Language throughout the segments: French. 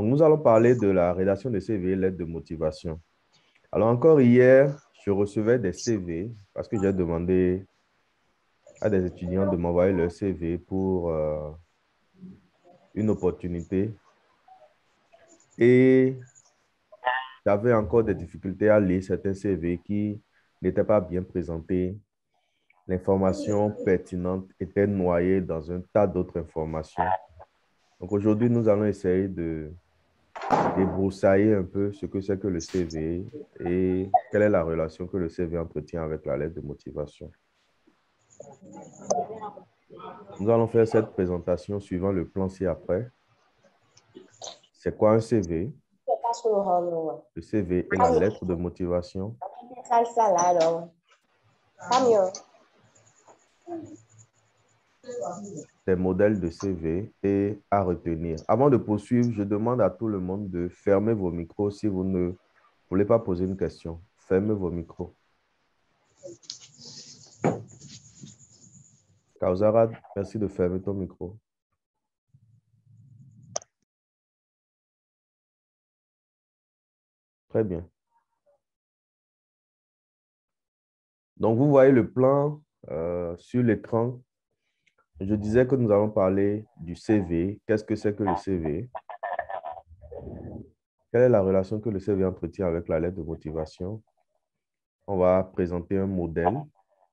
Donc, nous allons parler de la rédaction des CV, lettres de motivation. Alors, encore hier, je recevais des CV parce que j'ai demandé à des étudiants de m'envoyer leur CV pour une opportunité et j'avais encore des difficultés à lire certains CV qui n'étaient pas bien présentés. L'information pertinente était noyée dans un tas d'autres informations. Donc, aujourd'hui, nous allons essayer de débroussailler un peu ce que c'est que le CV et quelle est la relation que le CV entretient avec la lettre de motivation. Nous allons faire cette présentation suivant le plan ci-après. C'est quoi un CV? Le CV est la lettre de motivation, des modèles de CV et à retenir. Avant de poursuivre, je demande à tout le monde de fermer vos micros si vous ne voulez pas poser une question. Fermez vos micros. Kauzara, merci de fermer ton micro. Très bien. Donc, vous voyez le plan sur l'écran. Je disais que nous allons parler du CV. Qu'est-ce que c'est que le CV? Quelle est la relation que le CV entretient avec la lettre de motivation? On va présenter un modèle,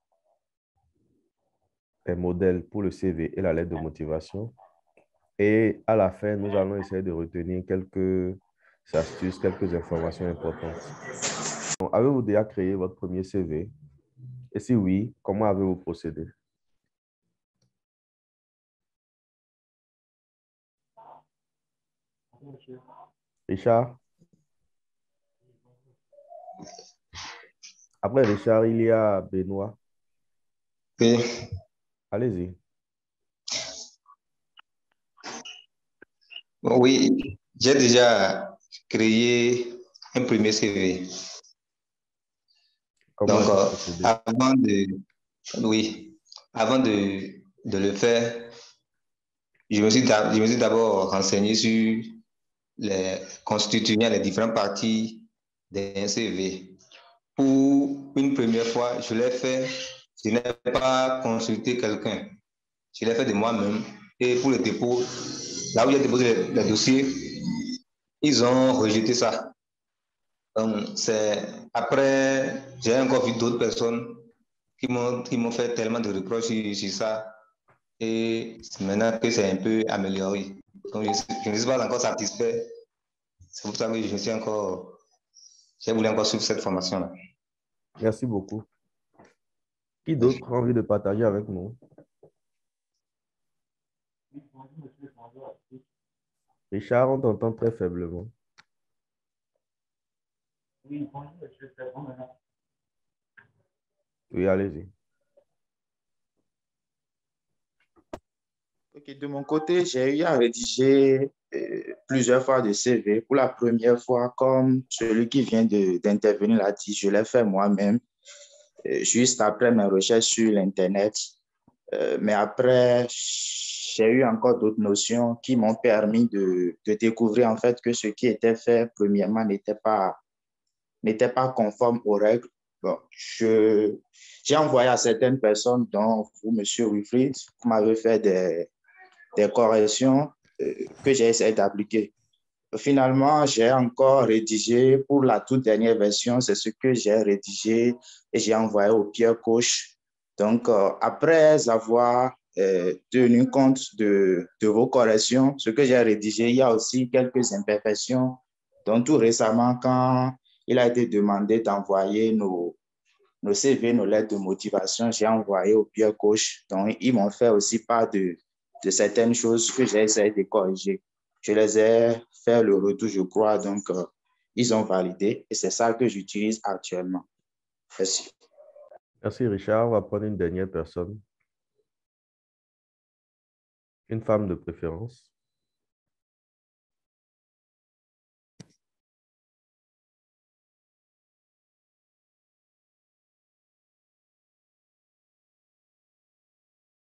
des modèles pour le CV et la lettre de motivation. Et à la fin, nous allons essayer de retenir quelques astuces, quelques informations importantes. Donc, avez-vous déjà créé votre premier CV? Et si oui, comment avez-vous procédé? Richard? Après Richard, il y a Benoît. Oui, Allez-y. oui, j'ai déjà créé un premier CV. Comment Donc, avez-vous procédé? oui, avant de le faire, je me suis d'abord renseigné sur les constituants, les différentes parties d'un CV. Pour une première fois, je l'ai fait, je n'ai pas consulté quelqu'un. Je l'ai fait de moi-même. Et pour le dépôt, là où j'ai déposé les dossiers, ils ont rejeté ça. Donc, c'est après, j'ai encore vu d'autres personnes qui m'ont fait tellement de reproches sur ça. Et c'est maintenant que c'est un peu amélioré. Donc, je ne suis pas encore satisfait. C'est pour ça que j'ai voulu encore suivre cette formation-là. Merci beaucoup. Qui d'autre a envie de partager avec nous? Richard, on t'entend très faiblement. Oui, allez-y. Ok, de mon côté, j'ai eu à rédiger plusieurs fois de CV. Pour la première fois, comme celui qui vient d'intervenir l'a dit, je l'ai fait moi-même, juste après mes recherches sur l'Internet. Mais après, j'ai eu encore d'autres notions qui m'ont permis de découvrir en fait que ce qui était fait premièrement n'était pas conforme aux règles. Bon, j'ai envoyé à certaines personnes, dont vous, Monsieur Wilfried, vous m'avez fait des corrections que j'ai essayé d'appliquer. Finalement, j'ai encore rédigé pour la toute dernière version, c'est ce que j'ai rédigé et j'ai envoyé au Pierre Coach. Donc, après avoir tenu compte de vos corrections, ce que j'ai rédigé, il y a aussi quelques imperfections. Donc, tout récemment, quand il a été demandé d'envoyer nos CV, nos lettres de motivation, j'ai envoyé au Pierre Coach. Donc, ils m'ont fait aussi part de certaines choses que j'ai essayé de corriger. Je les ai fait le retour, je crois. Donc, ils ont validé et c'est ça que j'utilise actuellement. Merci. Merci, Richard. On va prendre une dernière personne. Une femme de préférence.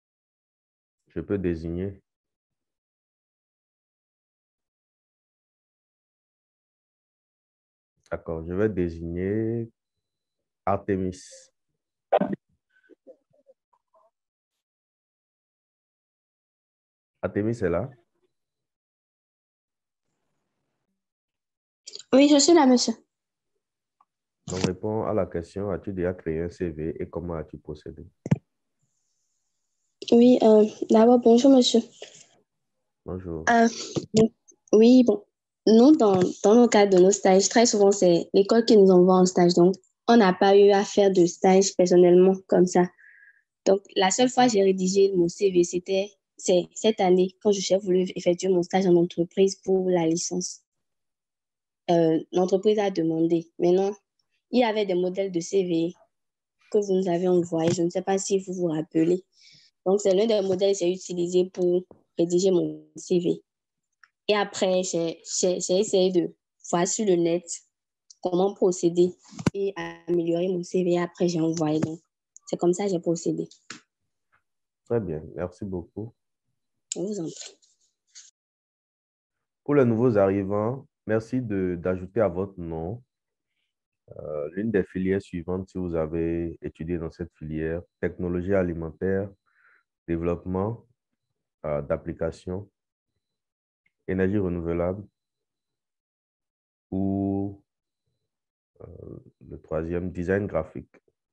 Je peux désigner. D'accord, je vais désigner Artemis. Artemis est là. Oui, je suis là, monsieur. Donc, réponds à la question, as-tu déjà créé un CV et comment as-tu procédé? Oui, d'abord, bonjour, monsieur. Bonjour. Euh, bon, oui, bon, nous, dans le cadre de nos stages, très souvent, c'est l'école qui nous envoie en stage. Donc, on n'a pas eu à faire de stage personnellement comme ça. Donc, la seule fois que j'ai rédigé mon CV, c'est cette année, quand j'ai voulu effectuer mon stage en entreprise pour la licence. L'entreprise a demandé. Maintenant, il y avait des modèles de CV que vous nous avez envoyés. Je ne sais pas si vous vous rappelez. Donc, c'est l'un des modèles que j'ai utilisé pour rédiger mon CV. Et après, j'ai essayé de voir sur le net comment procéder et améliorer mon CV. Après, j'ai envoyé. Donc, c'est comme ça que j'ai procédé. Très bien, merci beaucoup. Je vous en prie. Pour les nouveaux arrivants, merci d'ajouter à votre nom l'une des filières suivantes si vous avez étudié dans cette filière: technologie alimentaire, développement d'applications, énergie renouvelable ou le troisième, design graphique.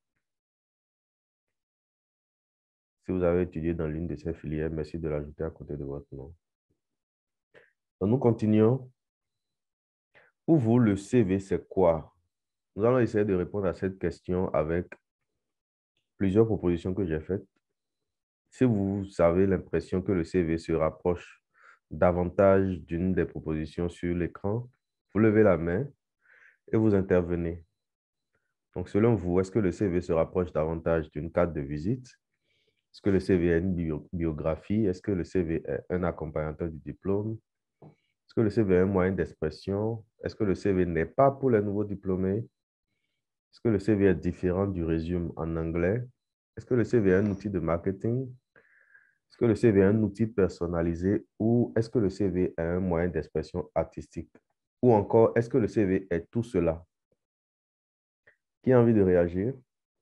Si vous avez étudié dans l'une de ces filières, merci de l'ajouter à côté de votre nom. Donc, nous continuons. Pour vous, le CV, c'est quoi? Nous allons essayer de répondre à cette question avec plusieurs propositions que j'ai faites. Si vous avez l'impression que le CV se rapproche davantage d'une des propositions sur l'écran, vous levez la main et vous intervenez. Donc, selon vous, est-ce que le CV se rapproche davantage d'une carte de visite? Est-ce que le CV est une biographie? Est-ce que le CV est un accompagnateur du diplôme? Est-ce que le CV est un moyen d'expression? Est-ce que le CV n'est pas pour les nouveaux diplômés? Est-ce que le CV est différent du résumé en anglais? Est-ce que le CV est un outil de marketing? Est-ce que le CV est un outil personnalisé ou est-ce que le CV est un moyen d'expression artistique? Ou encore, est-ce que le CV est tout cela? Qui a envie de réagir?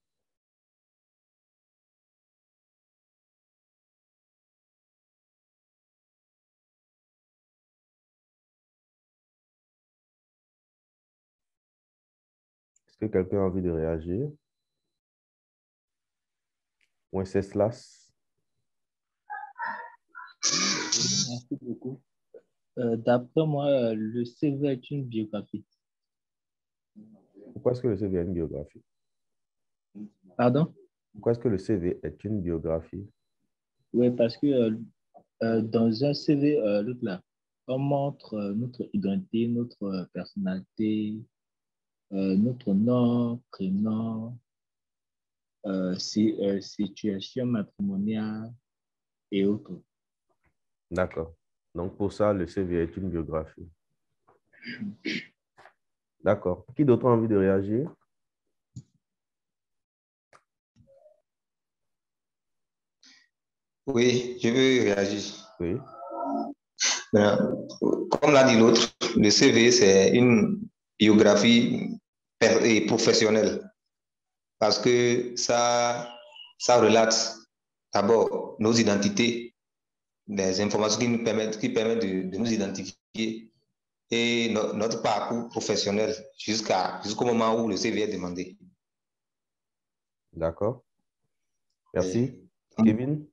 Est-ce que quelqu'un a envie de réagir? Wenceslas? Merci beaucoup. D'après moi, le CV est une biographie. Pourquoi est-ce que le CV est une biographie? Pardon? Pourquoi est-ce que le CV est une biographie? Oui, parce que dans un CV, là, on montre notre identité, notre personnalité, notre nom, prénom, situation matrimoniale et autres. D'accord. Donc, pour ça, le CV est une biographie. D'accord. Qui d'autre a envie de réagir? Oui, je veux réagir. Oui. Comme l'a dit l'autre, le CV, c'est une biographie professionnelle parce que ça relate d'abord nos identités, des informations qui permettent de nous identifier et notre parcours professionnel jusqu'au moment où le CV est demandé. D'accord. Merci. Et, Kevin?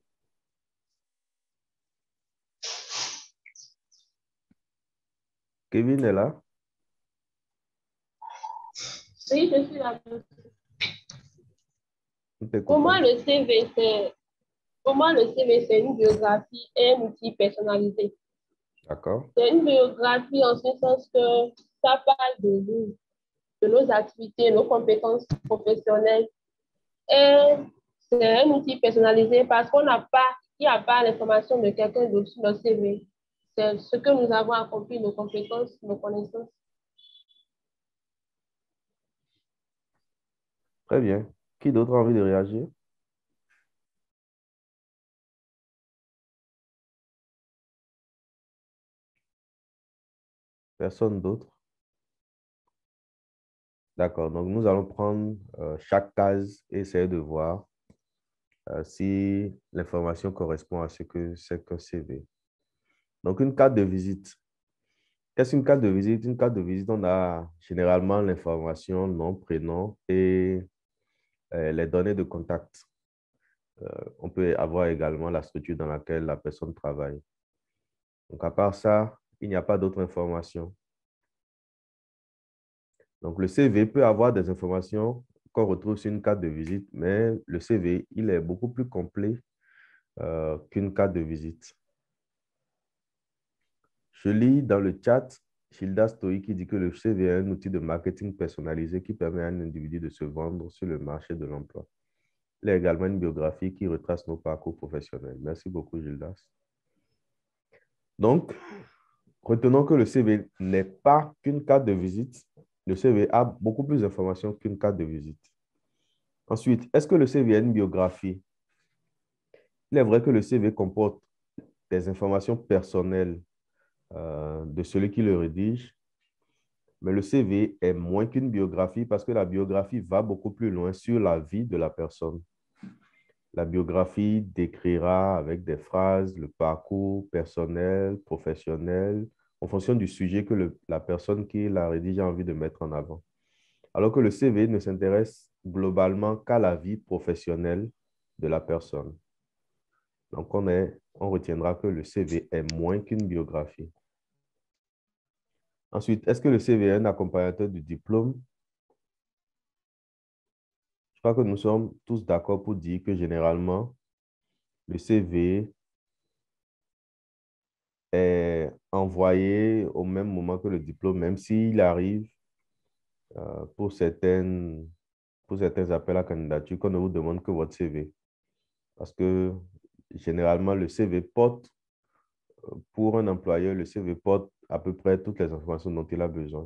Kevin est là? Oui, je suis là. Nous Pour t'écoutons. moi, le CV, c'est une biographie et un outil personnalisé. D'accord. C'est une biographie en ce sens que ça parle de nous, de nos activités, nos compétences professionnelles. Et c'est un outil personnalisé parce il n'y a pas l'information de quelqu'un d'autre sur le CV. C'est ce que nous avons accompli, nos compétences, nos connaissances. Très bien. Qui d'autre a envie de réagir? Personne d'autre? D'accord. Donc, nous allons prendre chaque case et essayer de voir si l'information correspond à ce que c'est qu'un CV. Donc, une carte de visite. Qu'est-ce qu'une carte de visite? Une carte de visite, on a généralement l'information, nom, prénom et les données de contact. On peut avoir également la structure dans laquelle la personne travaille. Donc, à part ça, il n'y a pas d'autres informations. Donc, le CV peut avoir des informations qu'on retrouve sur une carte de visite, mais le CV, il est beaucoup plus complet qu'une carte de visite. Je lis dans le chat Gilda Stoy qui dit que le CV est un outil de marketing personnalisé qui permet à un individu de se vendre sur le marché de l'emploi. Il y a également une biographie qui retrace nos parcours professionnels. Merci beaucoup, Gildas. Donc, retenons que le CV n'est pas qu'une carte de visite. Le CV a beaucoup plus d'informations qu'une carte de visite. Ensuite, est-ce que le CV a une biographie? Il est vrai que le CV comporte des informations personnelles de celui qui le rédige, mais le CV est moins qu'une biographie parce que la biographie va beaucoup plus loin sur la vie de la personne. La biographie décrira avec des phrases le parcours personnel, professionnel, en fonction du sujet que la personne qui la rédige a envie de mettre en avant. Alors que le CV ne s'intéresse globalement qu'à la vie professionnelle de la personne. Donc, on retiendra que le CV est moins qu'une biographie. Ensuite, est-ce que le CV est un accompagnateur du diplôme? Je crois que nous sommes tous d'accord pour dire que généralement, le CV est envoyé au même moment que le diplôme, même s'il arrive pour certains appels à candidature qu'on ne vous demande que votre CV. Parce que généralement, le CV porte, pour un employeur, le CV porte à peu près toutes les informations dont il a besoin.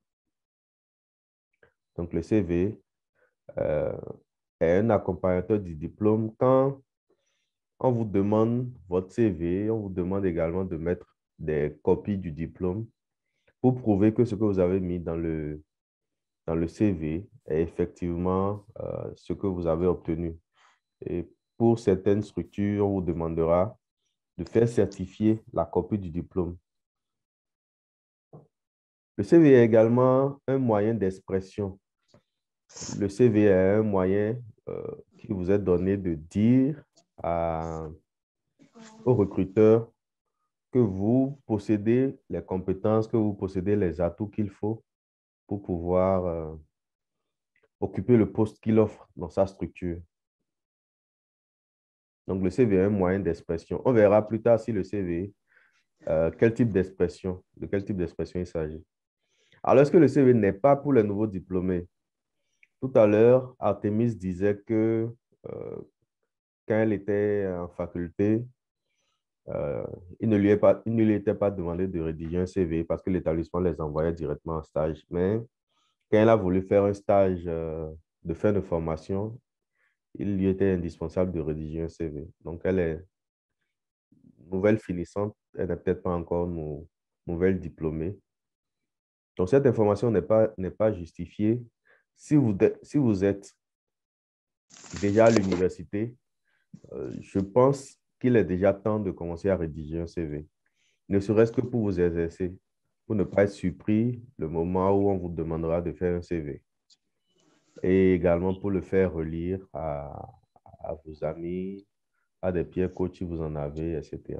Donc, le CV est un accompagnateur du diplôme. Quand on vous demande votre CV, on vous demande également de mettre des copies du diplôme pour prouver que ce que vous avez mis dans le CV est effectivement ce que vous avez obtenu. Et pour certaines structures, on vous demandera de faire certifier la copie du diplôme. Le CV est également un moyen d'expression. Le CV est un moyen qui vous est donné de dire aux recruteurs que vous possédez les compétences, que vous possédez les atouts qu'il faut pour pouvoir occuper le poste qu'il offre dans sa structure. Donc, le CV est un moyen d'expression. On verra plus tard si le CV, de quel type d'expression il s'agit. Alors, est-ce que le CV n'est pas pour les nouveaux diplômés? Tout à l'heure, Artemis disait que quand elle était en faculté, il ne lui était pas demandé de rédiger un CV parce que l'établissement les envoyait directement en stage. Mais quand elle a voulu faire un stage de fin de formation, il lui était indispensable de rédiger un CV. Donc, elle est nouvelle finissante, elle n'est peut-être pas encore nouvelle diplômée. Donc, cette information n'est pas justifiée. Si vous êtes déjà à l'université, je pense qu'il est déjà temps de commencer à rédiger un CV. Ne serait-ce que pour vous exercer, pour ne pas être surpris le moment où on vous demandera de faire un CV. Et également pour le faire relire à vos amis, à des peer coachs si vous en avez, etc.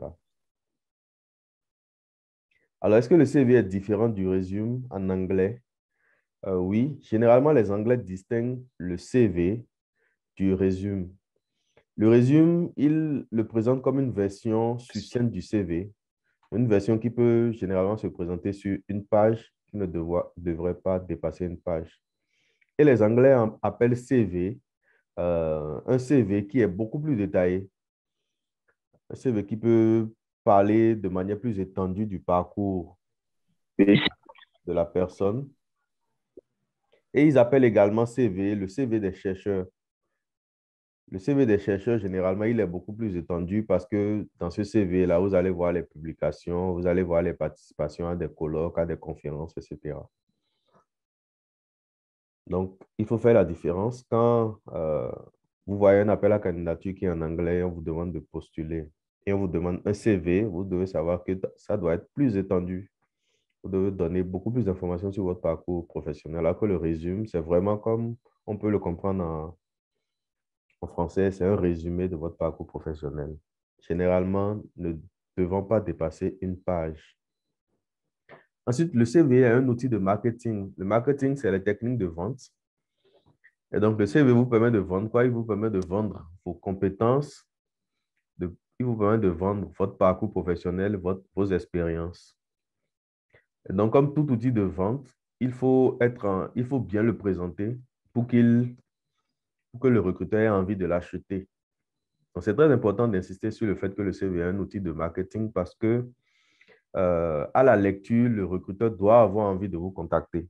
Alors, est-ce que le CV est différent du résumé en anglais? Oui, généralement, les Anglais distinguent le CV du résumé. Le résumé, il le présente comme une version succincte du CV, une version qui peut généralement se présenter sur une page qui ne devrait pas dépasser une page. Et les Anglais appellent CV un CV qui est beaucoup plus détaillé, un CV qui peut parler de manière plus étendue du parcours de la personne. Et ils appellent également CV le CV des chercheurs. Le CV des chercheurs, généralement, il est beaucoup plus étendu parce que dans ce CV-là, vous allez voir les publications, vous allez voir les participations à des colloques, à des conférences, etc. Donc, il faut faire la différence. Quand vous voyez un appel à candidature qui est en anglais, on vous demande de postuler et on vous demande un CV, vous devez savoir que ça doit être plus étendu. Vous devez donner beaucoup plus d'informations sur votre parcours professionnel. Alors que le résumé, c'est vraiment comme on peut le comprendre en français, c'est un résumé de votre parcours professionnel. Généralement, ne devant pas dépasser une page. Ensuite, le CV est un outil de marketing. Le marketing, c'est les techniques de vente. Et donc, le CV vous permet de vendre quoi? Il vous permet de vendre vos compétences, il vous permet de vendre votre parcours professionnel, vos expériences. Et donc, comme tout outil de vente, il faut bien le présenter pour que le recruteur ait envie de l'acheter. Donc, c'est très important d'insister sur le fait que le CV est un outil de marketing parce que à la lecture, le recruteur doit avoir envie de vous contacter.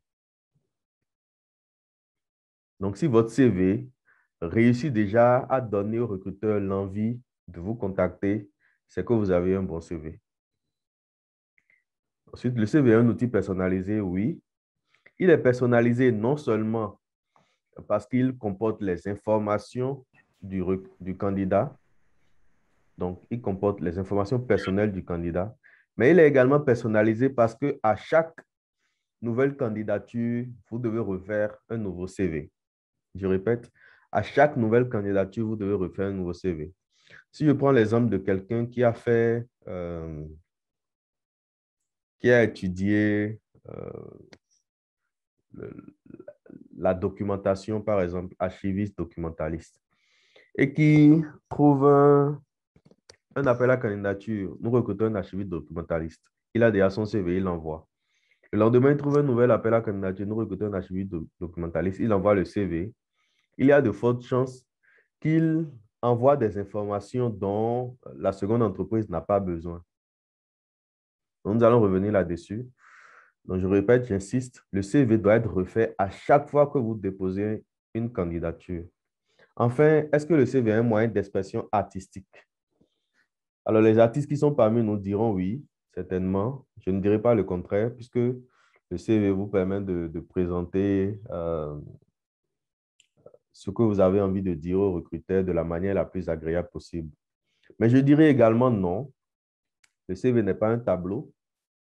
Donc, si votre CV réussit déjà à donner au recruteur l'envie de vous contacter, c'est que vous avez un bon CV. Ensuite, le CV est un outil personnalisé, oui. Il est personnalisé non seulement parce qu'il comporte les informations du candidat, donc il comporte les informations personnelles du candidat, mais il est également personnalisé parce qu'à chaque nouvelle candidature, vous devez refaire un nouveau CV. Je répète, à chaque nouvelle candidature, vous devez refaire un nouveau CV. Si je prends l'exemple de quelqu'un qui a fait, qui a étudié la documentation, par exemple, archiviste documentaliste, et qui trouve un appel à candidature, nous recrutons un archiviste documentaliste. Il a déjà son CV, il l'envoie. Le lendemain, il trouve un nouvel appel à candidature, nous recrutons un archiviste documentaliste, il envoie le CV. Il y a de fortes chances qu'il envoie des informations dont la seconde entreprise n'a pas besoin. Donc, nous allons revenir là-dessus. Donc, je répète, j'insiste, le CV doit être refait à chaque fois que vous déposez une candidature. Enfin, est-ce que le CV est un moyen d'expression artistique? Alors, les artistes qui sont parmi nous diront oui, certainement. Je ne dirais pas le contraire, puisque le CV vous permet de présenter ce que vous avez envie de dire au recruteur de la manière la plus agréable possible. Mais je dirais également non. Le CV n'est pas un tableau.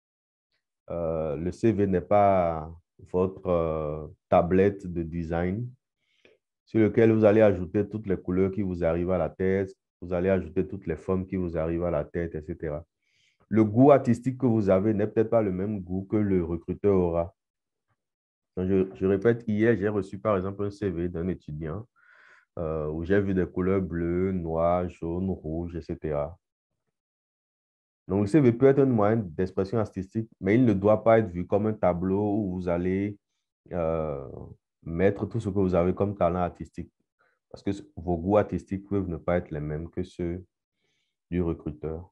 Le CV n'est pas votre tablette de design sur lequel vous allez ajouter toutes les couleurs qui vous arrivent à la tête, vous allez ajouter toutes les formes qui vous arrivent à la tête, etc. Le goût artistique que vous avez n'est peut-être pas le même goût que le recruteur aura. Donc, je répète, hier, j'ai reçu par exemple un CV d'un étudiant où j'ai vu des couleurs bleues, noires, jaunes, rouges, etc. Donc, le CV peut être un moyen d'expression artistique, mais il ne doit pas être vu comme un tableau où vous allez mettre tout ce que vous avez comme talent artistique. Parce que vos goûts artistiques peuvent ne pas être les mêmes que ceux du recruteur.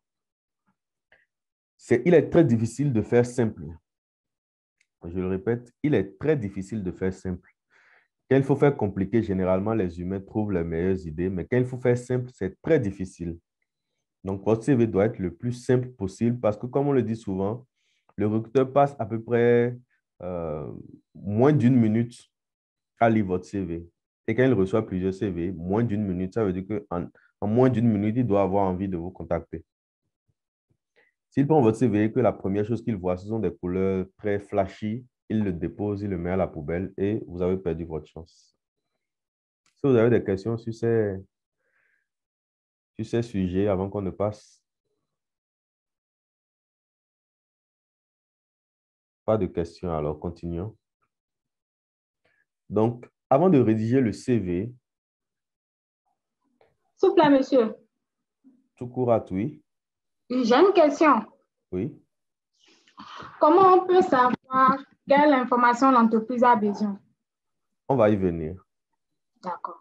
Il est très difficile de faire simple. Je le répète, il est très difficile de faire simple. Quand il faut faire compliqué, généralement, les humains trouvent les meilleures idées, mais quand il faut faire simple, c'est très difficile. Donc, votre CV doit être le plus simple possible parce que, comme on le dit souvent, le recruteur passe à peu près moins d'une minute à lire votre CV. Et quand il reçoit plusieurs CV, moins d'une minute, ça veut dire qu'en moins d'une minute, il doit avoir envie de vous contacter. S'il prend votre CV et que la première chose qu'il voit, ce sont des couleurs très flashy, il le dépose, il le met à la poubelle et vous avez perdu votre chance. Si vous avez des questions sur ces sujets avant qu'on ne passe, pas de questions, alors continuons. Donc, avant de rédiger le CV, s'il vous plaît, monsieur. Tout court à oui. J'ai une question. Oui. Comment on peut savoir quelle information l'entreprise a besoin? On va y venir. D'accord.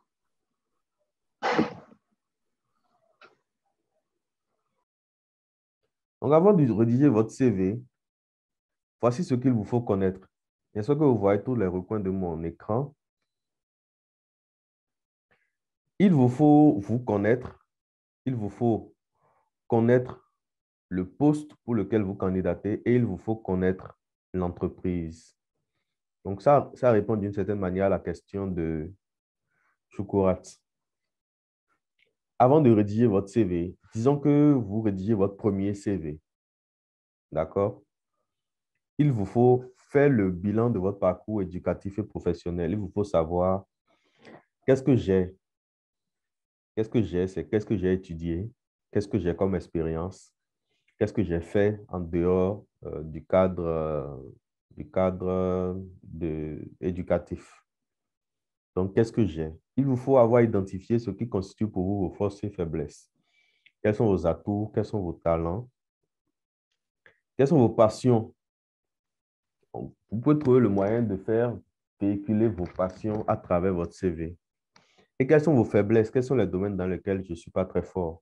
Donc, avant de rédiger votre CV, voici ce qu'il vous faut connaître. Bien sûr que vous voyez tous les recoins de mon écran. Il vous faut vous connaître. Il vous faut connaître le poste pour lequel vous candidatez et il vous faut connaître l'entreprise. Donc, ça répond d'une certaine manière à la question de Choukourat. Avant de rédiger votre CV, disons que vous rédigez votre premier CV, d'accord? Il vous faut faire le bilan de votre parcours éducatif et professionnel. Il vous faut savoir qu'est-ce que j'ai, c'est qu'est-ce que j'ai étudié, qu'est-ce que j'ai comme expérience, qu'est-ce que j'ai fait en dehors du cadre éducatif. Donc, qu'est-ce que j'ai? Il vous faut avoir identifié ce qui constitue pour vous vos forces et faiblesses. Quels sont vos atouts? Quels sont vos talents? Quelles sont vos passions? Vous pouvez trouver le moyen de faire véhiculer vos passions à travers votre CV. Et quelles sont vos faiblesses? Quels sont les domaines dans lesquels je ne suis pas très fort?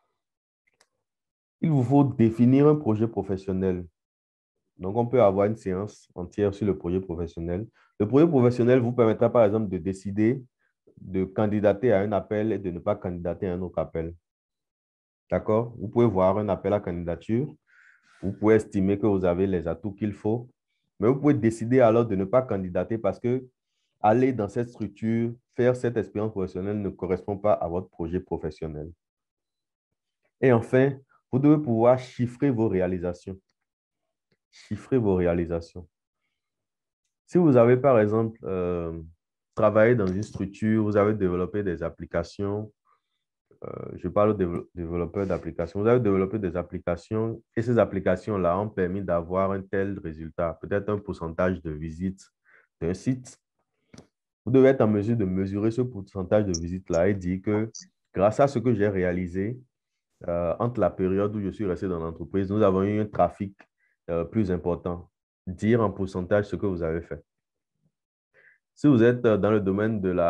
Il vous faut définir un projet professionnel. Donc, on peut avoir une séance entière sur le projet professionnel. Le projet professionnel vous permettra, par exemple, de décider de candidater à un appel et de ne pas candidater à un autre appel. D'accord? Vous pouvez voir un appel à candidature. Vous pouvez estimer que vous avez les atouts qu'il faut. Mais vous pouvez décider alors de ne pas candidater parce que aller dans cette structure, faire cette expérience professionnelle ne correspond pas à votre projet professionnel. Et enfin, vous devez pouvoir chiffrer vos réalisations. Chiffrer vos réalisations. Si vous avez, par exemple, travaillé dans une structure, vous avez développé des applications, je parle de développeurs d'applications, vous avez développé des applications et ces applications-là ont permis d'avoir un tel résultat, peut-être un pourcentage de visites d'un site. Vous devez être en mesure de mesurer ce pourcentage de visites-là et dire que grâce à ce que j'ai réalisé, entre la période où je suis resté dans l'entreprise, nous avons eu un trafic plus important. Dire en pourcentage ce que vous avez fait. Si vous êtes dans le domaine de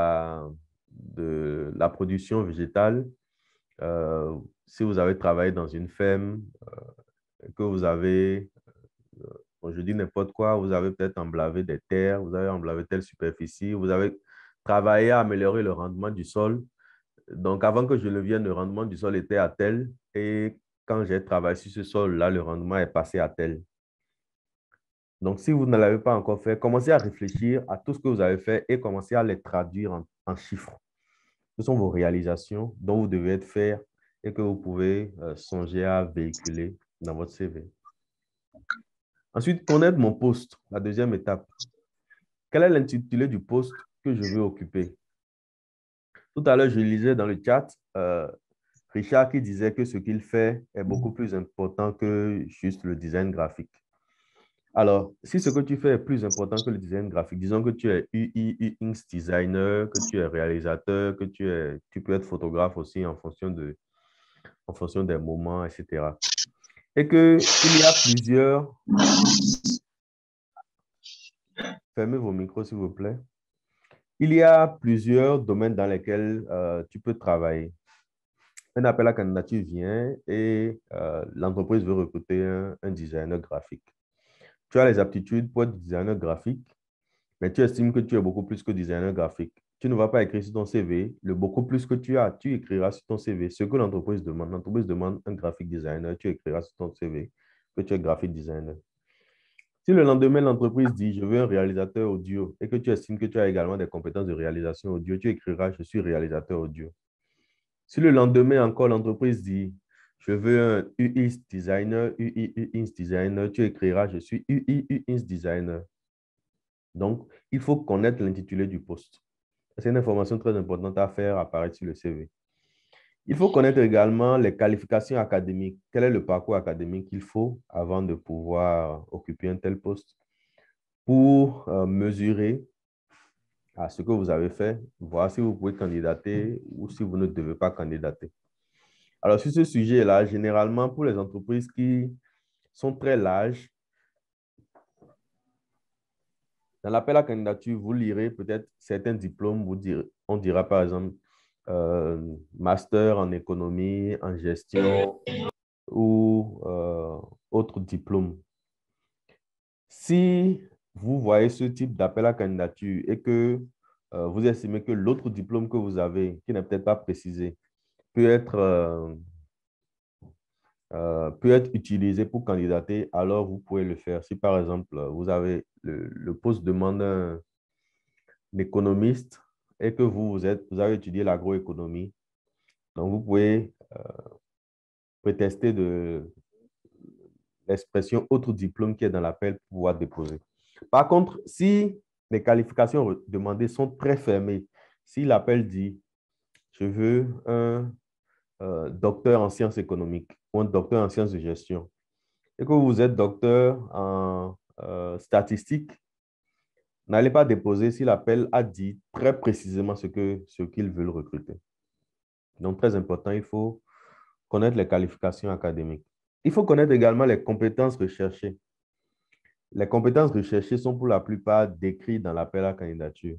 la production végétale, si vous avez travaillé dans une ferme, que vous avez, je dis n'importe quoi, vous avez peut-être emblavé des terres, vous avez emblavé telle superficie, vous avez travaillé à améliorer le rendement du sol. Donc, avant que je ne vienne, le rendement du sol était à tel et quand j'ai travaillé sur ce sol-là, le rendement est passé à tel. Donc, si vous ne l'avez pas encore fait, commencez à réfléchir à tout ce que vous avez fait et commencez à les traduire en chiffres. Ce sont vos réalisations dont vous devez être fier et que vous pouvez songer à véhiculer dans votre CV. Ensuite, connaître mon poste, la deuxième étape. Quel est l'intitulé du poste que je veux occuper? Tout à l'heure, je lisais dans le chat Richard qui disait que ce qu'il fait est beaucoup plus important que juste le design graphique. Alors, si ce que tu fais est plus important que le design graphique, disons que tu es UI, UX designer, que tu es réalisateur, que tu peux être photographe aussi en fonction des moments, etc. Et qu'il y a plusieurs... Fermez vos micros, s'il vous plaît. Il y a plusieurs domaines dans lesquels tu peux travailler. Un appel à candidature vient et l'entreprise veut recruter un designer graphique. Tu as les aptitudes pour être designer graphique, mais tu estimes que tu es beaucoup plus que designer graphique. Tu ne vas pas écrire sur ton CV le beaucoup plus que tu as. Tu écriras sur ton CV ce que l'entreprise demande. L'entreprise demande un graphic designer. Tu écriras sur ton CV que tu es graphic designer. Si le lendemain, l'entreprise dit « je veux un réalisateur audio » et que tu estimes que tu as également des compétences de réalisation audio, tu écriras « je suis réalisateur audio ». Si le lendemain encore, l'entreprise dit « je veux un UX designer, UX designer », tu écriras « je suis UX designer ». Donc, il faut connaître l'intitulé du poste. C'est une information très importante à faire apparaître sur le CV. Il faut connaître également les qualifications académiques. Quel est le parcours académique qu'il faut avant de pouvoir occuper un tel poste pour mesurer à ce que vous avez fait, voir si vous pouvez candidater ou si vous ne devez pas candidater. Alors, sur ce sujet-là, généralement, pour les entreprises qui sont très larges, dans l'appel à candidature, vous lirez peut-être certains diplômes, on dira par exemple master en économie, en gestion ou autre diplôme. Si vous voyez ce type d'appel à candidature et que vous estimez que l'autre diplôme que vous avez, qui n'est peut-être pas précisé, peut être peut être utilisé pour candidater, alors vous pouvez le faire. Si par exemple, vous avez le poste demande un économiste et que vous avez étudié l'agroéconomie, donc vous pouvez prétester de l'expression autre diplôme qui est dans l'appel pour pouvoir déposer. Par contre, si les qualifications demandées sont très fermées, si l'appel dit je veux un docteur en sciences économiques ou un docteur en sciences de gestion et que vous êtes docteur en statistique, n'allez pas déposer si l'appel a dit très précisément ce qu'ils veulent recruter. Donc, très important, il faut connaître les qualifications académiques. Il faut connaître également les compétences recherchées. Les compétences recherchées sont pour la plupart décrites dans l'appel à candidature.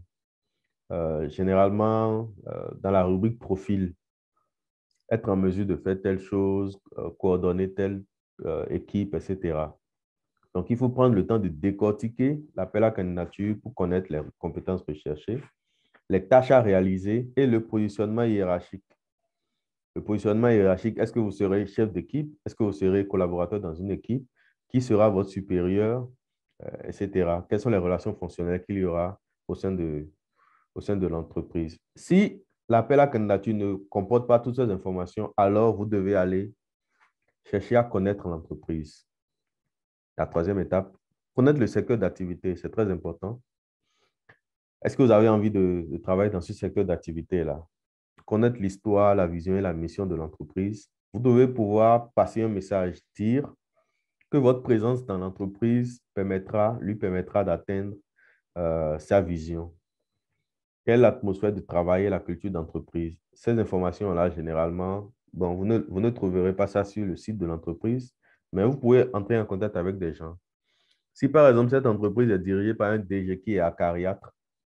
Généralement, dans la rubrique profil, être en mesure de faire telle chose, coordonner telle équipe, etc. Donc, il faut prendre le temps de décortiquer l'appel à candidature pour connaître les compétences recherchées, les tâches à réaliser et le positionnement hiérarchique. Le positionnement hiérarchique, est-ce que vous serez chef d'équipe? Est-ce que vous serez collaborateur dans une équipe? Qui sera votre supérieur? Etc. Quelles sont les relations fonctionnelles qu'il y aura au sein de l'entreprise? Si l'appel à candidature ne comporte pas toutes ces informations, alors vous devez aller chercher à connaître l'entreprise. La troisième étape, connaître le secteur d'activité, c'est très important. Est-ce que vous avez envie de travailler dans ce secteur d'activité-là? Connaître l'histoire, la vision et la mission de l'entreprise. Vous devez pouvoir passer un message, dire que votre présence dans l'entreprise lui permettra d'atteindre sa vision. Quelle est l'atmosphère de travail et la culture d'entreprise? Ces informations-là, généralement, bon, vous ne trouverez pas ça sur le site de l'entreprise, mais vous pouvez entrer en contact avec des gens. Si par exemple, cette entreprise est dirigée par un DG qui est acariâtre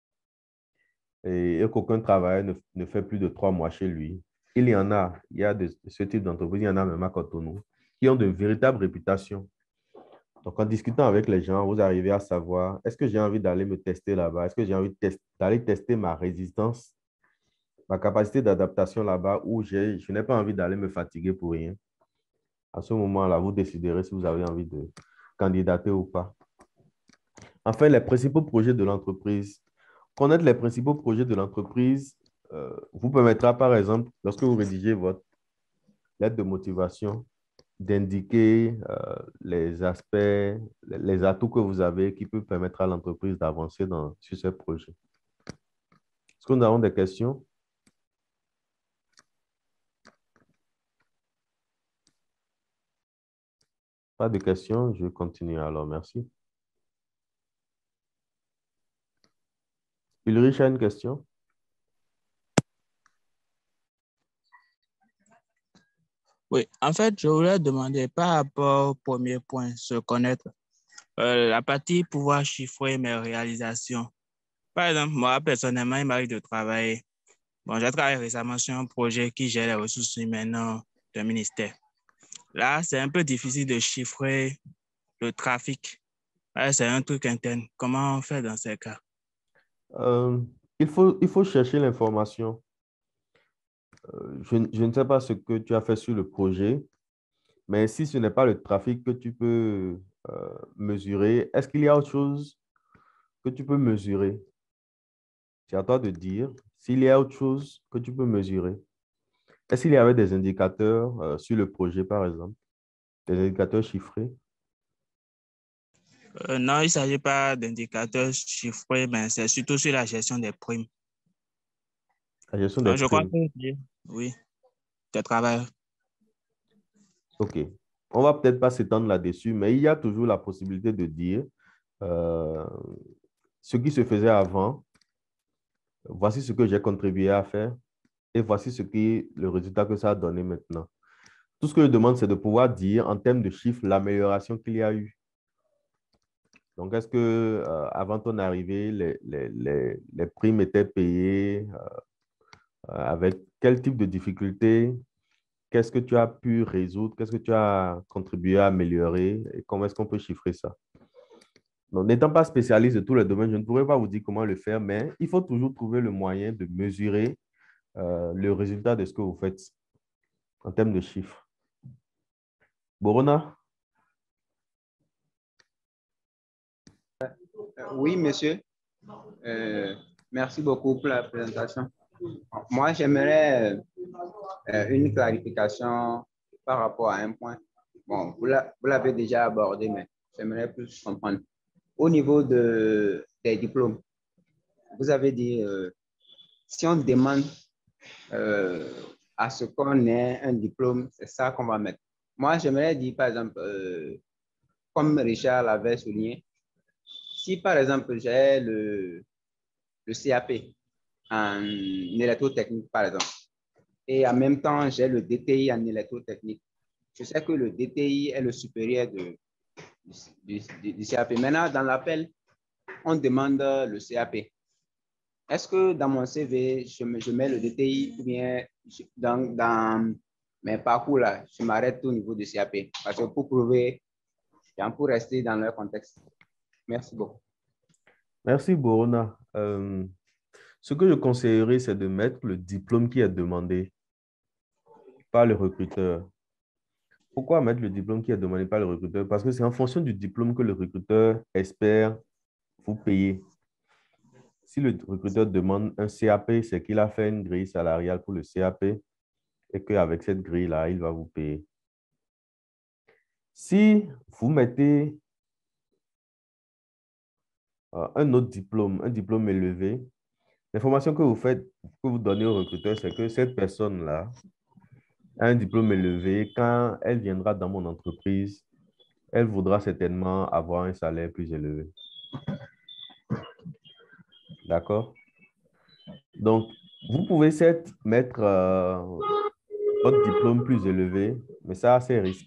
et qu'aucun travailleur ne fait plus de 3 mois chez lui, il y en a, il y a de ce type d'entreprise, il y en a même à Cotonou, qui ont de véritables réputations. Donc, en discutant avec les gens, vous arrivez à savoir, est-ce que j'ai envie d'aller me tester là-bas? Est-ce que j'ai envie d'aller tester ma résistance, ma capacité d'adaptation là-bas, ou je n'ai pas envie d'aller me fatiguer pour rien? À ce moment-là, vous déciderez si vous avez envie de candidater ou pas. Enfin, les principaux projets de l'entreprise. Connaître les principaux projets de l'entreprise vous permettra, par exemple, lorsque vous rédigez votre lettre de motivation, d'indiquer les aspects, les atouts que vous avez qui peuvent permettre à l'entreprise d'avancer sur ces projets. Est-ce que nous avons des questions? Pas de questions, je continue alors, merci. Ulrich a une question? Oui, en fait, je voulais demander par rapport au premier point, se connaître, la partie pouvoir chiffrer mes réalisations. Par exemple, moi, personnellement, il m'arrive de travailler. Bon, j'ai travaillé récemment sur un projet qui gère les ressources humaines d'un ministère. Là, c'est un peu difficile de chiffrer le trafic. C'est un truc interne. Comment on fait dans ces cas? Il faut chercher l'information. Je ne sais pas ce que tu as fait sur le projet, mais si ce n'est pas le trafic que tu peux mesurer, est-ce qu'il y a autre chose que tu peux mesurer? C'est à toi de dire s'il y a autre chose que tu peux mesurer. Est-ce qu'il y avait des indicateurs sur le projet, par exemple? Des indicateurs chiffrés? Non, il ne s'agit pas d'indicateurs chiffrés, mais c'est surtout sur la gestion des primes. La gestion des Je crois primes. que oui, tu travailles. OK. On va peut-être pas s'étendre là-dessus, mais il y a toujours la possibilité de dire ce qui se faisait avant, voici ce que j'ai contribué à faire et voici le résultat que ça a donné maintenant. Tout ce que je demande, c'est de pouvoir dire en termes de chiffres l'amélioration qu'il y a eu. Donc, est-ce que avant ton arrivée, les primes étaient payées avec quel type de difficultés? Qu'est-ce que tu as pu résoudre? Qu'est-ce que tu as contribué à améliorer? Et comment est-ce qu'on peut chiffrer ça? Donc, n'étant pas spécialiste de tous les domaines, je ne pourrais pas vous dire comment le faire, mais il faut toujours trouver le moyen de mesurer le résultat de ce que vous faites en termes de chiffres. Borona? Oui, monsieur. Merci beaucoup pour la présentation. Moi, j'aimerais une clarification par rapport à un point. Bon, vous l'avez déjà abordé, mais j'aimerais plus comprendre. Au niveau des diplômes, vous avez dit, si on demande à ce qu'on ait un diplôme, c'est ça qu'on va mettre. Moi, j'aimerais dire, par exemple, comme Richard l'avait souligné, si par exemple j'ai le CAP en électrotechnique, par exemple, et en même temps j'ai le DTI en électrotechnique, je sais que le DTI est le supérieur du CAP. Maintenant, dans l'appel, on demande le CAP. Est-ce que dans mon CV, je mets le DTI ou bien dans mes parcours là, je m'arrête au niveau du CAP? Parce que pour prouver, pour rester dans leur contexte. Merci beaucoup. Merci, Borona. Ce que je conseillerais, c'est de mettre le diplôme qui est demandé par le recruteur. Pourquoi mettre le diplôme qui est demandé par le recruteur? Parce que c'est en fonction du diplôme que le recruteur espère vous payer. Si le recruteur demande un CAP, c'est qu'il a fait une grille salariale pour le CAP et qu'avec cette grille-là, il va vous payer. Si vous mettez un autre diplôme, un diplôme élevé, l'information que vous donnez au recruteur, c'est que cette personne-là a un diplôme élevé. Quand elle viendra dans mon entreprise, elle voudra certainement avoir un salaire plus élevé. D'accord? Donc, vous pouvez certes mettre votre diplôme plus élevé, mais ça a ses risques.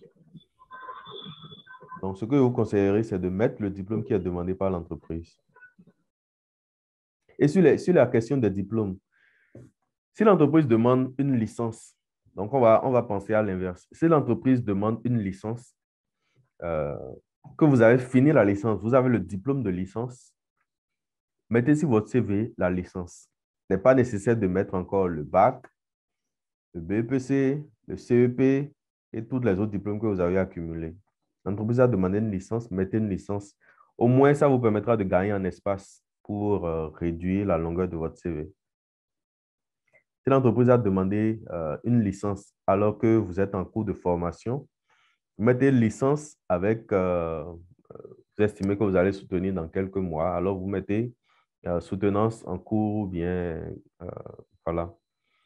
Donc, ce que je vous conseillerais, c'est de mettre le diplôme qui est demandé par l'entreprise. Et sur la question des diplômes, si l'entreprise demande une licence, donc on va penser à l'inverse. Si l'entreprise demande une licence, que vous avez fini la licence, vous avez le diplôme de licence, mettez sur votre CV la licence. Il n'est pas nécessaire de mettre encore le bac, le BEPC, le CEP et tous les autres diplômes que vous avez accumulés. L'entreprise a demandé une licence, mettez une licence. Au moins, ça vous permettra de gagner en espace pour réduire la longueur de votre CV. Si l'entreprise a demandé une licence alors que vous êtes en cours de formation, vous mettez licence avec, vous estimez que vous allez soutenir dans quelques mois, alors vous mettez soutenance en cours ou bien, voilà.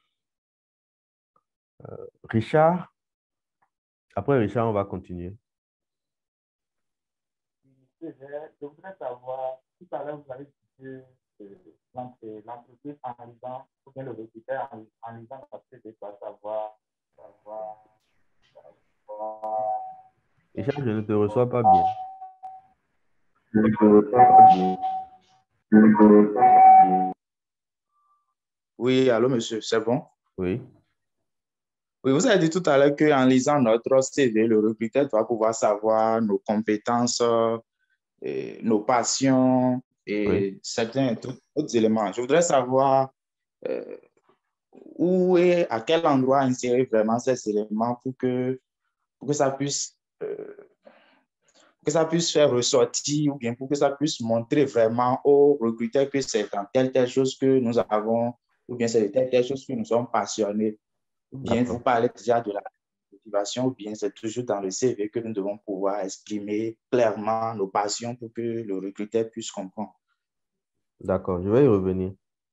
Richard, après Richard, on va continuer. Je voudrais savoir, tout à l'heure, vous avez dit l'entreprise en lisant, ou bien le recruteur en lisant la CV doit savoir. Richard, je ne te reçois pas bien. Oui, allô, monsieur, c'est bon? Oui. Oui, vous avez dit tout à l'heure qu'en lisant notre CV, le recruteur doit pouvoir savoir nos compétences, nos passions et certains autres éléments. Je voudrais savoir où et à quel endroit insérer vraiment ces éléments pour que ça puisse faire ressortir ou bien pour que ça puisse montrer vraiment aux recruteurs que c'est dans telle chose que nous avons ou bien c'est de telle chose que nous sommes passionnés. Ou bien vous parlez déjà de la motivation, ou bien c'est toujours dans le CV que nous devons pouvoir exprimer clairement nos passions pour que le recruteur puisse comprendre. D'accord, je vais y revenir.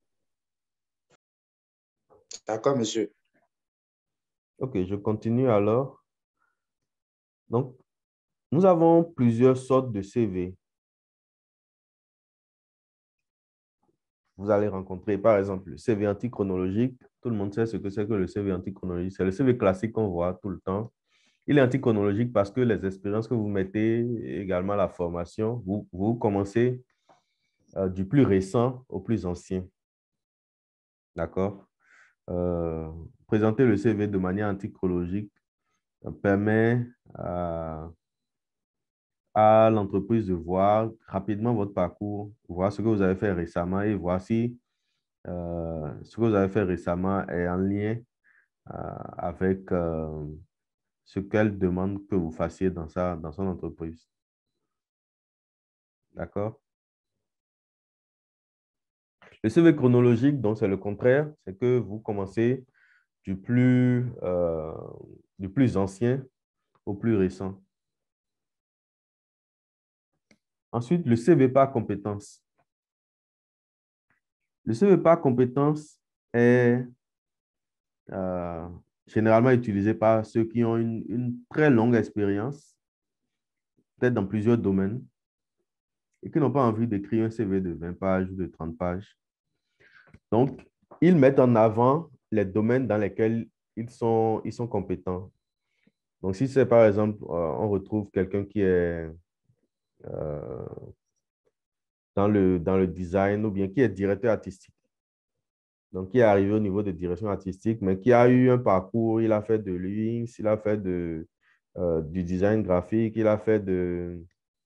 D'accord, monsieur. Ok, je continue alors. Donc, nous avons plusieurs sortes de CV. Vous allez rencontrer, par exemple, le CV antichronologique. Tout le monde sait ce que c'est que le CV antichronologique. C'est le CV classique qu'on voit tout le temps. Il est antichronologique parce que les expériences que vous mettez, également la formation, vous commencez du plus récent au plus ancien. D'accord? Présenter le CV de manière antichronologique permet à l'entreprise de voir rapidement votre parcours, voir ce que vous avez fait récemment et voir si ce que vous avez fait récemment est en lien avec ce qu'elle demande que vous fassiez dans son entreprise. D'accord? Le CV chronologique, donc, c'est le contraire. C'est que vous commencez du plus ancien au plus récent. Ensuite, le CV par compétence. Le CV par compétence est généralement utilisé par ceux qui ont une très longue expérience, peut-être dans plusieurs domaines, et qui n'ont pas envie d'écrire un CV de 20 pages ou de 30 pages. Donc, ils mettent en avant les domaines dans lesquels ils sont compétents. Donc, si c'est par exemple, on retrouve quelqu'un qui est dans le design ou bien qui est directeur artistique, donc qui est arrivé au niveau de direction artistique, mais qui a eu un parcours, il a fait de l'UX, il a fait du design graphique, il a fait de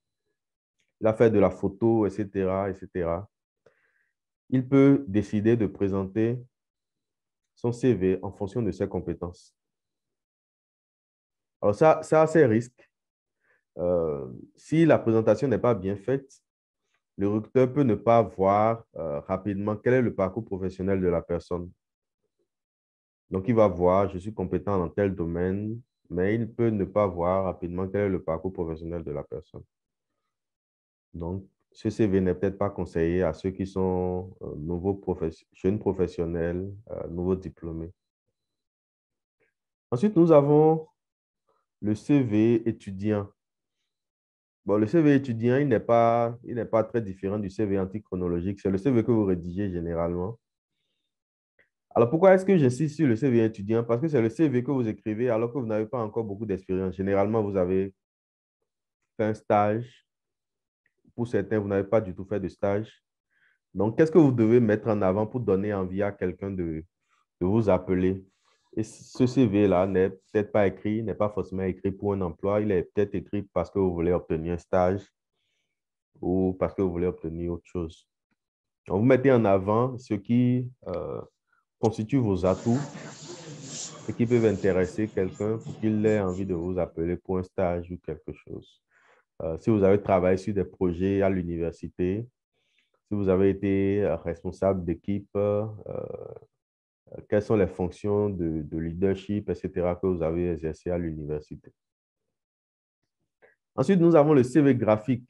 la photo, etc., etc. Il peut décider de présenter son CV en fonction de ses compétences. Alors ça a ses risques. Si la présentation n'est pas bien faite, le recruteur peut ne pas voir rapidement quel est le parcours professionnel de la personne. Donc, il va voir, je suis compétent dans tel domaine, mais il peut ne pas voir rapidement quel est le parcours professionnel de la personne. Donc, ce CV n'est peut-être pas conseillé à ceux qui sont jeunes professionnels, nouveaux diplômés. Ensuite, nous avons le CV étudiant. Bon, le CV étudiant, il n'est pas très différent du CV antichronologique. C'est le CV que vous rédigez généralement. Alors, pourquoi est-ce que j'insiste sur le CV étudiant? Parce que c'est le CV que vous écrivez alors que vous n'avez pas encore beaucoup d'expérience. Généralement, vous avez fait un stage. Pour certains, vous n'avez pas du tout fait de stage. Donc, qu'est-ce que vous devez mettre en avant pour donner envie à quelqu'un de vous appeler? Et ce CV-là n'est peut-être pas écrit, n'est pas forcément écrit pour un emploi. Il est peut-être écrit parce que vous voulez obtenir un stage ou parce que vous voulez obtenir autre chose. Donc, vous mettez en avant ce qui constitue vos atouts et qui peuvent intéresser quelqu'un pour qu'il ait envie de vous appeler pour un stage ou quelque chose. Si vous avez travaillé sur des projets à l'université, si vous avez été responsable d'équipe, quelles sont les fonctions de leadership, etc., que vous avez exercé à l'université. Ensuite, nous avons le CV graphique.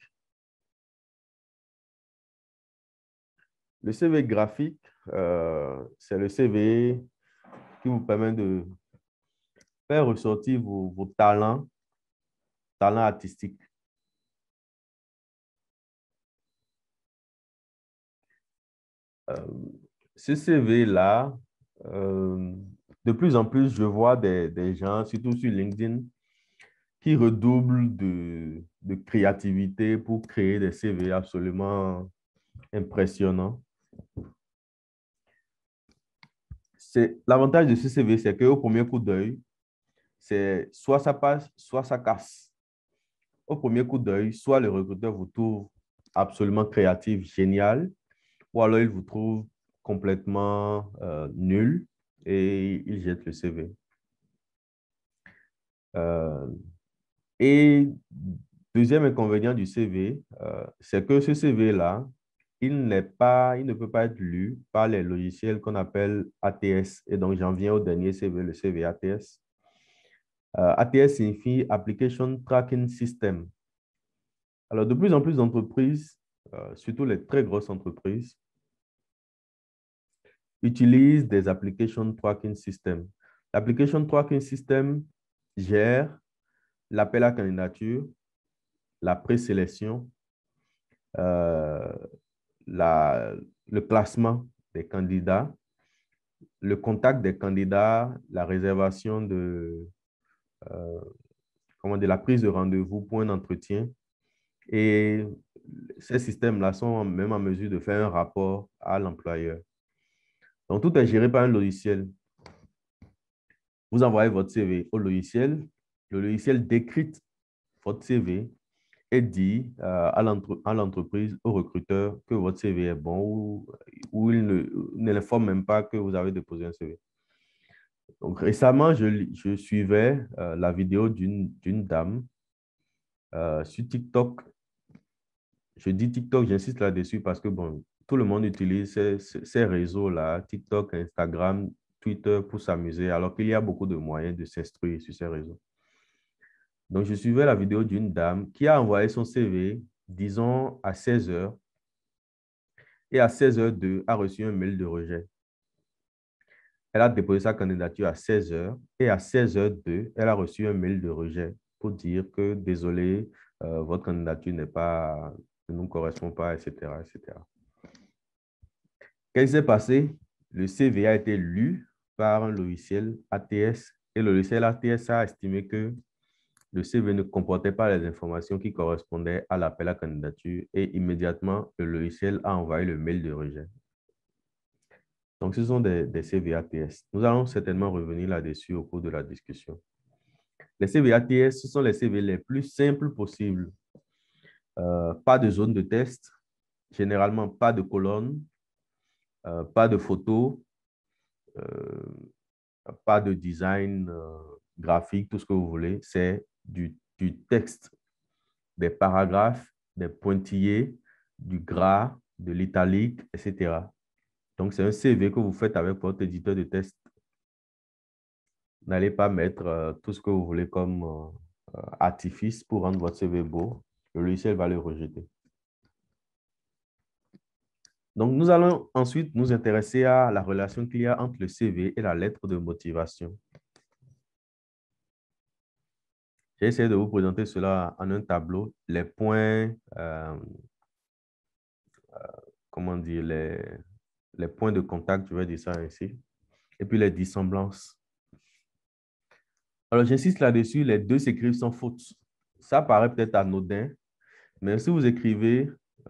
Le CV graphique, c'est le CV qui vous permet de faire ressortir vos talents artistiques. Ce CV-là, de plus en plus, je vois des gens, surtout sur LinkedIn, qui redoublent de créativité pour créer des CV absolument impressionnants. L'avantage de ce CV, c'est qu'au premier coup d'œil, c'est soit ça passe, soit ça casse. Au premier coup d'œil, soit le recruteur vous trouve absolument créatif, génial, ou alors il vous trouve complètement nul et il jette le CV. Et deuxième inconvénient du CV, c'est que ce CV-là, il ne peut pas être lu par les logiciels qu'on appelle ATS. Et donc, j'en viens au dernier CV, le CV ATS. ATS signifie Application Tracking System. Alors, de plus en plus d'entreprises, surtout les très grosses entreprises, utilisent des Application Tracking System. L'Application Tracking System gère l'appel à candidature, la présélection, le classement des candidats, le contact des candidats, la réservation de la prise de rendez-vous pour un entretien. Et ces systèmes-là sont même en mesure de faire un rapport à l'employeur. Donc, tout est géré par un logiciel. Vous envoyez votre CV au logiciel. Le logiciel décrypte votre CV et dit à l'entreprise, au recruteur, que votre CV est bon ou il ne l'informe même pas que vous avez déposé un CV. Donc, récemment, je suivais la vidéo d'une dame sur TikTok. Je dis TikTok, j'insiste là-dessus parce que, bon, tout le monde utilise ces réseaux-là, TikTok, Instagram, Twitter, pour s'amuser, alors qu'il y a beaucoup de moyens de s'instruire sur ces réseaux. Donc, je suivais la vidéo d'une dame qui a envoyé son CV, disons, à 16 heures, et à 16h02, a reçu un mail de rejet. Elle a déposé sa candidature à 16 heures, et à 16h02, elle a reçu un mail de rejet pour dire que, désolé, votre candidature ne nous correspond pas, etc., etc. Qu'est-ce qui s'est passé? Le CV a été lu par un logiciel ATS, et le logiciel ATS a estimé que le CV ne comportait pas les informations qui correspondaient à l'appel à candidature, et immédiatement, le logiciel a envoyé le mail de rejet. Donc, ce sont des CV ATS. Nous allons certainement revenir là-dessus au cours de la discussion. Les CV ATS, ce sont les CV les plus simples possibles. Pas de zone de test, généralement pas de colonne, pas de photo, pas de design graphique, tout ce que vous voulez. C'est du texte, des paragraphes, des pointillés, du gras, de l'italique, etc. Donc, c'est un CV que vous faites avec votre éditeur de test. N'allez pas mettre tout ce que vous voulez comme artifice pour rendre votre CV beau. Le logiciel va le rejeter. Donc, nous allons ensuite nous intéresser à la relation qu'il y a entre le CV et la lettre de motivation. J'ai essayé de vous présenter cela en un tableau. Les points, comment dire, les points de contact, je vais dire ça ainsi. Et puis les dissemblances. Alors, j'insiste là-dessus, les deux s'écrivent sans faute. Ça paraît peut-être anodin, mais si vous écrivez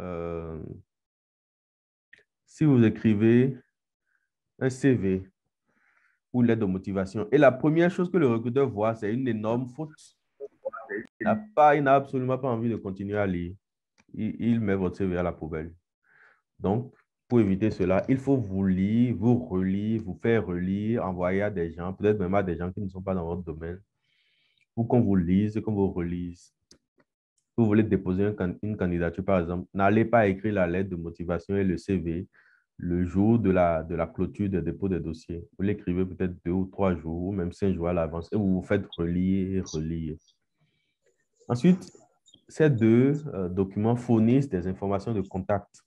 un CV ou lettre de motivation, et la première chose que le recruteur voit, c'est une énorme faute, il n'a absolument pas envie de continuer à lire. Il met votre CV à la poubelle. Donc, pour éviter cela, il faut vous lire, vous relire, vous faire relire, envoyer à des gens, peut-être même à des gens qui ne sont pas dans votre domaine, pour qu'on vous lise, qu'on vous relise. Si vous voulez déposer une candidature, par exemple, n'allez pas écrire la lettre de motivation et le CV le jour de la clôture de dépôt des dossiers. Vous l'écrivez peut-être 2 ou 3 jours, ou même 5 jours à l'avance, et vous vous faites relire et relire. Ensuite, ces deux documents fournissent des informations de contact.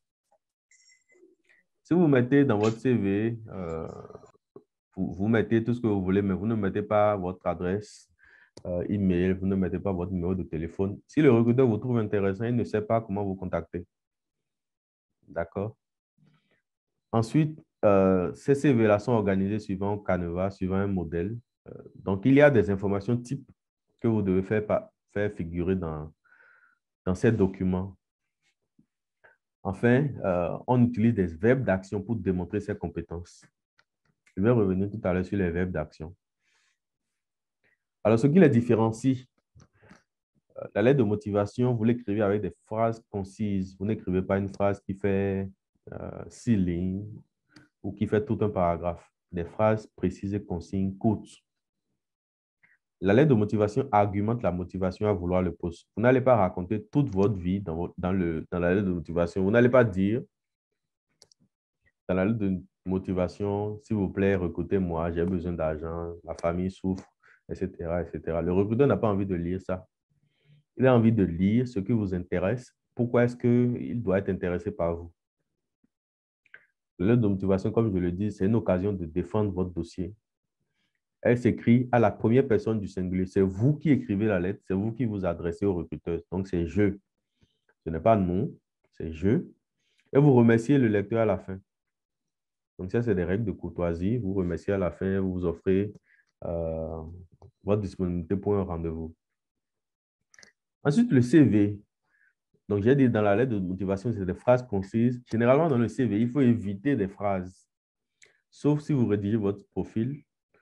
Si vous mettez dans votre CV, vous mettez tout ce que vous voulez, mais vous ne mettez pas votre adresse email, vous ne mettez pas votre numéro de téléphone. Si le recruteur vous trouve intéressant, il ne sait pas comment vous contacter. D'accord? Ensuite, ces CV-là sont organisés suivant Canva, suivant un modèle. Donc, il y a des informations types que vous devez faire figurer dans ces documents. Enfin, on utilise des verbes d'action pour démontrer ses compétences. Je vais revenir tout à l'heure sur les verbes d'action. Alors, ce qui les différencie, la lettre de motivation, vous l'écrivez avec des phrases concises. Vous n'écrivez pas une phrase qui fait 6 lignes ou qui fait tout un paragraphe. Des phrases précises et concises, courtes. La lettre de motivation argumente la motivation à vouloir le poste. Vous n'allez pas raconter toute votre vie dans la lettre de motivation. Vous n'allez pas dire dans la lettre de motivation, s'il vous plaît, recrutez-moi, j'ai besoin d'argent, ma famille souffre, etc., etc. Le recruteur n'a pas envie de lire ça. Il a envie de lire ce qui vous intéresse. Pourquoi est-ce qu'il doit être intéressé par vous? La lettre de motivation, comme je le dis, c'est une occasion de défendre votre dossier. Elle s'écrit à la première personne du singulier. C'est vous qui écrivez la lettre, c'est vous qui vous adressez au recruteur. Donc, c'est je. Ce n'est pas nous, c'est je. Et vous remerciez le lecteur à la fin. Donc, ça, c'est des règles de courtoisie. Vous remerciez à la fin, vous vous offrez votre disponibilité pour un rendez-vous. Ensuite, le CV. Donc, j'ai dit dans la lettre de motivation, c'est des phrases concises. Généralement, dans le CV, il faut éviter des phrases. Sauf si vous rédigez votre profil.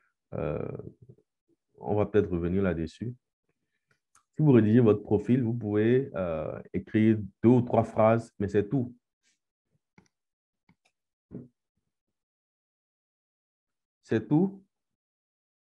On va peut-être revenir là-dessus. Si vous rédigez votre profil, vous pouvez écrire 2 ou 3 phrases, mais c'est tout. C'est tout.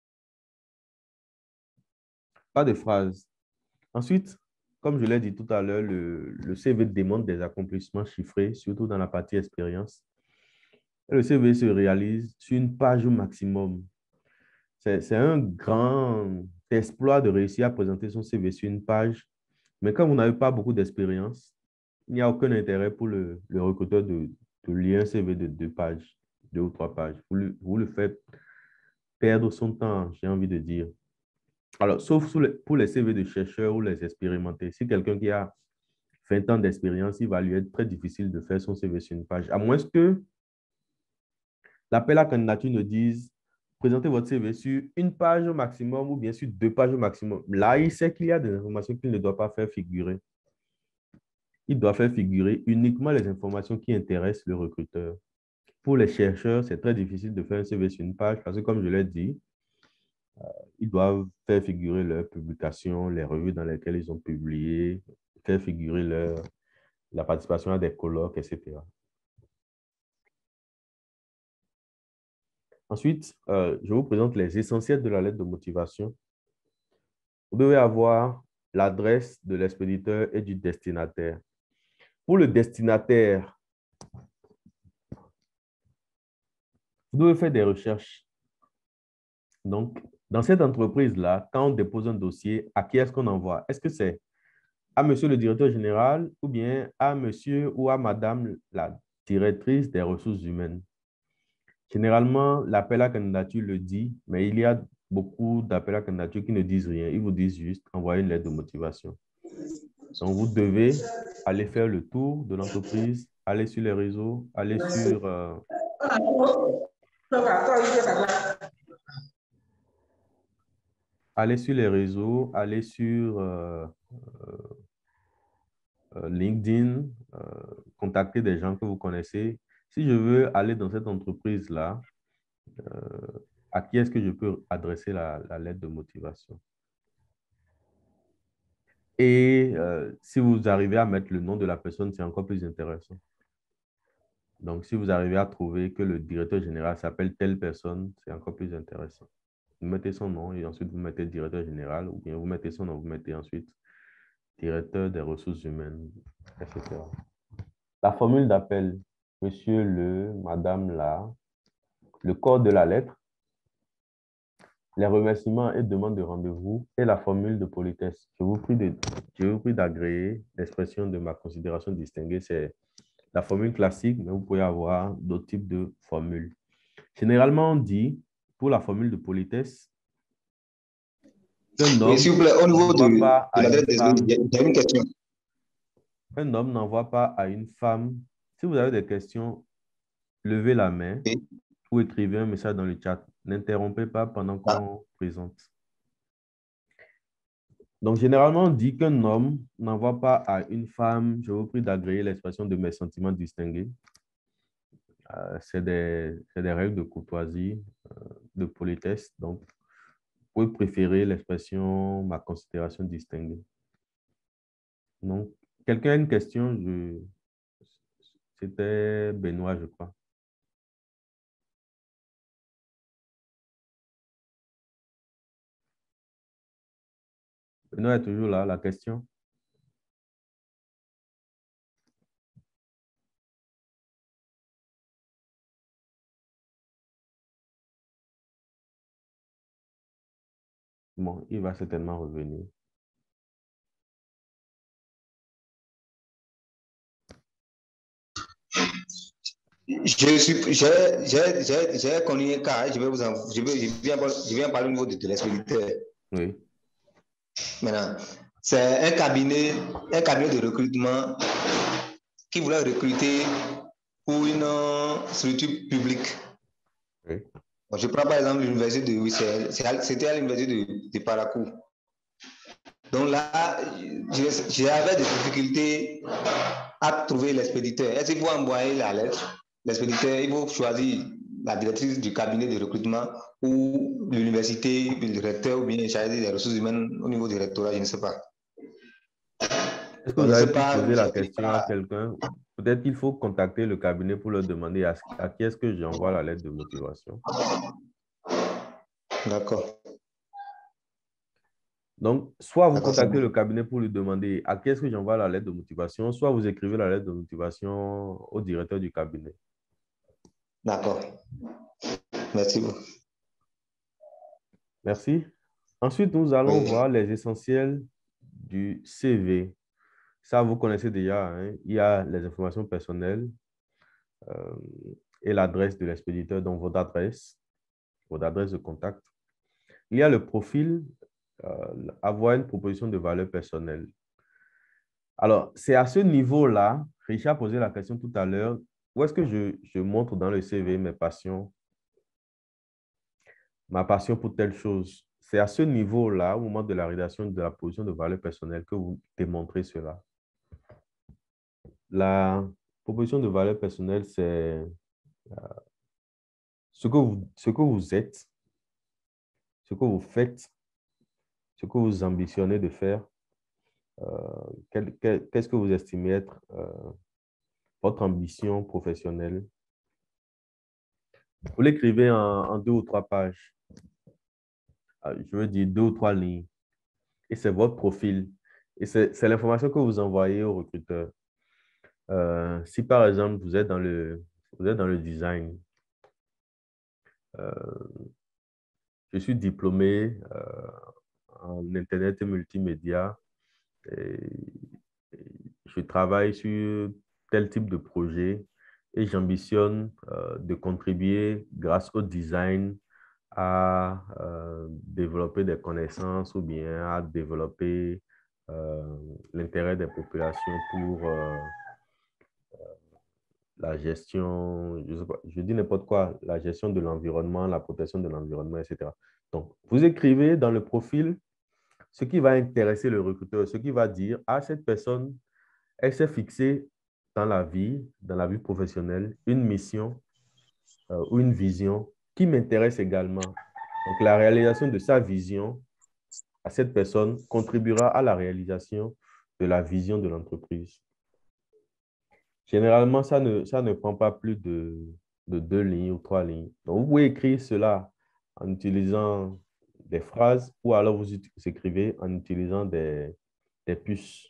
Pas de phrase. Ensuite, comme je l'ai dit tout à l'heure, le CV demande des accomplissements chiffrés, surtout dans la partie expérience. Et le CV se réalise sur une page au maximum. C'est un grand exploit de réussir à présenter son CV sur une page. Mais quand vous n'avez pas beaucoup d'expérience, il n'y a aucun intérêt pour le recruteur de lire un CV de 2 pages, 2 ou 3 pages. Vous le faites perdre son temps, j'ai envie de dire. Alors, sauf pour les CV de chercheurs ou les expérimentés. Si quelqu'un qui a 20 ans d'expérience, il va lui être très difficile de faire son CV sur une page. À moins que l'appel à candidature ne dise présentez votre CV sur une page au maximum ou bien sur 2 pages au maximum. Là, il sait qu'il y a des informations qu'il ne doit pas faire figurer. Il doit faire figurer uniquement les informations qui intéressent le recruteur. Pour les chercheurs, c'est très difficile de faire un CV sur une page parce que, comme je l'ai dit, ils doivent faire figurer leurs publications, les revues dans lesquelles ils ont publié, faire figurer la participation à des colloques, etc. Ensuite, je vous présente les essentiels de la lettre de motivation. Vous devez avoir l'adresse de l'expéditeur et du destinataire. Pour le destinataire, vous devez faire des recherches. Donc, dans cette entreprise-là, quand on dépose un dossier, à qui est-ce qu'on envoie? Est-ce que c'est à monsieur le directeur général ou bien à monsieur ou à madame la directrice des ressources humaines? Généralement, l'appel à candidature le dit, mais il y a beaucoup d'appels à candidature qui ne disent rien. Ils vous disent juste envoyer une lettre de motivation. Donc, vous devez aller faire le tour de l'entreprise, aller sur les réseaux, aller sur les réseaux, aller sur LinkedIn, contacter des gens que vous connaissez. Si je veux aller dans cette entreprise-là, à qui est-ce que je peux adresser la lettre de motivation? Et si vous arrivez à mettre le nom de la personne, c'est encore plus intéressant. Donc, si vous arrivez à trouver que le directeur général s'appelle telle personne, c'est encore plus intéressant. Vous mettez son nom et ensuite vous mettez directeur général, ou bien vous mettez son nom, vous mettez ensuite directeur des ressources humaines, etc. La formule d'appel, monsieur le, madame la, le corps de la lettre, les remerciements et demandes de rendez-vous et la formule de politesse. Je vous prie d'agréer l'expression de ma considération distinguée. C'est la formule classique, mais vous pouvez avoir d'autres types de formules. Généralement, on dit, pour la formule de politesse, qu'un homme s'il vous plaît, au niveau de la lettre, j'ai une question. Un homme n'envoie pas à une femme. Si vous avez des questions, levez la main ou écrivez un message dans le chat. N'interrompez pas pendant qu'on présente. Donc, généralement, on dit qu'un homme n'envoie pas à une femme. Je vous prie d'agréer l'expression de mes sentiments distingués. C'est des règles de courtoisie, de politesse. Donc, vous pouvez préférer l'expression ma considération distinguée. Donc, quelqu'un a une question? C'était Benoît, je crois. Benoît est toujours là, la question? Bon, il va certainement revenir. J'ai connu un cas, je vais en parler au niveau de l'expéditeur. Oui. Maintenant, c'est un cabinet de recrutement qui voulait recruter pour une structure publique. Oui. Bon, je prends par exemple l'université de Wissel, c'était à l'université de Parakou. Donc là, j'avais des difficultés à trouver l'expéditeur. Est-ce qu'il faut envoyer la lettre? L'expéditeur, il faut choisir la directrice du cabinet de recrutement ou l'université, le recteur ou bien chargé des ressources humaines au niveau du rectorat, je ne sais pas. Est-ce que vous avez pu poser la question à quelqu'un? Peut-être qu'il faut contacter le cabinet pour leur demander à qui est-ce que j'envoie la lettre de motivation. D'accord. Donc, soit vous D'accord, contactez le cabinet pour lui demander à qui est-ce que j'envoie la lettre de motivation, soit vous écrivez la lettre de motivation au directeur du cabinet. d'accord. Merci beaucoup. Merci. Ensuite, nous allons Oui. voir les essentiels du CV. Ça, vous connaissez déjà, hein? Il y a les informations personnelles et l'adresse de l'expéditeur, donc votre adresse de contact. Il y a le profil, avoir une proposition de valeur personnelle. Alors, c'est à ce niveau-là, Richard posait la question tout à l'heure, où est-ce que je montre dans le CV mes passions, ma passion pour telle chose. C'est à ce niveau-là, au moment de la rédaction de la proposition de valeur personnelle, que vous démontrez cela. La proposition de valeur personnelle, c'est ce que vous êtes, ce que vous faites, ce que vous ambitionnez de faire, qu'est-ce que vous estimez être votre ambition professionnelle. Vous l'écrivez en 2 ou 3 pages. Je veux dire 2 ou 3 lignes. Et c'est votre profil. Et c'est l'information que vous envoyez au recruteur. Si par exemple, vous êtes dans le design, je suis diplômé en Internet et multimédia. Je travaille sur tel type de projet et j'ambitionne de contribuer grâce au design à développer des connaissances ou bien à développer l'intérêt des populations pour la gestion, je sais pas, je dis n'importe quoi, la gestion de l'environnement, la protection de l'environnement, etc. Donc, vous écrivez dans le profil ce qui va intéresser le recruteur, ce qui va dire, ah, cette personne, elle s'est fixée dans la vie professionnelle, une mission ou une vision qui m'intéresse également. Donc, la réalisation de sa vision à cette personne contribuera à la réalisation de la vision de l'entreprise. Généralement, ça ne prend pas plus de 2 lignes ou 3 lignes. Donc, vous pouvez écrire cela en utilisant des phrases ou alors vous écrivez en utilisant des puces.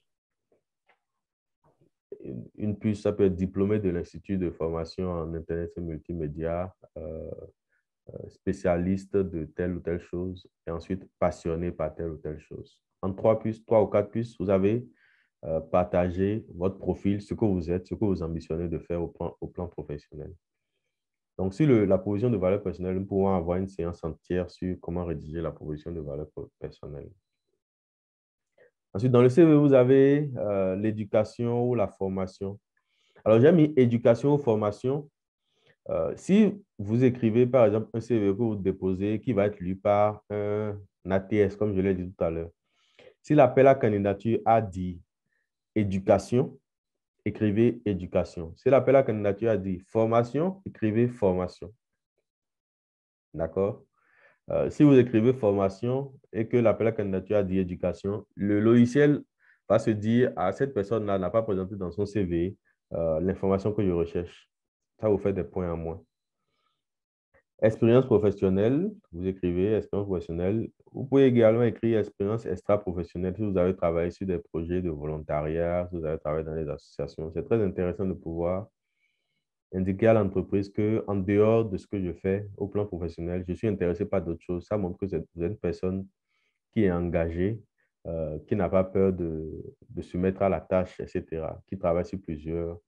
Une puce, ça peut être diplômé de l'Institut de formation en Internet et multimédia, spécialiste de telle ou telle chose et ensuite passionné par telle ou telle chose. En 3 ou 4 puces, vous avez partagé votre profil, ce que vous êtes, ce que vous ambitionnez de faire au plan professionnel. Donc, sur la proposition de valeur personnelle, nous pouvons avoir une séance entière sur comment rédiger la proposition de valeur personnelle. Ensuite, dans le CV, vous avez l'éducation ou la formation. Alors, j'ai mis éducation ou formation. Si vous écrivez, par exemple, un CV que vous déposez qui va être lu par un ATS, comme je l'ai dit tout à l'heure, si l'appel à candidature a dit éducation, écrivez éducation. Si l'appel à candidature a dit formation, écrivez formation. D'accord? Si vous écrivez formation et que l'appel à candidature a dit éducation, le logiciel va se dire, ah, cette personne-là n'a pas présenté dans son CV l'information que je recherche. Ça vous fait des points en moins. Expérience professionnelle, vous écrivez expérience professionnelle. Vous pouvez également écrire expérience extra-professionnelle si vous avez travaillé sur des projets de volontariat, si vous avez travaillé dans des associations. C'est très intéressant de pouvoir indiquer à l'entreprise qu'en dehors de ce que je fais au plan professionnel, je suis intéressé par d'autres choses. Ça montre que vous êtes une personne qui est engagée, qui n'a pas peur de se mettre à la tâche, etc., qui travaille sur plusieurs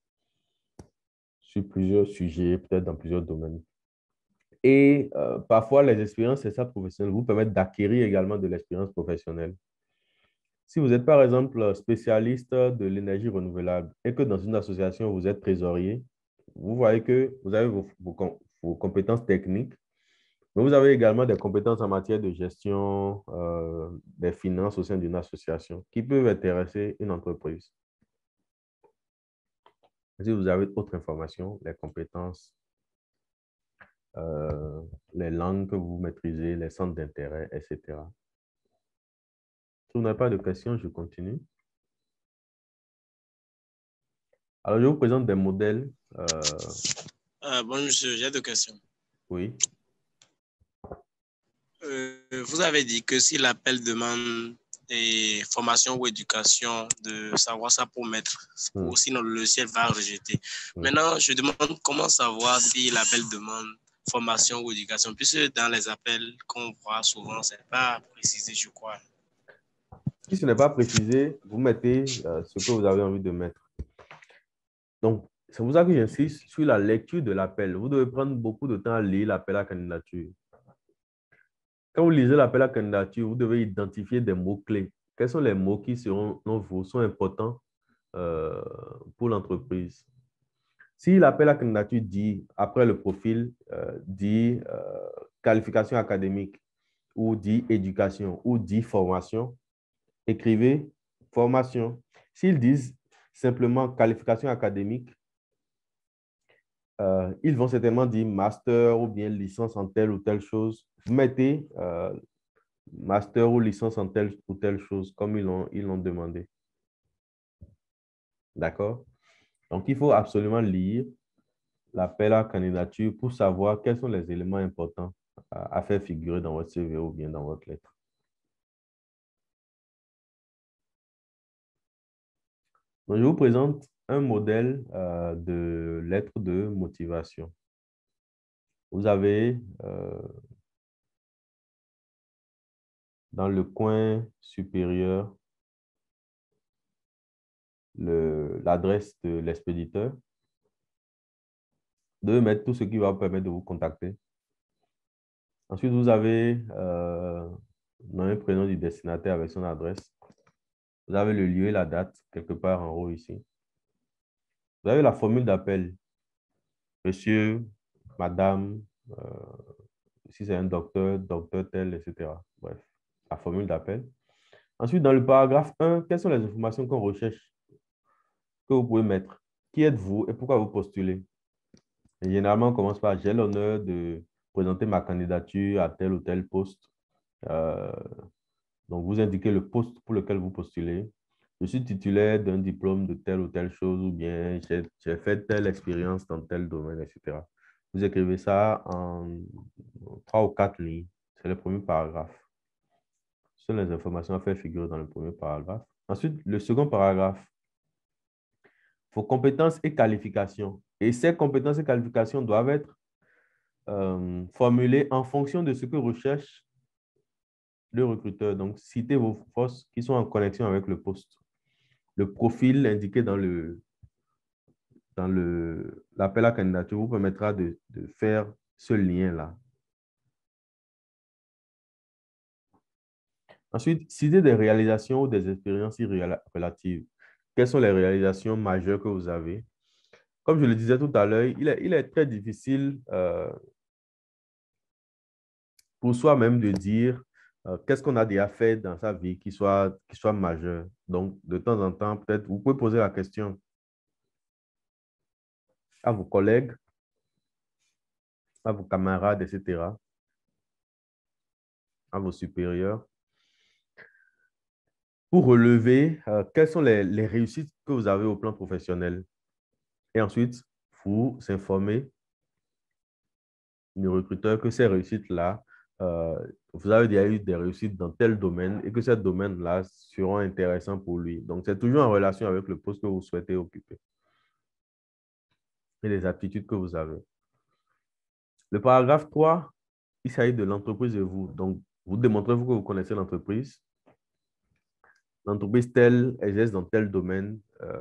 sujets, peut-être dans plusieurs domaines. Et parfois, les expériences extra-professionnelles vous permettent d'acquérir également de l'expérience professionnelle. Si vous êtes, par exemple, spécialiste de l'énergie renouvelable et que dans une association, vous êtes trésorier, vous voyez que vous avez vos compétences techniques, mais vous avez également des compétences en matière de gestion des finances au sein d'une association qui peuvent intéresser une entreprise. Si vous avez d'autres informations, les compétences, les langues que vous maîtrisez, les centres d'intérêt, etc. Si vous n'avez pas de questions, je continue. Alors, je vous présente des modèles. Bon, monsieur, j'ai 2 questions. Oui. Vous avez dit que si l'appel demande et formation ou éducation, de savoir ça pour mettre. Sinon, le logiciel va rejeter. Maintenant, je demande comment savoir si l'appel demande formation ou éducation, puisque dans les appels qu'on voit souvent, ce n'est pas précisé, je crois. Si ce n'est pas précisé, vous mettez ce que vous avez envie de mettre. Donc, c'est pour ça que j'insiste sur la lecture de l'appel. Vous devez prendre beaucoup de temps à lire l'appel à candidature. Quand vous lisez l'appel à candidature, vous devez identifier des mots-clés. Quels sont les mots qui, selon vous, sont importants pour l'entreprise? Si l'appel à candidature dit, après le profil, dit qualification académique, ou dit éducation, ou dit formation, écrivez formation. S'ils disent simplement qualification académique, ils vont certainement dire master ou bien licence en telle ou telle chose. Vous mettez master ou licence en telle ou telle chose, comme ils l'ont demandé. D'accord? Donc, il faut absolument lire l'appel à candidature pour savoir quels sont les éléments importants à faire figurer dans votre CV ou bien dans votre lettre. Donc, je vous présente un modèle de lettre de motivation. Vous avez dans le coin supérieur l'adresse de l'expéditeur. Vous devez mettre tout ce qui va vous permettre de vous contacter. Ensuite, vous avez nom et prénom du destinataire avec son adresse. Vous avez le lieu et la date quelque part en haut ici. Vous avez la formule d'appel. Monsieur, madame, si c'est un docteur, docteur tel, etc. Bref, la formule d'appel. Ensuite, dans le paragraphe 1, quelles sont les informations qu'on recherche, que vous pouvez mettre? Qui êtes-vous et pourquoi vous postulez? Et généralement, on commence par « J'ai l'honneur de présenter ma candidature à tel ou tel poste. » Donc, vous indiquez le poste pour lequel vous postulez. Je suis titulaire d'un diplôme de telle ou telle chose ou bien j'ai fait telle expérience dans tel domaine, etc. Vous écrivez ça en 3 ou 4 lignes. C'est le premier paragraphe. Ce sont les informations à faire figurer dans le premier paragraphe. Ensuite, le second paragraphe. Vos compétences et qualifications. Et ces compétences et qualifications doivent être formulées en fonction de ce que recherche le recruteur. Donc, citez vos forces qui sont en connexion avec le poste. Le profil indiqué dans l'appel à candidature vous permettra de faire ce lien-là. Ensuite, citez des réalisations ou des expériences relatives. Quelles sont les réalisations majeures que vous avez? Comme je le disais tout à l'heure, il est très difficile pour soi-même de dire qu'est-ce qu'on a déjà fait dans sa vie qui soit majeur. Donc, de temps en temps, peut-être, vous pouvez poser la question à vos collègues, à vos camarades, etc., à vos supérieurs, pour relever quelles sont les réussites que vous avez au plan professionnel. Et ensuite, vous informez le recruteur que ces réussites-là, vous avez déjà eu des réussites dans tel domaine et que ces domaines-là seront intéressants pour lui. Donc, c'est toujours en relation avec le poste que vous souhaitez occuper et les aptitudes que vous avez. Le paragraphe 3, il s'agit de l'entreprise et vous. Donc, vous démontrez que vous connaissez l'entreprise. L'entreprise telle exerce dans tel domaine.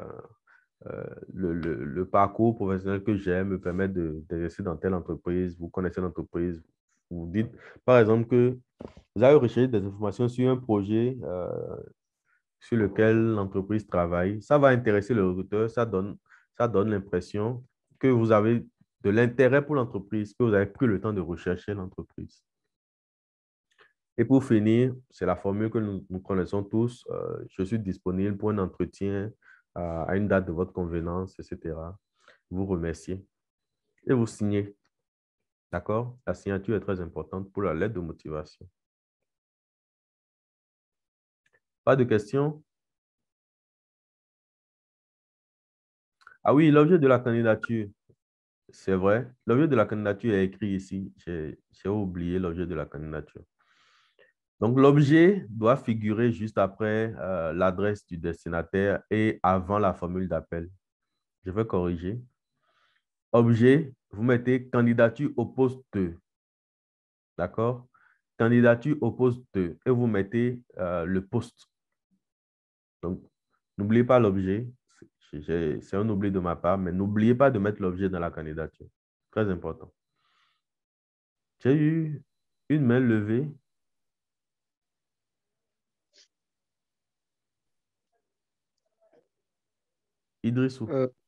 Le parcours professionnel que j'ai me permet d'exercer dans telle entreprise. Vous connaissez l'entreprise. Vous dites, par exemple, que vous avez recherché des informations sur un projet sur lequel l'entreprise travaille. Ça va intéresser le recruteur. Ça donne l'impression que vous avez de l'intérêt pour l'entreprise, que vous avez pris le temps de rechercher l'entreprise. Et pour finir, c'est la formule que nous connaissons tous. Je suis disponible pour un entretien à une date de votre convenance, etc. Vous remerciez et vous signez. D'accord? La signature est très importante pour la lettre de motivation. Pas de questions? Ah oui, l'objet de la candidature. C'est vrai. L'objet de la candidature est écrit ici. J'ai oublié l'objet de la candidature. Donc, l'objet doit figurer juste après l'adresse du destinataire et avant la formule d'appel. Je vais corriger. Objet, vous mettez candidature au poste 2. D'accord? Candidature au poste 2 et vous mettez le poste. Donc, n'oubliez pas l'objet. C'est un oubli de ma part, mais n'oubliez pas de mettre l'objet dans la candidature. Très important. J'ai eu une main levée. Idrissou.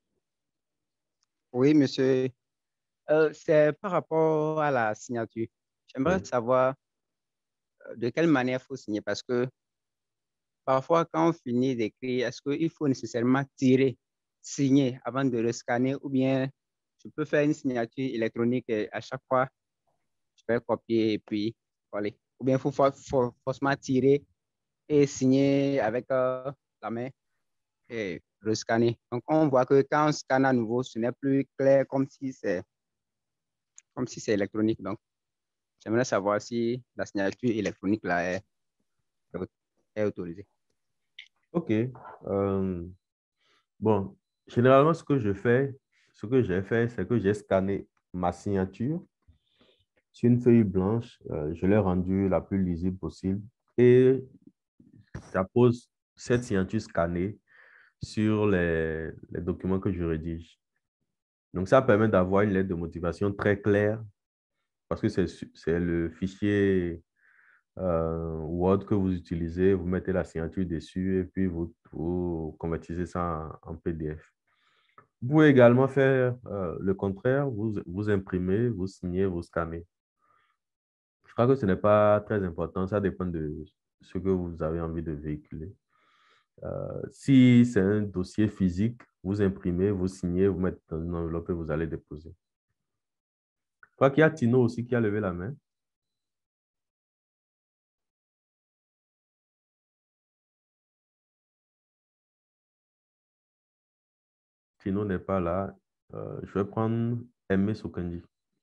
Oui, monsieur. C'est par rapport à la signature. J'aimerais savoir de quelle manière il faut signer parce que parfois, quand on finit d'écrire, est-ce qu'il faut nécessairement tirer, signer avant de le scanner ou bien je peux faire une signature électronique et à chaque fois, je vais copier et puis coller. Ou bien il faut forcément tirer et signer avec la main et le scanner. Donc, on voit que quand on scanne à nouveau, ce n'est plus clair comme si c'est électronique. Donc, j'aimerais savoir si la signature électronique là est autorisée. OK. Bon, généralement, ce que j'ai fait, c'est que j'ai scanné ma signature sur une feuille blanche. Je l'ai rendue la plus lisible possible et j'appose cette signature scannée sur les documents que je rédige. Donc, ça permet d'avoir une lettre de motivation très claire parce que c'est le fichier Word que vous utilisez, vous mettez la signature dessus et puis vous convertissez ça en PDF. Vous pouvez également faire le contraire, vous imprimez, vous signez, vous scannez. Je crois que ce n'est pas très important, ça dépend de ce que vous avez envie de véhiculer. Si c'est un dossier physique, vous imprimez, vous signez, vous mettez dans une enveloppe et vous allez déposer. Je crois qu'il y a Tino aussi qui a levé la main. Tino n'est pas là. Je vais prendre Aimé Sokanji.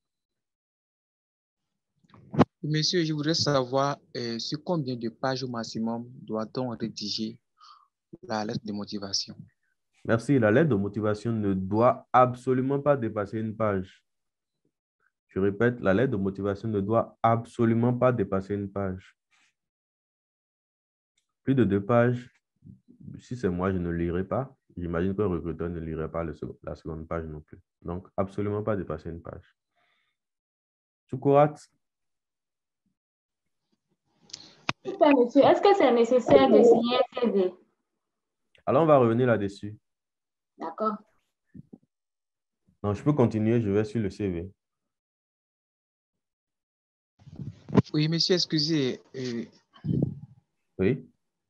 Monsieur, je voudrais savoir sur combien de pages au maximum doit-on rédiger la lettre de motivation? Merci. La lettre de motivation ne doit absolument pas dépasser une page. Je répète, la lettre de motivation ne doit absolument pas dépasser une page. Plus de 2 pages, si c'est moi, je ne lirai pas. J'imagine qu'un recruteur ne lirait pas la seconde page non plus. Donc, absolument pas dépasser une page. Choukurat. Monsieur, est-ce que c'est nécessaire de signer un CV? Alors, on va revenir là-dessus. D'accord. Non, je peux continuer, je vais sur le CV. Oui, monsieur, excusez. Oui.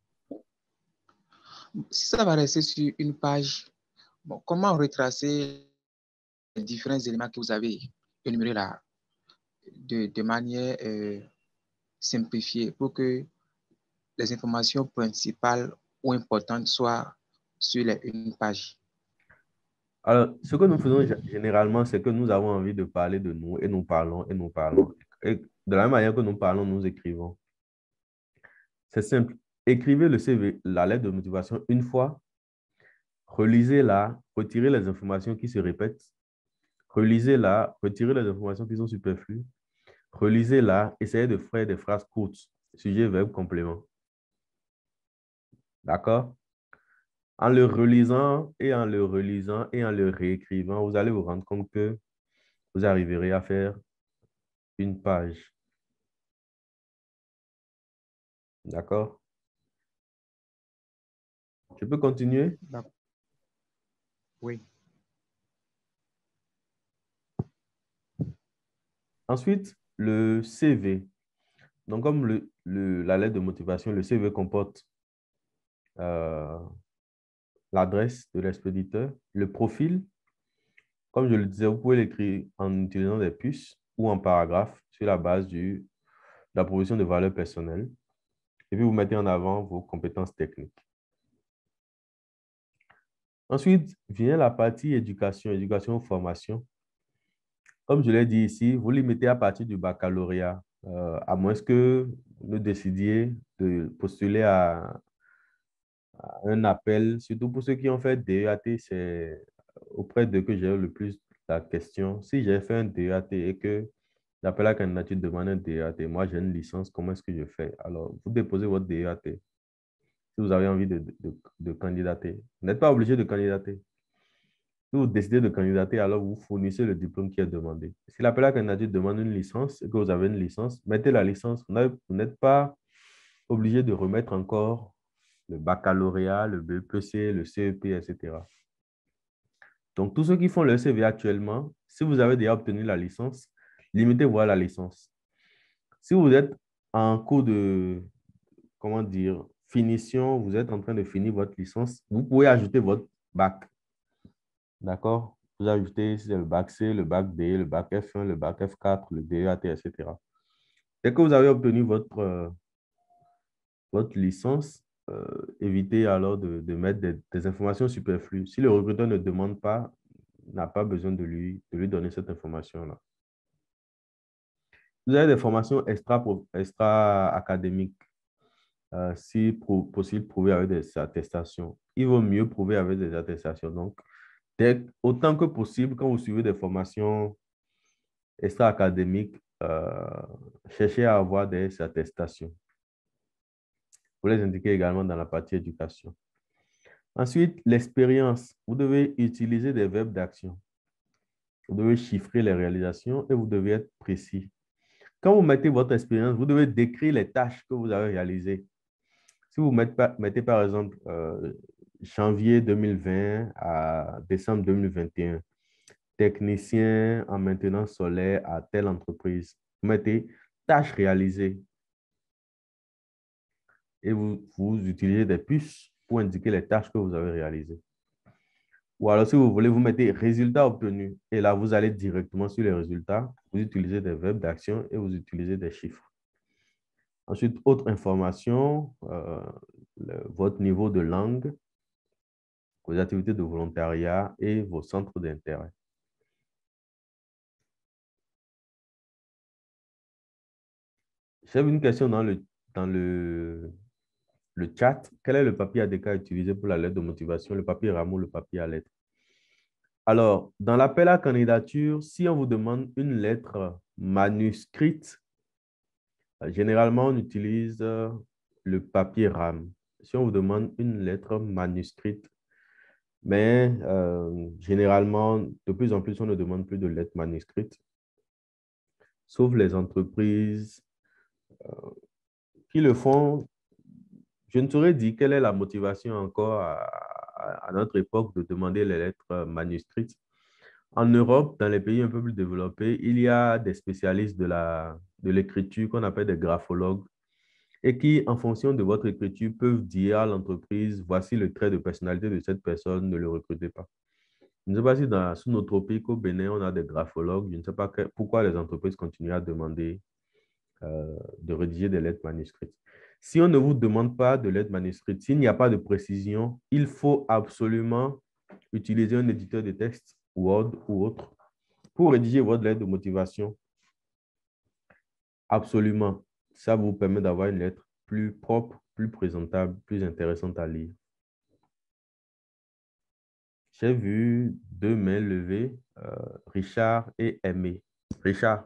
Si ça va rester sur une page, bon, comment retracer les différents éléments que vous avez énumérés là de manière simplifiée pour que les informations principales ou importantes soient sur une page? Alors, ce que nous faisons généralement, c'est que nous avons envie de parler de nous et nous parlons et nous parlons. Et de la même manière que nous parlons, nous écrivons. C'est simple. Écrivez le CV, la lettre de motivation une fois, relisez-la, retirez les informations qui se répètent, relisez-la, retirez les informations qui sont superflues, relisez-la, essayez de faire des phrases courtes, sujet, verbe, complément. D'accord? En le relisant et en le relisant et en le réécrivant, vous allez vous rendre compte que vous arriverez à faire une page. D'accord? Je peux continuer? Oui. Ensuite, le CV. Donc, comme la lettre de motivation, le CV comporte l'adresse de l'expéditeur, le profil. Comme je le disais, vous pouvez l'écrire en utilisant des puces ou en paragraphe sur la base de la proposition de valeur personnelle. Et puis, vous mettez en avant vos compétences techniques. Ensuite, vient la partie éducation, formation. Comme je l'ai dit ici, vous limitez à partir du baccalauréat, à moins que ne décidiez de postuler à un appel, surtout pour ceux qui ont fait DEAT, c'est auprès d'eux que j'ai eu le plus la question. Si j'ai fait un DEAT et que l'appel à candidature demande un DEAT, moi j'ai une licence, comment est-ce que je fais? Alors, vous déposez votre DEAT si vous avez envie de candidater. Vous n'êtes pas obligé de candidater. Si vous décidez de candidater, alors vous fournissez le diplôme qui est demandé. Si l'appel à candidature demande une licence et que vous avez une licence, mettez la licence. Vous n'êtes pas obligé de remettre encore le baccalauréat, le BEPC, le CEP, etc. Donc, tous ceux qui font le CV actuellement, si vous avez déjà obtenu la licence, limitez-vous à la licence. Si vous êtes en cours de, comment dire, finition, vous êtes en train de finir votre licence, vous pouvez ajouter votre bac. D'accord? Vous ajoutez si c'est le bac C, le bac B, le bac F1, le bac F4, le DEAT, etc. Dès que vous avez obtenu votre licence, évitez alors de mettre des informations superflues. Si le recruteur ne demande pas, n'a pas besoin de lui donner cette information-là. Vous avez des formations extra-académiques. Si possible, prouver avec des attestations. Il vaut mieux prouver avec des attestations. Donc, autant que possible, quand vous suivez des formations extra-académiques, cherchez à avoir des attestations. Vous les indiquez également dans la partie éducation. Ensuite, l'expérience. Vous devez utiliser des verbes d'action. Vous devez chiffrer les réalisations et vous devez être précis. Quand vous mettez votre expérience, vous devez décrire les tâches que vous avez réalisées. Si vous mettez par exemple janvier 2020 à décembre 2021, technicien en maintenance solaire à telle entreprise, vous mettez tâches réalisées et vous utilisez des puces pour indiquer les tâches que vous avez réalisées. Ou alors, si vous voulez, vous mettez résultats obtenus. Et là, vous allez directement sur les résultats. Vous utilisez des verbes d'action et vous utilisez des chiffres. Ensuite, autre information, votre niveau de langue, vos activités de volontariat et vos centres d'intérêt. J'ai une question dans le chat. Quel est le papier ADK utilisé pour la lettre de motivation, le papier rameau, le papier à lettres? Alors, dans l'appel à candidature, si on vous demande une lettre manuscrite, généralement, on utilise le papier RAM. Si on vous demande une lettre manuscrite, mais généralement, de plus en plus, on ne demande plus de lettres manuscrites, sauf les entreprises qui le font. Je ne saurais dire quelle est la motivation encore à notre époque de demander les lettres manuscrites. En Europe, dans les pays un peu plus développés, il y a des spécialistes de l'écriture qu'on appelle des graphologues et qui, en fonction de votre écriture, peuvent dire à l'entreprise, voici le trait de personnalité de cette personne, ne le recrutez pas. Je ne sais pas si sous nos tropiques au Bénin, on a des graphologues. Je ne sais pas pourquoi les entreprises continuent à demander de rédiger des lettres manuscrites. Si on ne vous demande pas de lettres manuscrites, s'il n'y a pas de précision, il faut absolument utiliser un éditeur de texte, Word ou autre, pour rédiger votre lettre de motivation. Absolument. Ça vous permet d'avoir une lettre plus propre, plus présentable, plus intéressante à lire. J'ai vu 2 mains levées, Richard et Aimé. Richard.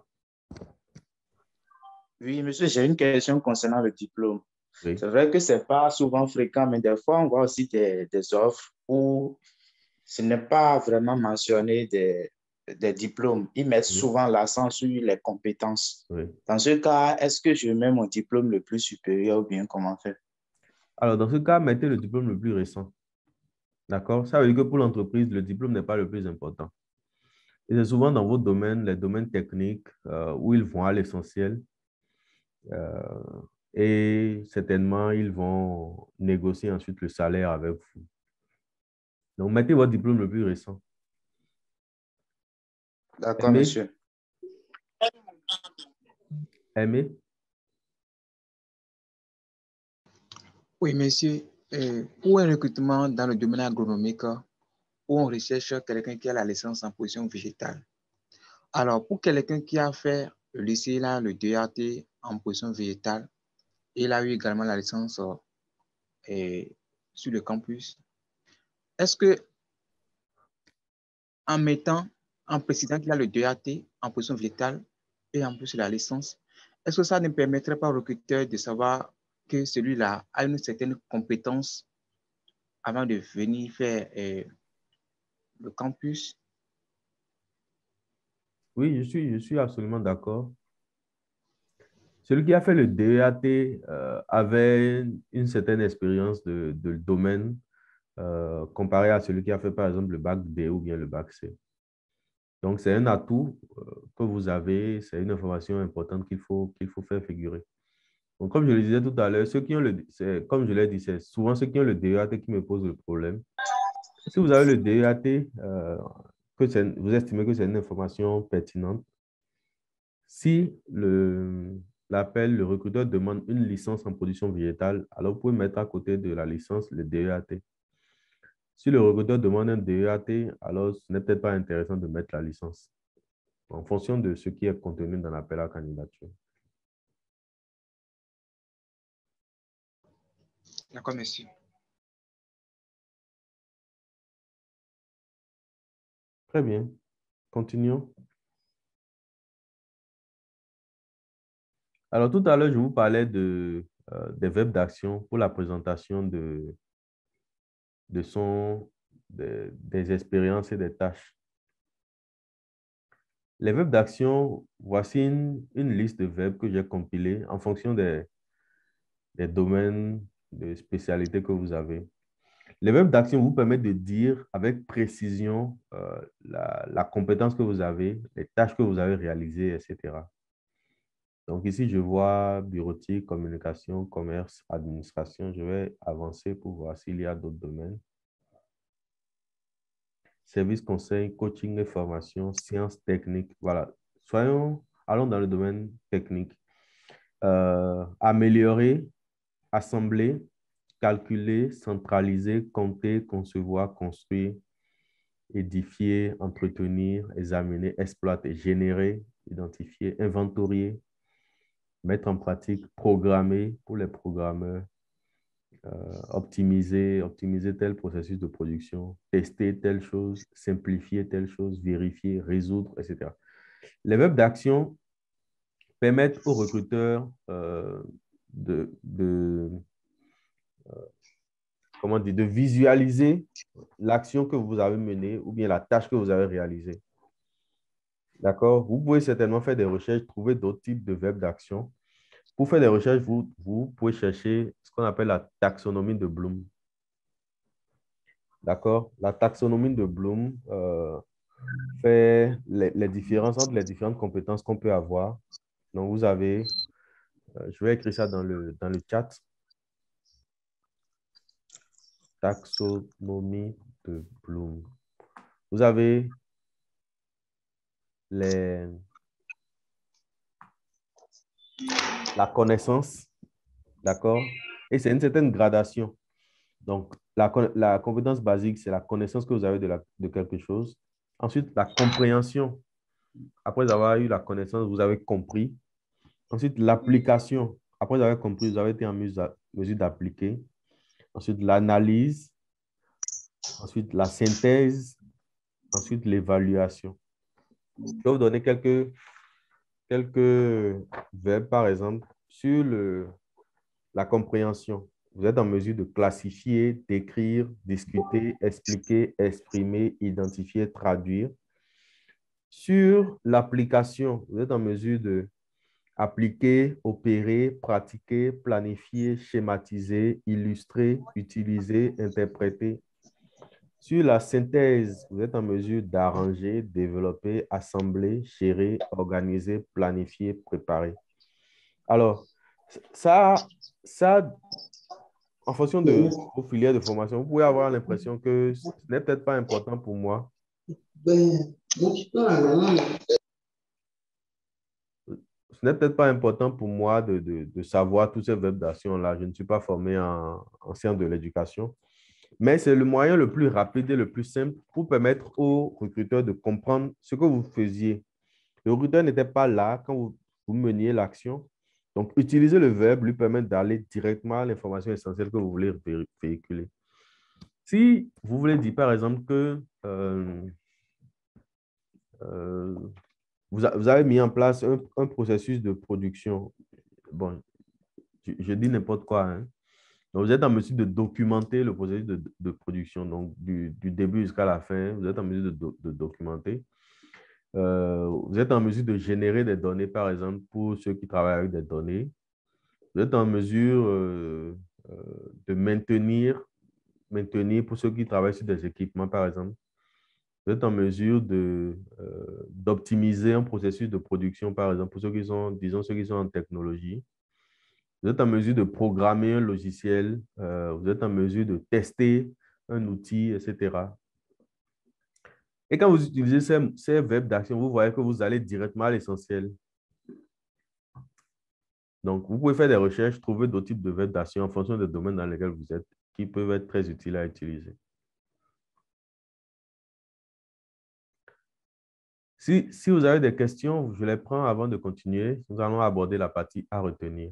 Oui, monsieur, j'ai une question concernant le diplôme. Oui. C'est vrai que ce n'est pas souvent fréquent, mais des fois, on voit aussi des offres où ce n'est pas vraiment mentionné des diplômes. Ils mettent souvent l'accent sur les compétences. Oui. Dans ce cas, est-ce que je mets mon diplôme le plus supérieur ou bien comment faire? Alors, dans ce cas, mettez le diplôme le plus récent. D'accord? Ça veut dire que pour l'entreprise, le diplôme n'est pas le plus important. Et c'est souvent dans vos domaines, les domaines techniques, où ils vont à l'essentiel. Et certainement, ils vont négocier ensuite le salaire avec vous. Donc, mettez votre diplôme le plus récent. D'accord, monsieur. Aimé? Oui, monsieur. Pour un recrutement dans le domaine agronomique, où on recherche quelqu'un qui a la licence en position végétale. Alors, pour quelqu'un qui a fait le lycée, là, le DEAT en position végétale, il a eu également la licence sur le campus. Est-ce que en précisant qu'il a le DEAT en position végétale et en plus la licence, est-ce que ça ne permettrait pas au recruteur de savoir que celui-là a une certaine compétence avant de venir faire le campus? Oui, je suis absolument d'accord. Celui qui a fait le DEAT avait une certaine expérience de domaine comparé à celui qui a fait, par exemple, le bac D ou bien le bac C. Donc, c'est un atout que vous avez, c'est une information importante qu'il faut faire figurer. Donc, comme je le disais tout à l'heure, ceux qui ont comme je l'ai dit, c'est souvent ceux qui ont le DEAT qui me posent le problème. Si vous avez le DEAT, vous estimez que c'est une information pertinente, si le recruteur demande une licence en production végétale, alors vous pouvez mettre à côté de la licence le DEAT. Si le recruteur demande un DEAT, alors ce n'est peut-être pas intéressant de mettre la licence en fonction de ce qui est contenu dans l'appel à candidature. D'accord, monsieur. Très bien. Continuons. Alors, tout à l'heure, je vous parlais des verbes d'action pour la présentation des expériences et des tâches. Les verbes d'action, voici une liste de verbes que j'ai compilés en fonction des domaines de spécialité que vous avez. Les verbes d'action vous permettent de dire avec précision la compétence que vous avez, les tâches que vous avez réalisées, etc. Donc ici, je vois bureautique, communication, commerce, administration. Je vais avancer pour voir s'il y a d'autres domaines. Service, conseil, coaching et formation, sciences techniques. Voilà. Allons dans le domaine technique. Améliorer, assembler, calculer, centraliser, compter, concevoir, construire, édifier, entretenir, examiner, exploiter, générer, identifier, inventorier, mettre en pratique, programmer pour les programmeurs, optimiser tel processus de production, tester telle chose, simplifier telle chose, vérifier, résoudre, etc. Les verbes d'action permettent aux recruteurs de visualiser l'action que vous avez menée ou bien la tâche que vous avez réalisée. D'accord? Vous pouvez certainement faire des recherches, trouver d'autres types de verbes d'action. Pour faire des recherches, vous pouvez chercher ce qu'on appelle la taxonomie de Bloom. D'accord? La taxonomie de Bloom fait les différences entre les différentes compétences qu'on peut avoir. Donc, vous avez, je vais écrire ça dans le chat. Taxonomie de Bloom. Vous avez la connaissance, d'accord? Et c'est une certaine gradation. Donc, la compétence basique, c'est la connaissance que vous avez de quelque chose. Ensuite, la compréhension. Après avoir eu la connaissance, vous avez compris. Ensuite, l'application. Après avoir compris, vous avez été en mesure d'appliquer. Ensuite, l'analyse. Ensuite, la synthèse. Ensuite, l'évaluation. Je vais vous donner quelques verbes, par exemple, sur la compréhension. Vous êtes en mesure de classifier, d'écrire, discuter, expliquer, exprimer, identifier, traduire. Sur l'application, vous êtes en mesure de appliquer, opérer, pratiquer, planifier, schématiser, illustrer, utiliser, interpréter. Sur la synthèse, vous êtes en mesure d'arranger, développer, assembler, gérer, organiser, planifier, préparer. Alors, ça, en fonction de vos filières de formation, vous pouvez avoir l'impression que ce n'est peut-être pas important pour moi. Ce n'est peut-être pas important pour moi de savoir tous ces verbes d'action-là. Je ne suis pas formé en sciences de l'éducation. Mais c'est le moyen le plus rapide et le plus simple pour permettre aux recruteurs de comprendre ce que vous faisiez. Le recruteur n'était pas là quand vous meniez l'action, Donc, utiliser le verbe lui permet d'aller directement à l'information essentielle que vous voulez véhiculer. Si vous voulez dire, par exemple, que vous avez mis en place un processus de production, bon, je dis n'importe quoi, hein. Donc, vous êtes en mesure de documenter le processus de production, donc du début jusqu'à la fin, vous êtes en mesure de documenter. Vous êtes en mesure de générer des données, par exemple, pour ceux qui travaillent avec des données. Vous êtes en mesure de maintenir pour ceux qui travaillent sur des équipements, par exemple. Vous êtes en mesure d'optimiser un processus de production, par exemple, pour ceux qui sont, disons, ceux qui sont en technologie. Vous êtes en mesure de programmer un logiciel, vous êtes en mesure de tester un outil, etc. Et quand vous utilisez ces verbes d'action, vous voyez que vous allez directement à l'essentiel. Donc, vous pouvez faire des recherches, trouver d'autres types de verbes d'action en fonction des domaines dans lesquels vous êtes, qui peuvent être très utiles à utiliser. Si vous avez des questions, je les prends avant de continuer. Nous allons aborder la partie à retenir.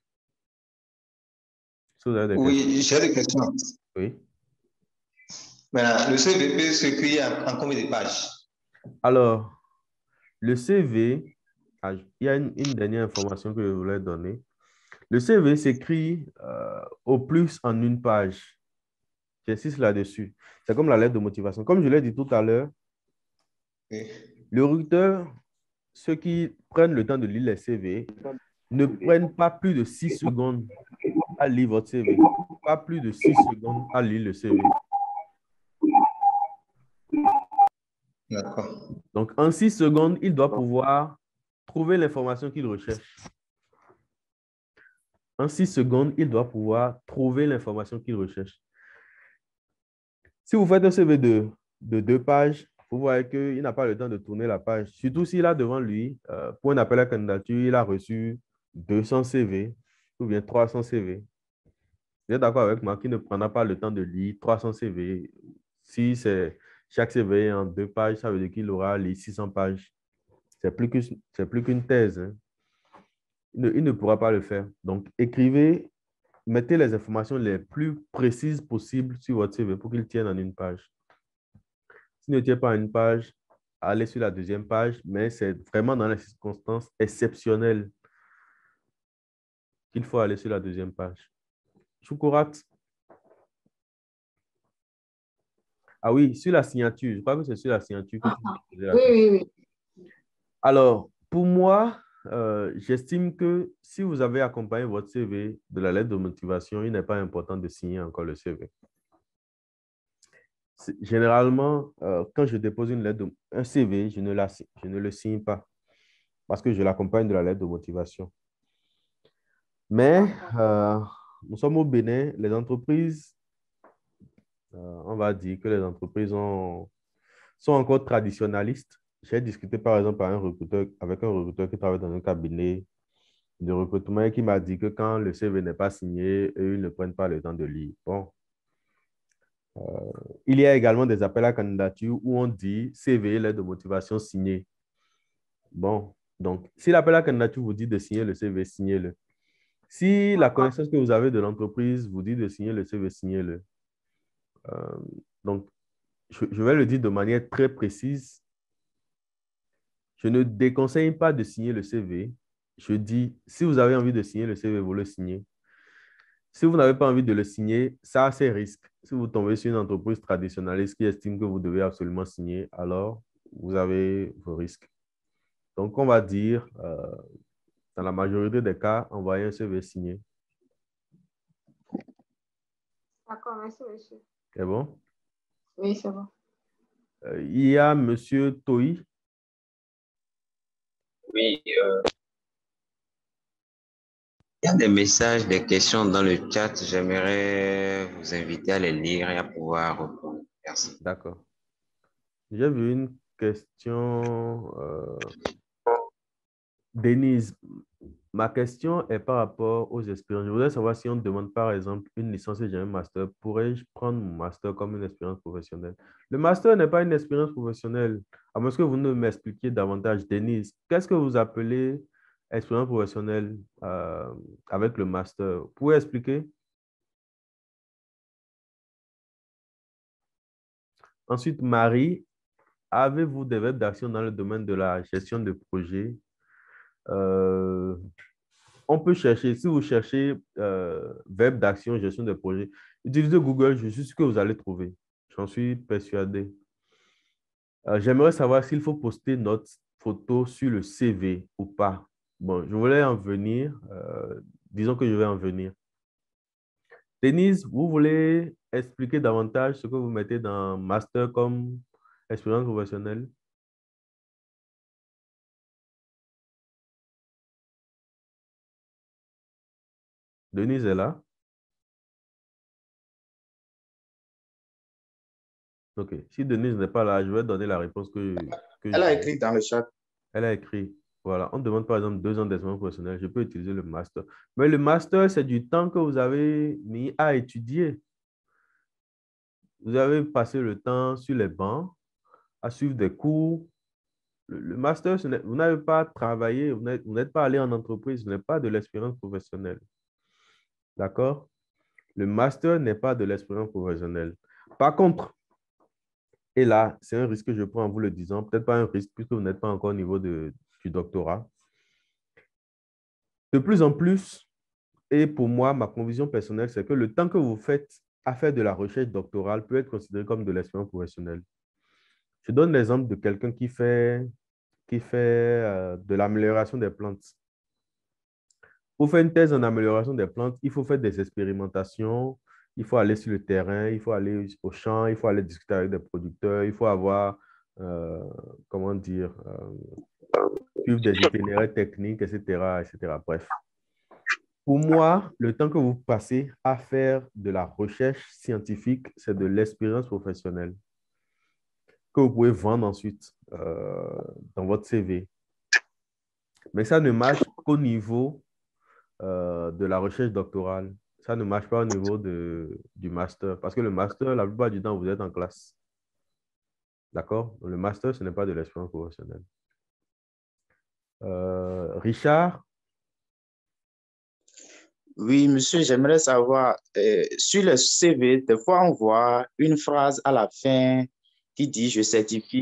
Si vous avez des oui, j'ai des questions. Oui. Maintenant, le CV peut s'écrire en combien de pages? Alors, le CV, il y a une dernière information que je voulais donner. Le CV s'écrit au plus en une page. J'insiste là-dessus. C'est comme la lettre de motivation. Comme je l'ai dit tout à l'heure, oui. Le recruteur, ceux qui prennent le temps de lire les CV, ne prennent pas plus de 6 secondes à lire votre CV. Pas plus de 6 secondes à lire le CV. D'accord. Donc, en 6 secondes, il doit pouvoir trouver l'information qu'il recherche. En 6 secondes, il doit pouvoir trouver l'information qu'il recherche. Si vous faites un CV de 2 pages, vous voyez qu'il n'a pas le temps de tourner la page. Surtout s'il a devant lui, pour un appel à candidature, il a reçu 200 CV ou bien 300 CV. Vous êtes d'accord avec moi qu'il ne prendra pas le temps de lire 300 CV. Si chaque CV est en 2 pages, ça veut dire qu'il aura les 600 pages. C'est plus qu'une thèse, hein. Il ne pourra pas le faire. Donc, écrivez, mettez les informations les plus précises possibles sur votre CV pour qu'il tienne en une page. S'il ne tient pas en une page, allez sur la 2e page, mais c'est vraiment dans les circonstances exceptionnelles qu'il faut aller sur la 2e page. Choukorat. Ah oui, sur la signature. Je crois que c'est sur la signature que tu me posais la question. Oui. Alors, pour moi, j'estime que si vous avez accompagné votre CV de la lettre de motivation, il n'est pas important de signer encore le CV. Généralement, quand je dépose un CV, je ne le signe pas parce que je l'accompagne de la lettre de motivation. Mais nous sommes au Bénin, les entreprises, on va dire que les entreprises sont encore traditionnalistes. J'ai discuté par exemple avec un recruteur qui travaille dans un cabinet de recrutement et qui m'a dit que quand le CV n'est pas signé, eux, ils ne prennent pas le temps de lire. Bon. Il y a également des appels à candidature où on dit CV, lettre de motivation signée. Bon, donc si l'appel à candidature vous dit de signer le CV, signez-le. Si la connaissance que vous avez de l'entreprise vous dit de signer le CV, signez-le. Donc, je vais le dire de manière très précise. Je ne déconseille pas de signer le CV. Je dis, si vous avez envie de signer le CV, vous le signez. Si vous n'avez pas envie de le signer, ça a ses risques. Si vous tombez sur une entreprise traditionnaliste qui estime que vous devez absolument signer, alors vous avez vos risques. Donc, on va dire, dans la majorité des cas, envoyez un CV signé. D'accord, merci, monsieur. C'est bon? Oui, c'est bon. Il y a M. Toi. Oui, il y a des messages, des questions dans le chat. J'aimerais vous inviter à les lire et à pouvoir répondre. Merci. D'accord. J'ai vu une question. Denise, ma question est par rapport aux expériences. Je voudrais savoir si on demande par exemple une licence et j'ai un master, pourrais-je prendre mon master comme une expérience professionnelle? Le master n'est pas une expérience professionnelle. À moins que vous ne m'expliquiez davantage. Denise, qu'est-ce que vous appelez expérience professionnelle avec le master. Vous pouvez expliquer? Ensuite, Marie, avez-vous des web d'actions dans le domaine de la gestion de projet? On peut chercher, si vous cherchez web d'action, gestion de projet, utilisez Google, je suis sûr que vous allez trouver. J'en suis persuadé. J'aimerais savoir s'il faut poster notre photo sur le CV ou pas. Bon, je voulais en venir. Disons que je vais en venir. Denise, vous voulez expliquer davantage ce que vous mettez dans master comme expérience professionnelle? Denise est là? OK. Si Denise n'est pas là, je vais donner la réponse que Elle a écrit dans le chat. Elle a écrit. Voilà. On demande par exemple 2 ans d'expérience professionnelle. Je peux utiliser le master. Mais le master, c'est du temps que vous avez mis à étudier. Vous avez passé le temps sur les bancs, à suivre des cours. Le master, vous n'avez pas travaillé, vous n'êtes pas allé en entreprise, ce n'est pas de l'expérience professionnelle. D'accord? Le master n'est pas de l'expérience professionnelle. Par contre, et là, c'est un risque que je prends en vous le disant, peut-être pas un risque puisque vous n'êtes pas encore au niveau du doctorat. De plus en plus, et pour moi, ma conviction personnelle, c'est que le temps que vous faites à faire de la recherche doctorale peut être considéré comme de l'expérience professionnelle. Je donne l'exemple de quelqu'un qui fait de l'amélioration des plantes. Pour faire une thèse en amélioration des plantes, il faut faire des expérimentations, il faut aller sur le terrain, il faut aller au champ, il faut aller discuter avec des producteurs, il faut avoir, comment dire, suivre des itinéraires techniques, etc., etc. Bref. Pour moi, le temps que vous passez à faire de la recherche scientifique, c'est de l'expérience professionnelle que vous pouvez vendre ensuite dans votre CV. Mais ça ne marche qu'au niveau de la recherche doctorale. Ça ne marche pas au niveau du master. Parce que le master, la plupart du temps, vous êtes en classe. D'accord? Le master, ce n'est pas de l'expérience professionnelle. Richard? Oui, monsieur, j'aimerais savoir, sur le CV, des fois, on voit une phrase à la fin qui dit « je certifie »,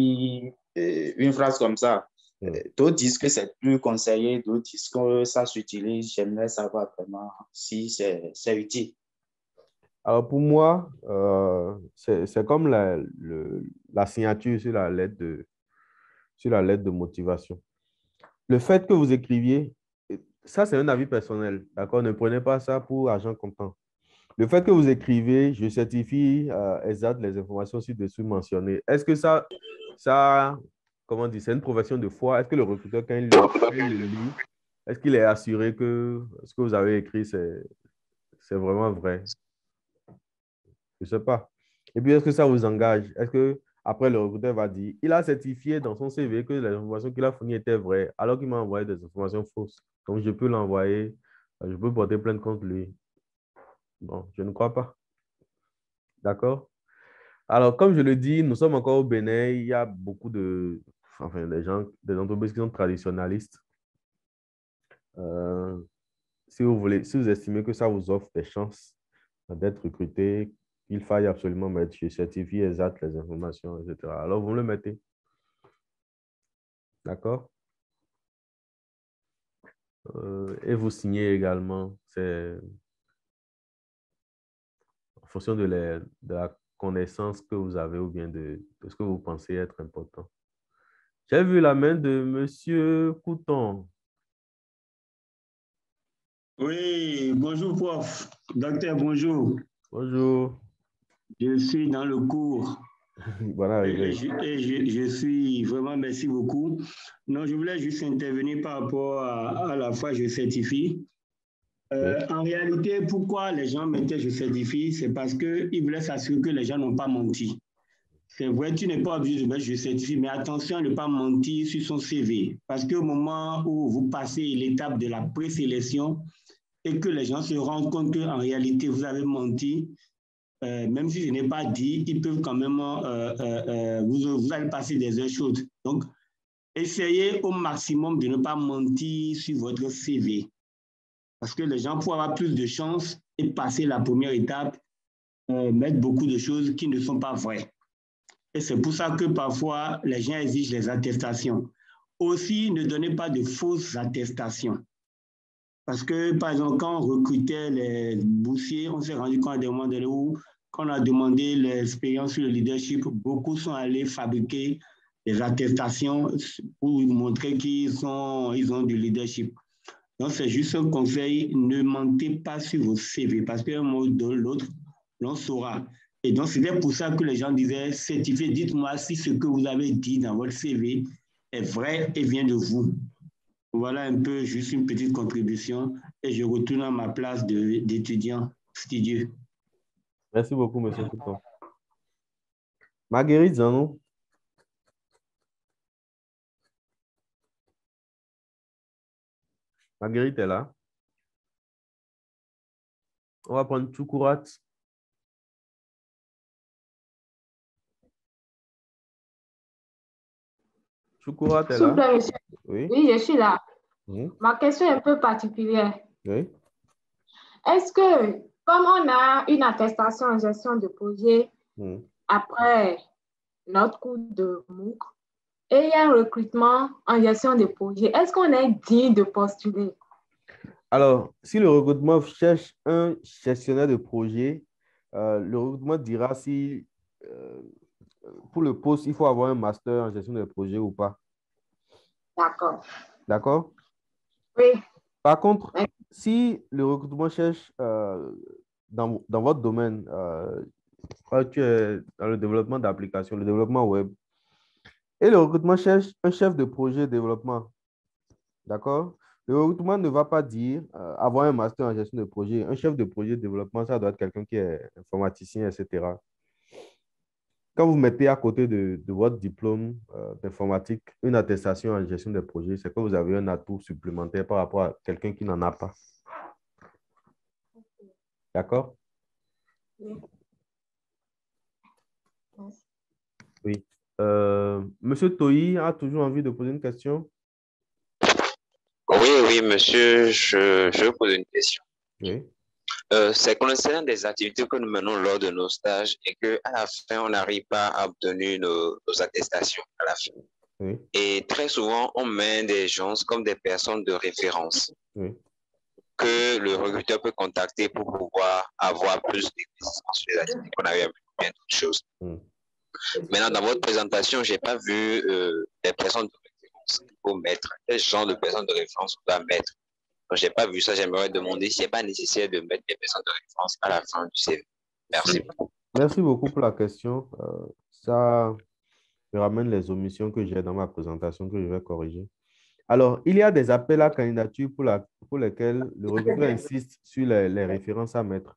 une phrase comme ça. D'autres disent que c'est plus conseillé, d'autres disent que ça s'utilise. J'aimerais savoir vraiment si c'est utile. Alors, pour moi, c'est comme la signature sur la lettre de motivation. Le fait que vous écriviez, ça, c'est un avis personnel, d'accord? Ne prenez pas ça pour argent comptant. Le fait que vous écrivez, je certifie exact les informations ci-dessus mentionnées. Est-ce que ça, comment dire, c'est une profession de foi? Est-ce que le recruteur, quand il le lit, est-ce qu'il est assuré que ce que vous avez écrit, c'est vraiment vrai? Je ne sais pas. Et puis, est-ce que ça vous engage? Est-ce que après le recruteur va dire, il a certifié dans son CV que les informations qu'il a fournies étaient vraies, alors qu'il m'a envoyé des informations fausses. Donc, je peux l'envoyer, je peux porter plainte contre lui. Bon, je ne crois pas. D'accord? Alors, comme je le dis, nous sommes encore au Bénin. Il y a beaucoup des entreprises qui sont traditionnalistes. Si vous estimez que ça vous offre des chances d'être recruté, il faille absolument mettre, je certifie exact les informations, etc. Alors, vous le mettez. D'accord? Et vous signez également. C'est en fonction de la connaissance que vous avez ou bien de ce que vous pensez être important. J'ai vu la main de Monsieur Couton. Oui, bonjour prof. Docteur, bonjour. Bonjour. Je suis dans le cours. Voilà, je suis vraiment, merci beaucoup. Non, je voulais juste intervenir par rapport à la fois je certifie. En réalité, pourquoi les gens mettaient je certifie, c'est parce qu'ils voulaient s'assurer que les gens n'ont pas menti. C'est vrai, tu n'es pas obligé de mettre je certifie, mais attention à ne pas mentir sur son CV. Parce qu'au moment où vous passez l'étape de la présélection et que les gens se rendent compte qu'en réalité, vous avez menti, même si je n'ai pas dit, ils peuvent quand même, vous allez passer des heures chaudes. Donc, essayez au maximum de ne pas mentir sur votre CV. Parce que les gens pourront avoir plus de chances et passer la première étape, mettre beaucoup de choses qui ne sont pas vraies. Et c'est pour ça que parfois, les gens exigent les attestations. Aussi, ne donnez pas de fausses attestations. Parce que, par exemple, quand on recrutait les boursiers, on s'est rendu compte à des moments donnés où, quand on a demandé l'expérience sur le leadership, beaucoup sont allés fabriquer des attestations pour montrer qu'ils ont du leadership. Donc, c'est juste un conseil, ne mentez pas sur vos CV, parce qu'un mot de l'autre, l'on saura. Et donc, c'était pour ça que les gens disaient, certifié, dites-moi si ce que vous avez dit dans votre CV est vrai et vient de vous. Voilà un peu juste une petite contribution et je retourne à ma place d'étudiant studieux. Merci beaucoup, M. Couton. Marguerite Zanou. Marguerite est là. On va prendre Choukurat. Choukurat est S'il vous là. plaît, monsieur. Oui. Oui, je suis là. Mhm. Ma question est un peu particulière. Oui. Est-ce que, comme on a une attestation en gestion de projet après notre cours de MOOC et il y a un recrutement en gestion de projet, est-ce qu'on est digne de postuler? Alors, si le recrutement cherche un gestionnaire de projet, le recrutement dira si pour le poste, il faut avoir un master en gestion de projet ou pas. D'accord. D'accord? Oui. Par contre, si le recrutement cherche dans votre domaine, je crois que tu es dans le développement d'applications, le développement web, et le recrutement cherche un chef de projet développement, d'accord? Le recrutement ne va pas dire avoir un master en gestion de projet. Un chef de projet développement, ça doit être quelqu'un qui est informaticien, etc. Quand vous mettez à côté de votre diplôme d'informatique une attestation en gestion de projet, c'est que vous avez un atout supplémentaire par rapport à quelqu'un qui n'en a pas. D'accord? Oui. Oui. Monsieur Toyi a toujours envie de poser une question? Oui, monsieur, je veux poser une question. Oui. C'est concernant des activités que nous menons lors de nos stages et qu'à la fin, on n'arrive pas à obtenir nos attestations à la fin. Oui. Et très souvent, on met des gens comme des personnes de référence que le recruteur peut contacter pour pouvoir avoir plus d'expérience sur les activités qu'on a eu à bien d'autres choses. Maintenant, dans votre présentation, je n'ai pas vu des personnes de référence qu'il faut mettre. Quel genre de personnes de référence on doit mettre? Je n'ai pas vu ça. J'aimerais demander s'il n'est pas nécessaire de mettre des personnes de référence à la fin du CV. Merci. Merci beaucoup pour la question. Ça me ramène les omissions que j'ai dans ma présentation que je vais corriger. Alors, il y a des appels à candidature pour lesquels le recruteur insiste sur les références à mettre.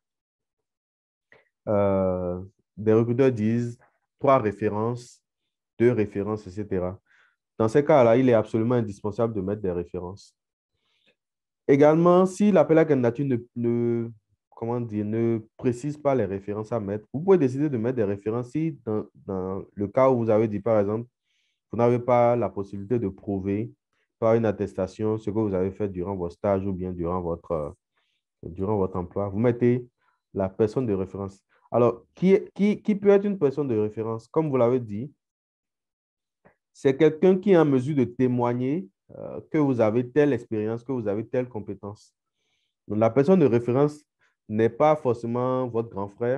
Des recruteurs disent 3 références, 2 références, etc. Dans ces cas-là, il est absolument indispensable de mettre des références. Également, si l'appel à candidature ne précise pas les références à mettre, vous pouvez décider de mettre des références si dans le cas où vous avez dit, par exemple, vous n'avez pas la possibilité de prouver par une attestation ce que vous avez fait durant votre stage ou bien durant votre emploi. Vous mettez la personne de référence. Alors, qui peut être une personne de référence? Comme vous l'avez dit, c'est quelqu'un qui est en mesure de témoigner que vous avez telle expérience, que vous avez telle compétence. Donc, la personne de référence n'est pas forcément votre grand frère,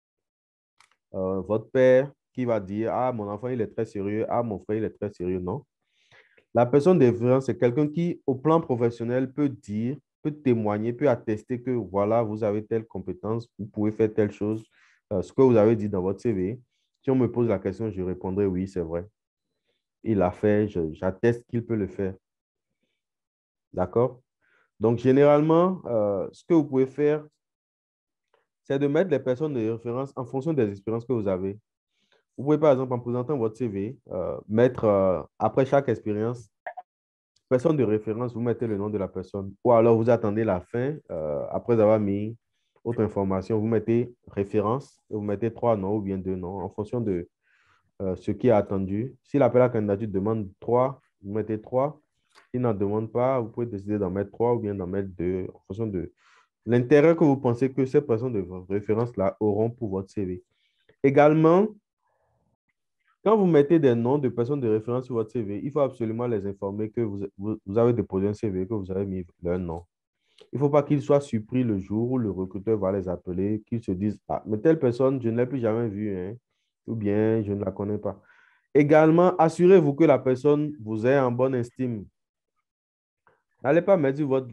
votre père qui va dire « Ah, mon enfant, il est très sérieux. Ah, mon frère, il est très sérieux. » Non. La personne de référence, c'est quelqu'un qui, au plan professionnel, peut dire, peut témoigner, peut attester que voilà, vous avez telle compétence, vous pouvez faire telle chose, ce que vous avez dit dans votre CV. Si on me pose la question, je répondrai oui, c'est vrai. Il l'a fait, j'atteste qu'il peut le faire. D'accord? Donc, généralement, ce que vous pouvez faire, c'est de mettre les personnes de référence en fonction des expériences que vous avez. Vous pouvez, par exemple, en présentant votre CV, mettre, après chaque expérience, personne de référence, vous mettez le nom de la personne. Ou alors, vous attendez la fin, après avoir mis autre information, vous mettez référence, et vous mettez 3 noms ou bien 2 noms en fonction de ce qui est attendu. Si l'appel à candidature demande 3 Vous mettez 3. S'il n'en demande pas, vous pouvez décider d'en mettre 3 ou bien d'en mettre 2 en fonction de l'intérêt que vous pensez que ces personnes de référence-là auront pour votre CV. Également, quand vous mettez des noms de personnes de référence sur votre CV, il faut absolument les informer que vous avez déposé un CV, que vous avez mis leur nom. Il ne faut pas qu'ils soient surpris le jour où le recruteur va les appeler, qu'ils se disent, ah, mais telle personne, je ne l'ai plus jamais vue, hein, ou bien je ne la connais pas. Également, assurez-vous que la personne vous ait en bonne estime. N'allez pas mettre sur votre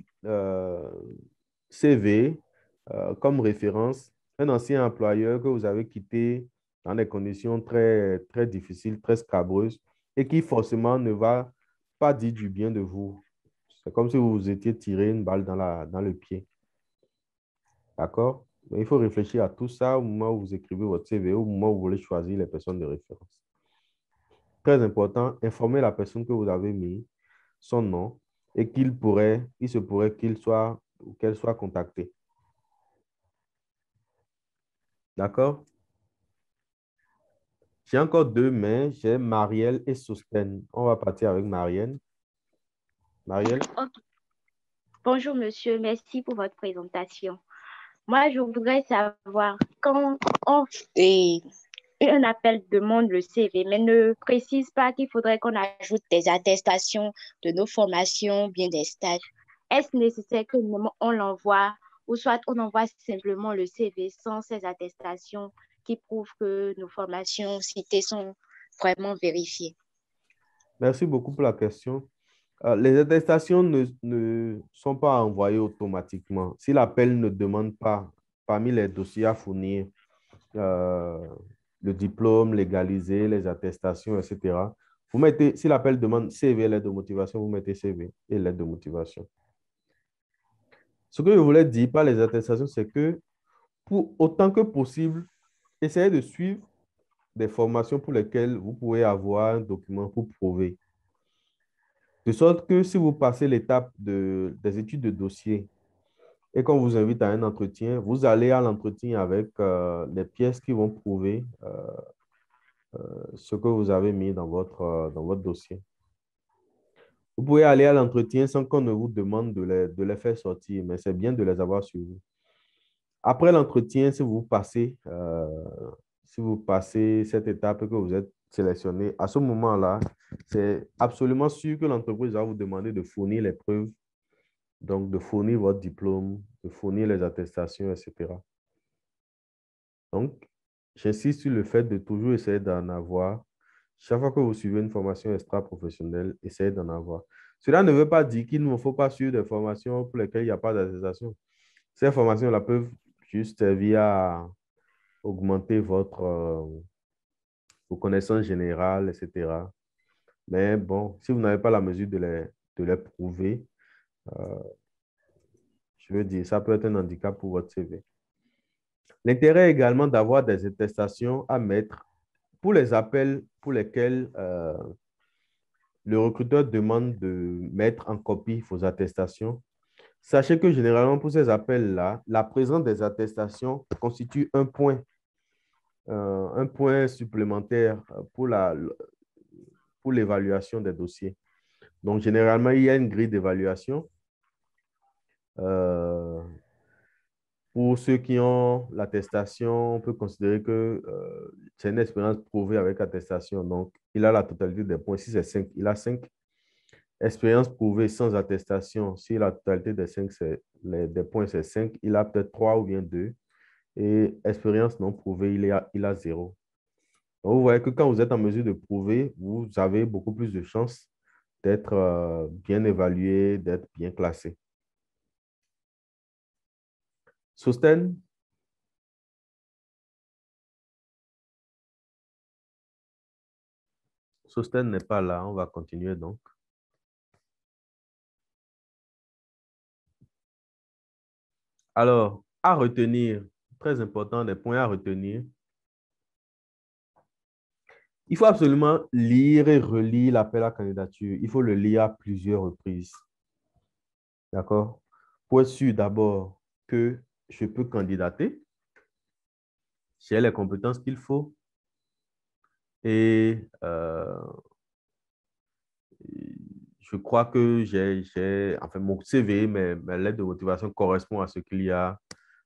CV comme référence un ancien employeur que vous avez quitté dans des conditions très, très difficiles, très scabreuses, et qui forcément ne va pas dire du bien de vous. C'est comme si vous vous étiez tiré une balle dans le pied. D'accord? Il faut réfléchir à tout ça au moment où vous écrivez votre CV, au moment où vous voulez choisir les personnes de référence. Très important, informez la personne que vous avez mis son nom et il se pourrait qu'il soit ou qu'elle soit contactée. D'accord? J'ai encore 2 mains. J'ai Marielle et Sosten. On va partir avec Marielle. Marielle? Okay. Bonjour, monsieur. Merci pour votre présentation. Moi, je voudrais savoir quand on fait un appel demande le CV, mais ne précise pas qu'il faudrait qu'on ajoute des attestations de nos formations, bien des stages. Est-ce nécessaire que on l'envoie ou soit on envoie simplement le CV sans ces attestations qui prouvent que nos formations citées sont vraiment vérifiées? Merci beaucoup pour la question. Les attestations ne sont pas envoyées automatiquement. Si l'appel ne demande pas, parmi les dossiers à fournir, le diplôme légalisé, les attestations, etc., vous mettez, si l'appel demande CV, lettre de motivation, vous mettez CV et lettre de motivation. Ce que je voulais dire par les attestations, c'est que pour autant que possible, essayez de suivre des formations pour lesquelles vous pouvez avoir un document pour prouver. De sorte que si vous passez l'étape des études de dossier et qu'on vous invite à un entretien, vous allez à l'entretien avec les pièces qui vont prouver ce que vous avez mis dans votre dossier. Vous pouvez aller à l'entretien sans qu'on ne vous demande de les faire sortir, mais c'est bien de les avoir sur vous. Après l'entretien, si vous passez cette étape que vous êtes sélectionné, à ce moment-là, c'est absolument sûr que l'entreprise va vous demander de fournir les preuves, donc de fournir votre diplôme, de fournir les attestations, etc. Donc, j'insiste sur le fait de toujours essayer d'en avoir. Chaque fois que vous suivez une formation extra-professionnelle, essayez d'en avoir. Cela ne veut pas dire qu'il ne faut pas suivre des formations pour lesquelles il n'y a pas d'attestation. Ces formations-là peuvent juste servir à augmenter vos connaissances générales, etc. Mais bon, si vous n'avez pas la mesure de les prouver, je veux dire, ça peut être un handicap pour votre CV. L'intérêt également d'avoir des attestations à mettre pour les appels pour lesquels le recruteur demande de mettre en copie vos attestations. Sachez que généralement, pour ces appels-là, la présence des attestations constitue un point supplémentaire pour l'évaluation des dossiers. Donc, généralement, il y a une grille d'évaluation. Pour ceux qui ont l'attestation, on peut considérer que c'est une expérience prouvée avec attestation. Donc, il a la totalité des points. Si c'est 5, il a 5. Expérience prouvée sans attestation, si la totalité des points, c'est 5, il a peut-être 3 ou bien 2. Et expérience non prouvée, il a 0. Donc, vous voyez que quand vous êtes en mesure de prouver, vous avez beaucoup plus de chances d'être bien évalué, d'être bien classé. Sosten? Sosten n'est pas là, on va continuer donc. Alors, à retenir, très important, des points à retenir. Il faut absolument lire et relire l'appel à candidature. Il faut le lire à plusieurs reprises. D'accord? Pour être sûr d'abord que je peux candidater, j'ai les compétences qu'il faut et je crois que enfin, mon CV, ma lettre de motivation correspond à ce qu'il y a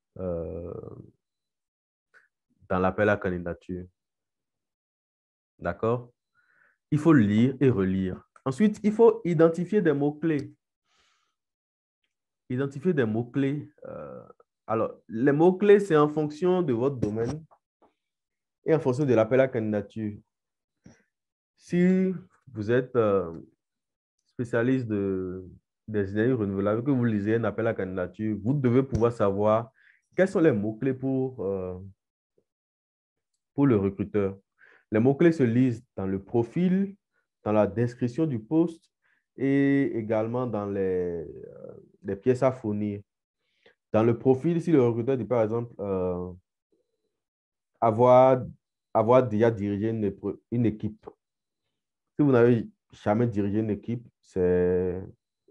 dans l'appel à candidature. D'accord? Il faut lire et relire. Ensuite, il faut identifier des mots-clés. Identifier des mots-clés. Alors, les mots-clés, c'est en fonction de votre domaine et en fonction de l'appel à candidature. Si vous êtes spécialiste des énergies renouvelables, que vous lisez un appel à candidature, vous devez pouvoir savoir quels sont les mots-clés pour le recruteur. Les mots-clés se lisent dans le profil, dans la description du poste et également dans les pièces à fournir. Dans le profil, si le recruteur dit par exemple avoir déjà dirigé une équipe. Si vous n'avez jamais dirigé une équipe, c'est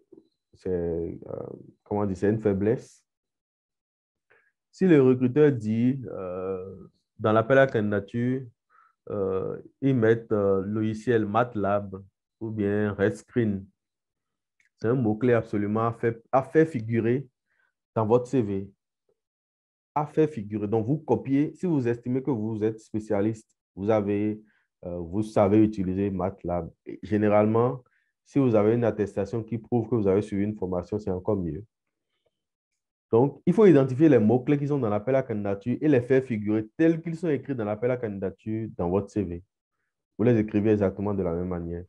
une faiblesse. Si le recruteur dit dans l'appel à candidature, ils mettent logiciel MATLAB ou bien RedScreen. C'est un mot-clé absolument à faire figurer dans votre CV. À faire figurer. Donc, vous copiez. Si vous estimez que vous êtes spécialiste, vous savez utiliser MATLAB. Et généralement, si vous avez une attestation qui prouve que vous avez suivi une formation, c'est encore mieux. Donc, il faut identifier les mots-clés qui sont dans l'appel à candidature et les faire figurer tels qu'ils sont écrits dans l'appel à candidature dans votre CV. Vous les écrivez exactement de la même manière.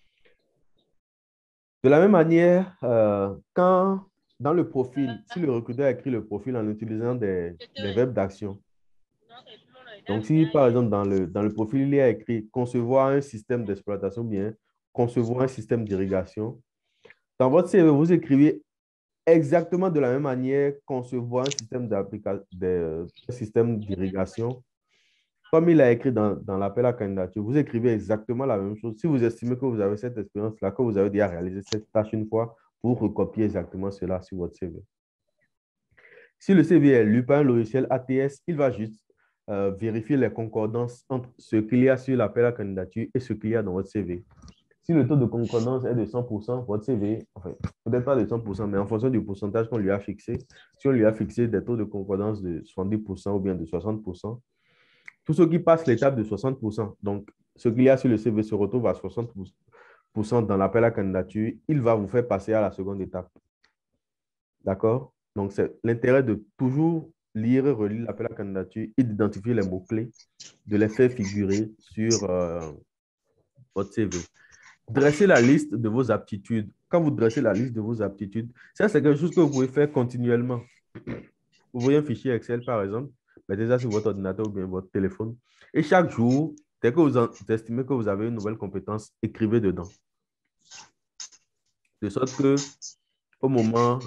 De la même manière, quand dans le profil, si le recruteur écrit le profil en utilisant des verbes d'action. Donc, si par exemple dans le profil, il y a écrit concevoir un système d'exploitation, bien concevoir un système d'irrigation, dans votre CV, vous écrivez exactement de la même manière concevoir un système d'irrigation. Comme il a écrit dans l'appel à candidature, vous écrivez exactement la même chose. Si vous estimez que vous avez cette expérience-là, que vous avez déjà réalisé cette tâche une fois, vous recopiez exactement cela sur votre CV. Si le CV est lu par un logiciel ATS, il va juste vérifier les concordances entre ce qu'il y a sur l'appel à candidature et ce qu'il y a dans votre CV. Si le taux de concordance est de 100%, votre CV, enfin, peut-être pas de 100%, mais en fonction du pourcentage qu'on lui a fixé, si on lui a fixé des taux de concordance de 70% ou bien de 60%, tous ceux qui passent l'étape de 60%, donc ce qu'il y a sur le CV se retrouve à 60% dans l'appel à candidature, il va vous faire passer à la seconde étape. D'accord? Donc, c'est l'intérêt de toujours lire et relire l'appel à candidature et d'identifier les mots-clés, de les faire figurer sur votre CV. Dressez la liste de vos aptitudes. Quand vous dressez la liste de vos aptitudes, ça, c'est quelque chose que vous pouvez faire continuellement. Vous voyez un fichier Excel, par exemple, mettez ça sur votre ordinateur ou bien votre téléphone. Et chaque jour, dès que vous estimez que vous avez une nouvelle compétence, écrivez dedans. De sorte que au moment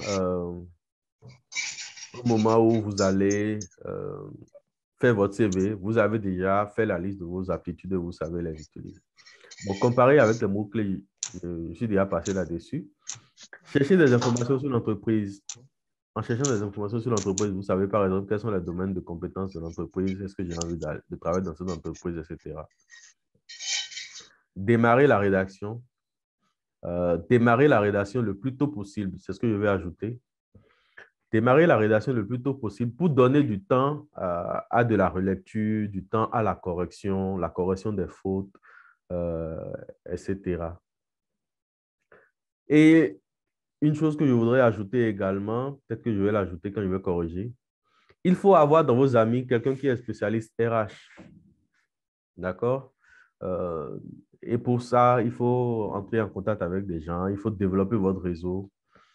où vous allez faire votre CV, vous avez déjà fait la liste de vos aptitudes et vous savez les utiliser. Bon, comparé avec les mots-clés, je suis déjà passé là-dessus. Cherchez des informations sur l'entreprise. En cherchant des informations sur l'entreprise, vous savez par exemple quels sont les domaines de compétences de l'entreprise, est-ce que j'ai envie de travailler dans cette entreprise, etc. Démarrer la rédaction. Démarrer la rédaction le plus tôt possible, c'est ce que je vais ajouter. Démarrer la rédaction le plus tôt possible pour donner du temps à de la relecture, du temps à la correction des fautes, etc. Et une chose que je voudrais ajouter également, peut-être que je vais l'ajouter quand je vais corriger, il faut avoir dans vos amis quelqu'un qui est spécialiste RH. D'accord? Et pour ça, il faut entrer en contact avec des gens, il faut développer votre réseau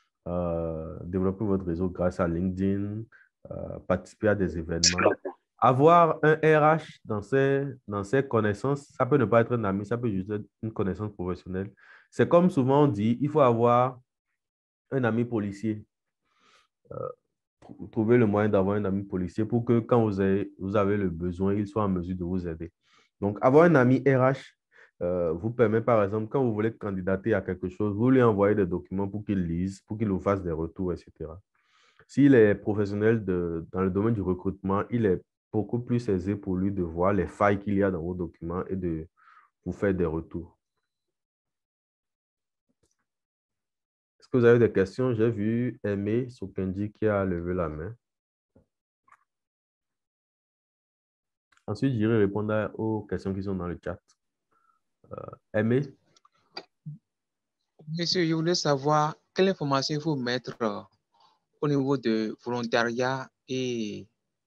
grâce à LinkedIn, participer à des événements. Avoir un RH dans ses connaissances, ça peut ne pas être un ami, ça peut juste être une connaissance professionnelle. C'est comme souvent on dit, il faut avoir un ami policier. Trouver le moyen d'avoir un ami policier pour que quand vous avez le besoin, il soit en mesure de vous aider. Donc, avoir un ami RH vous permet, par exemple, quand vous voulez candidater à quelque chose, vous lui envoyez des documents pour qu'il lise, pour qu'il vous fasse des retours, etc. S'il est professionnel dans le domaine du recrutement, il est beaucoup plus aisé pour lui de voir les failles qu'il y a dans vos documents et de vous faire des retours. que vous avez des questions? J'ai vu Aimé Sokendi qui a levé la main. Ensuite, j'irai répondre aux questions qui sont dans le chat. Aimé? Monsieur, je voulais savoir quelle information il faut mettre au niveau de volontariat et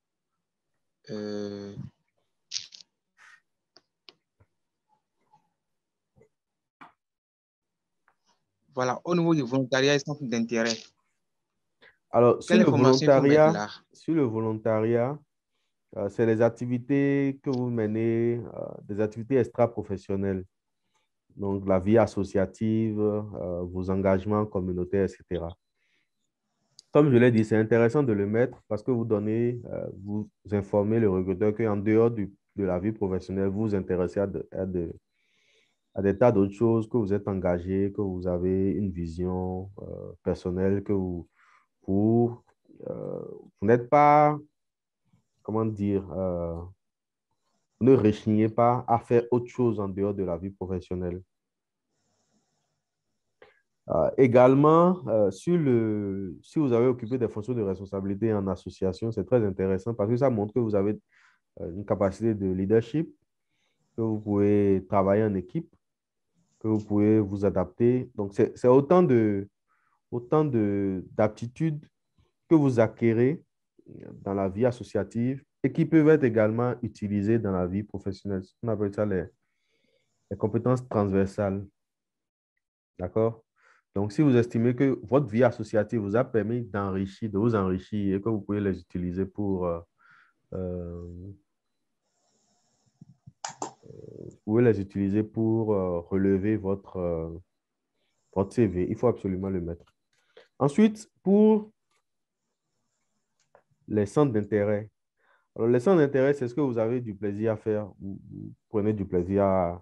voilà, au niveau du volontariat et centre d'intérêt. Alors, quelle information il faut mettre là? Sur le volontariat, c'est les activités que vous menez, des activités extra-professionnelles. Donc, la vie associative, vos engagements communautaires, etc. Comme je l'ai dit, c'est intéressant de le mettre parce que vous donnez, vous informez le recruteur qu'en dehors de la vie professionnelle, vous vous intéressez à des tas d'autres choses, que vous êtes engagé, que vous avez une vision personnelle, que vous n'êtes pas, comment dire, vous ne rechignez pas à faire autre chose en dehors de la vie professionnelle. Également, si vous avez occupé des fonctions de responsabilité en association, c'est très intéressant parce que ça montre que vous avez une capacité de leadership, que vous pouvez travailler en équipe, que vous pouvez vous adapter. Donc, c'est autant d'aptitudes que vous acquérez dans la vie associative et qui peuvent être également utilisées dans la vie professionnelle. On appelle ça les compétences transversales. D'accord? Donc, si vous estimez que votre vie associative vous a permis de vous enrichir et que vous pouvez les utiliser pour, relever votre CV, il faut absolument le mettre. Ensuite, pour les centres d'intérêt. Alors, les centres d'intérêt, c'est ce que vous avez du plaisir à faire. Vous prenez du plaisir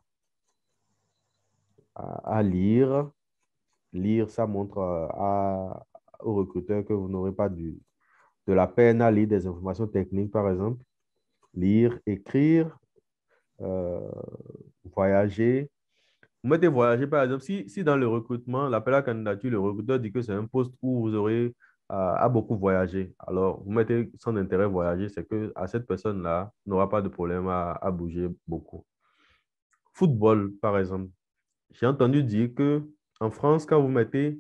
à lire. Lire, ça montre au recruteur que vous n'aurez pas de la peine à lire des informations techniques, par exemple. Lire, écrire, voyager. Vous mettez voyager, par exemple, si dans le recrutement, l'appel à candidature, le recruteur dit que c'est un poste où vous aurez à beaucoup voyager. Alors, vous mettez son intérêt voyager, c'est que à cette personne-là n'aura pas de problème à bouger beaucoup. Football, par exemple. J'ai entendu dire qu'en France, quand vous mettez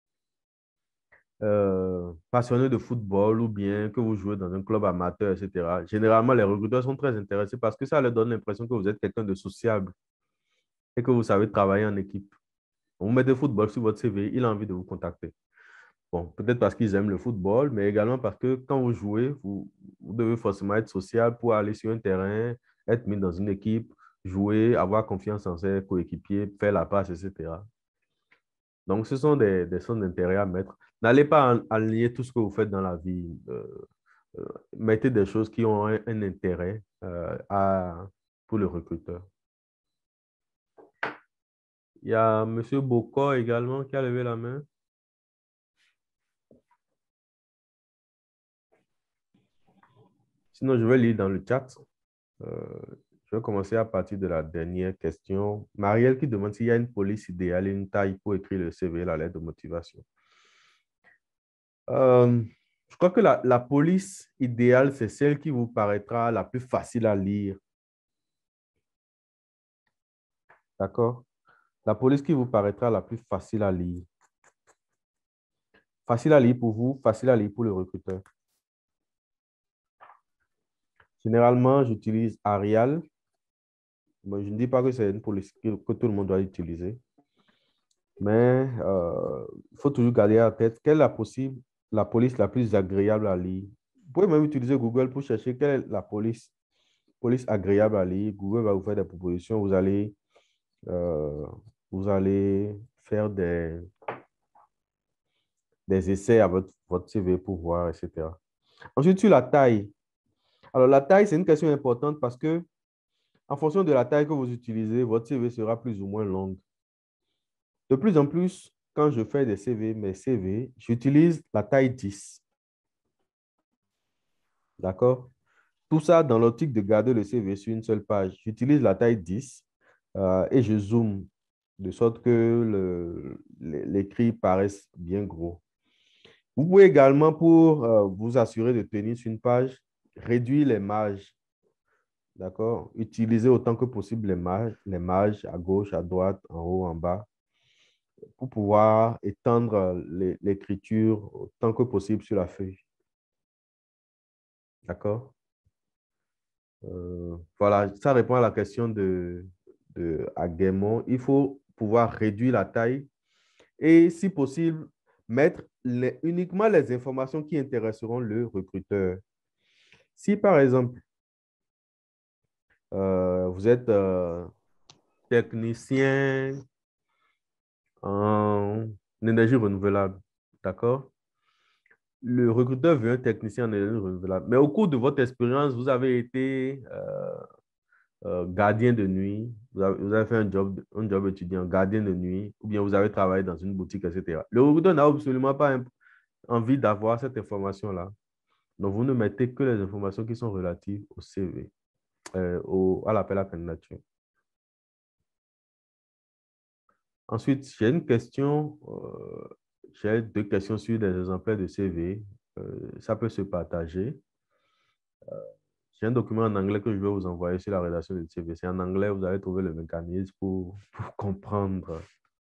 passionné de football ou bien que vous jouez dans un club amateur, etc., généralement, les recruteurs sont très intéressés parce que ça leur donne l'impression que vous êtes quelqu'un de sociable et que vous savez travailler en équipe. Vous mettez football sur votre CV, il a envie de vous contacter. Bon, peut-être parce qu'ils aiment le football, mais également parce que quand vous jouez, vous devez forcément être social pour aller sur un terrain, être mis dans une équipe, jouer, avoir confiance en ses coéquipiers, faire la passe, etc. Donc, ce sont des centres d'intérêt à mettre. N'allez pas aligner tout ce que vous faites dans la vie. Mettez des choses qui ont un intérêt pour le recruteur. Il y a M. Boko également qui a levé la main. Sinon, je vais lire dans le chat. Je vais commencer à partir de la dernière question. Marielle qui demande s'il y a une police idéale et une taille pour écrire le CV et la lettre de motivation. Je crois que la police idéale, c'est celle qui vous paraîtra la plus facile à lire. D'accord? La police qui vous paraîtra la plus facile à lire. Facile à lire pour vous, facile à lire pour le recruteur. Généralement, j'utilise Arial. Bon, je ne dis pas que c'est une police que tout le monde doit utiliser. Mais il faut toujours garder en tête quelle est la police la plus agréable à lire. Vous pouvez même utiliser Google pour chercher quelle est la police agréable à lire. Google va vous faire des propositions. Vous allez faire des essais à votre CV pour voir, etc. Ensuite, sur la taille. Alors, la taille, c'est une question importante parce que en fonction de la taille que vous utilisez, votre CV sera plus ou moins long. De plus en plus, quand je fais des CV, mes CV, j'utilise la taille 10. D'accord? Tout ça dans l'optique de garder le CV sur une seule page. J'utilise la taille 10 et je zoome. de sorte que l'écrit paraisse bien gros. Vous pouvez également, pour vous assurer de tenir sur une page, réduire les marges. D'accord? Utilisez autant que possible les marges à gauche, à droite, en haut, en bas, pour pouvoir étendre l'écriture autant que possible sur la feuille. D'accord? Voilà, ça répond à la question de Aguemont. Il faut pouvoir réduire la taille et, si possible, mettre uniquement les informations qui intéresseront le recruteur. Si, par exemple, vous êtes technicien en énergie renouvelable, d'accord? Le recruteur veut un technicien en énergie renouvelable, mais au cours de votre expérience, vous avez été gardien de nuit, vous avez fait un job étudiant, gardien de nuit, ou bien vous avez travaillé dans une boutique, etc. Le recruteur n'a absolument pas envie d'avoir cette information-là. Donc, vous ne mettez que les informations qui sont relatives au CV, à l'appel à candidature. Ensuite, j'ai une question, j'ai 2 questions sur des exemplaires de CV. Ça peut se partager. J'ai un document en anglais que je vais vous envoyer sur la rédaction du CV. C'est en anglais, vous allez trouver le mécanisme pour comprendre.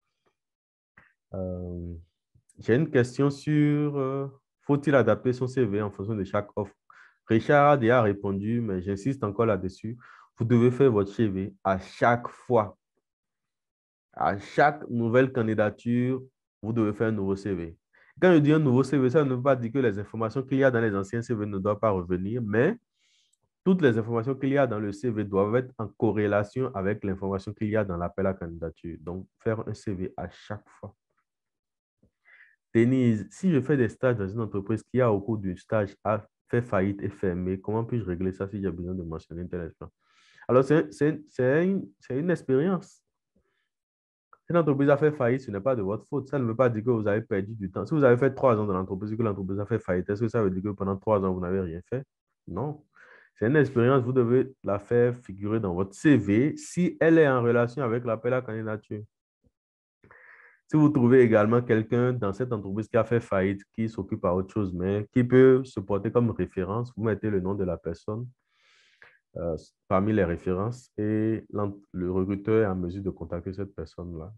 J'ai une question sur faut-il adapter son CV en fonction de chaque offre? Richard a déjà répondu, mais j'insiste encore là-dessus. Vous devez faire votre CV à chaque fois. À chaque nouvelle candidature, vous devez faire un nouveau CV. Quand je dis un nouveau CV, ça ne veut pas dire que les informations qu'il y a dans les anciens CV ne doivent pas revenir, mais toutes les informations qu'il y a dans le CV doivent être en corrélation avec l'information qu'il y a dans l'appel à candidature. Donc, faire un CV à chaque fois. Denise, si je fais des stages dans une entreprise qui a au cours du stage a fait faillite et fermé, comment puis-je régler ça si j'ai besoin de mentionner une telle expérience? Alors, c'est une expérience. Si l'entreprise a fait faillite, ce n'est pas de votre faute. Ça ne veut pas dire que vous avez perdu du temps. Si vous avez fait 3 ans dans l'entreprise et que l'entreprise a fait faillite, est-ce que ça veut dire que pendant 3 ans, vous n'avez rien fait? Non. C'est une expérience, vous devez la faire figurer dans votre CV si elle est en relation avec l'appel à candidature. Si vous trouvez également quelqu'un dans cette entreprise qui a fait faillite, qui s'occupe à autre chose, mais qui peut se porter comme référence, vous mettez le nom de la personne parmi les références et le recruteur est en mesure de contacter cette personne-là.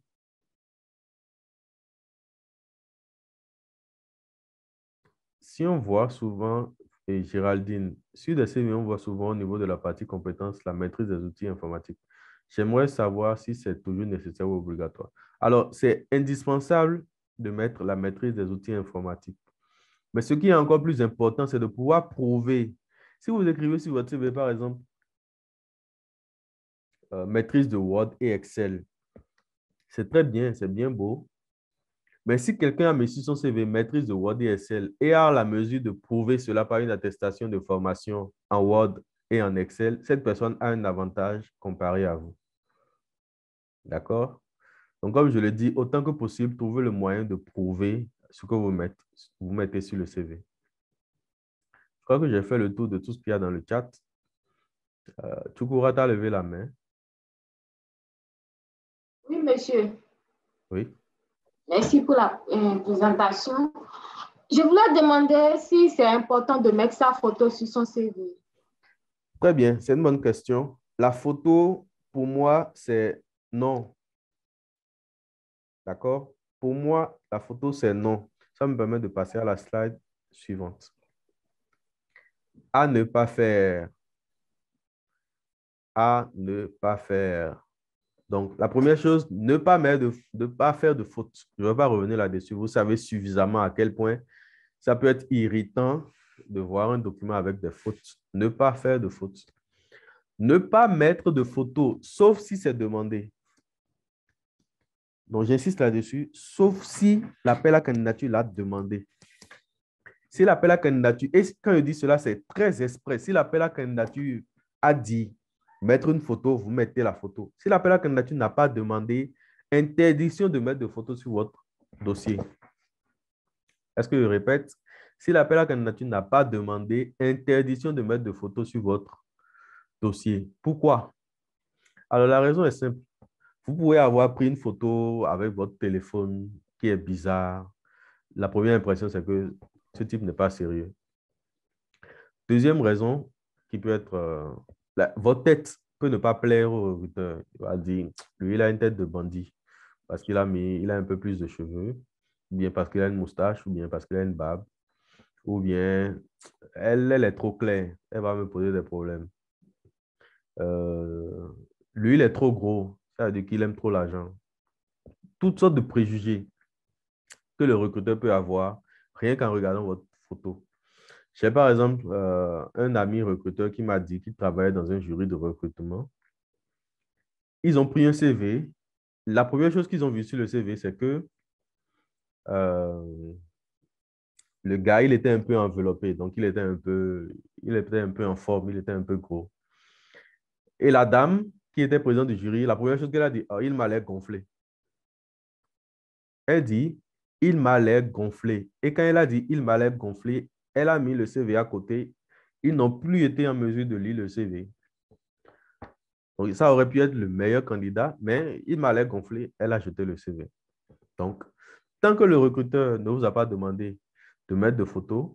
Si on voit souvent, et Géraldine, sur des CV, on voit souvent au niveau de la partie compétences la maîtrise des outils informatiques. J'aimerais savoir si c'est toujours nécessaire ou obligatoire. Alors, c'est indispensable de mettre la maîtrise des outils informatiques. Mais ce qui est encore plus important, c'est de pouvoir prouver. Si vous écrivez sur votre CV, par exemple, maîtrise de Word et Excel, c'est très bien, c'est bien beau. Mais si quelqu'un a mis sur son CV maîtrise de Word et Excel et a la mesure de prouver cela par une attestation de formation en Word et en Excel, cette personne a un avantage comparé à vous. D'accord? Donc, comme je le dis, autant que possible, trouvez le moyen de prouver ce que vous mettez sur le CV. Je crois que j'ai fait le tour de tout ce qu'il y a dans le chat. Chukura, tu as levé la main. Oui, monsieur. Oui. Merci pour la présentation. Je voulais demander si c'est important de mettre sa photo sur son CV. Très bien, c'est une bonne question. La photo, pour moi, c'est non. D'accord? Pour moi, la photo, c'est non. Ça me permet de passer à la slide suivante. À ne pas faire. À ne pas faire. Donc, la première chose, ne pas faire de faute. Je ne vais pas revenir là-dessus. Vous savez suffisamment à quel point ça peut être irritant de voir un document avec des fautes. Ne pas faire de fautes. Ne pas mettre de photos, sauf si c'est demandé. Donc, j'insiste là-dessus, sauf si l'appel à candidature l'a demandé. Si l'appel à candidature, et quand je dis cela, c'est très exprès. Si l'appel à candidature a dit mettre une photo, vous mettez la photo. Si l'appel à candidature n'a pas demandé, interdiction de mettre de photos sur votre dossier. Est-ce que je répète? Si l'appel à candidature n'a pas demandé, interdiction de mettre de photos sur votre dossier. Pourquoi? Alors, la raison est simple. Vous pouvez avoir pris une photo avec votre téléphone qui est bizarre. La première impression, c'est que ce type n'est pas sérieux. Deuxième raison qui peut être, votre tête peut ne pas plaire au recruteur. Il va dire, lui, il a une tête de bandit parce qu'il a un peu plus de cheveux, ou bien parce qu'il a une moustache, ou bien parce qu'il a une barbe, ou bien elle est trop claire, elle va me poser des problèmes. Lui, il est trop gros, ça veut dire qu'il aime trop l'argent. Toutes sortes de préjugés que le recruteur peut avoir rien qu'en regardant votre photo. J'ai par exemple un ami recruteur qui m'a dit qu'il travaillait dans un jury de recrutement. Ils ont pris un CV. La première chose qu'ils ont vue sur le CV, c'est que le gars, il était un peu enveloppé, donc il était un peu en forme, il était un peu gros. Et la dame qui était présidente du jury, la première chose qu'elle a dit, oh, il m'a l'air gonflé. Elle dit, il m'a l'air gonflé. Et quand elle a dit, il m'a l'air gonflé, elle a mis le CV à côté. Ils n'ont plus été en mesure de lire le CV. Donc, ça aurait pu être le meilleur candidat, mais il m'a l'air gonflé. Elle a jeté le CV. Donc, tant que le recruteur ne vous a pas demandé de mettre de photos,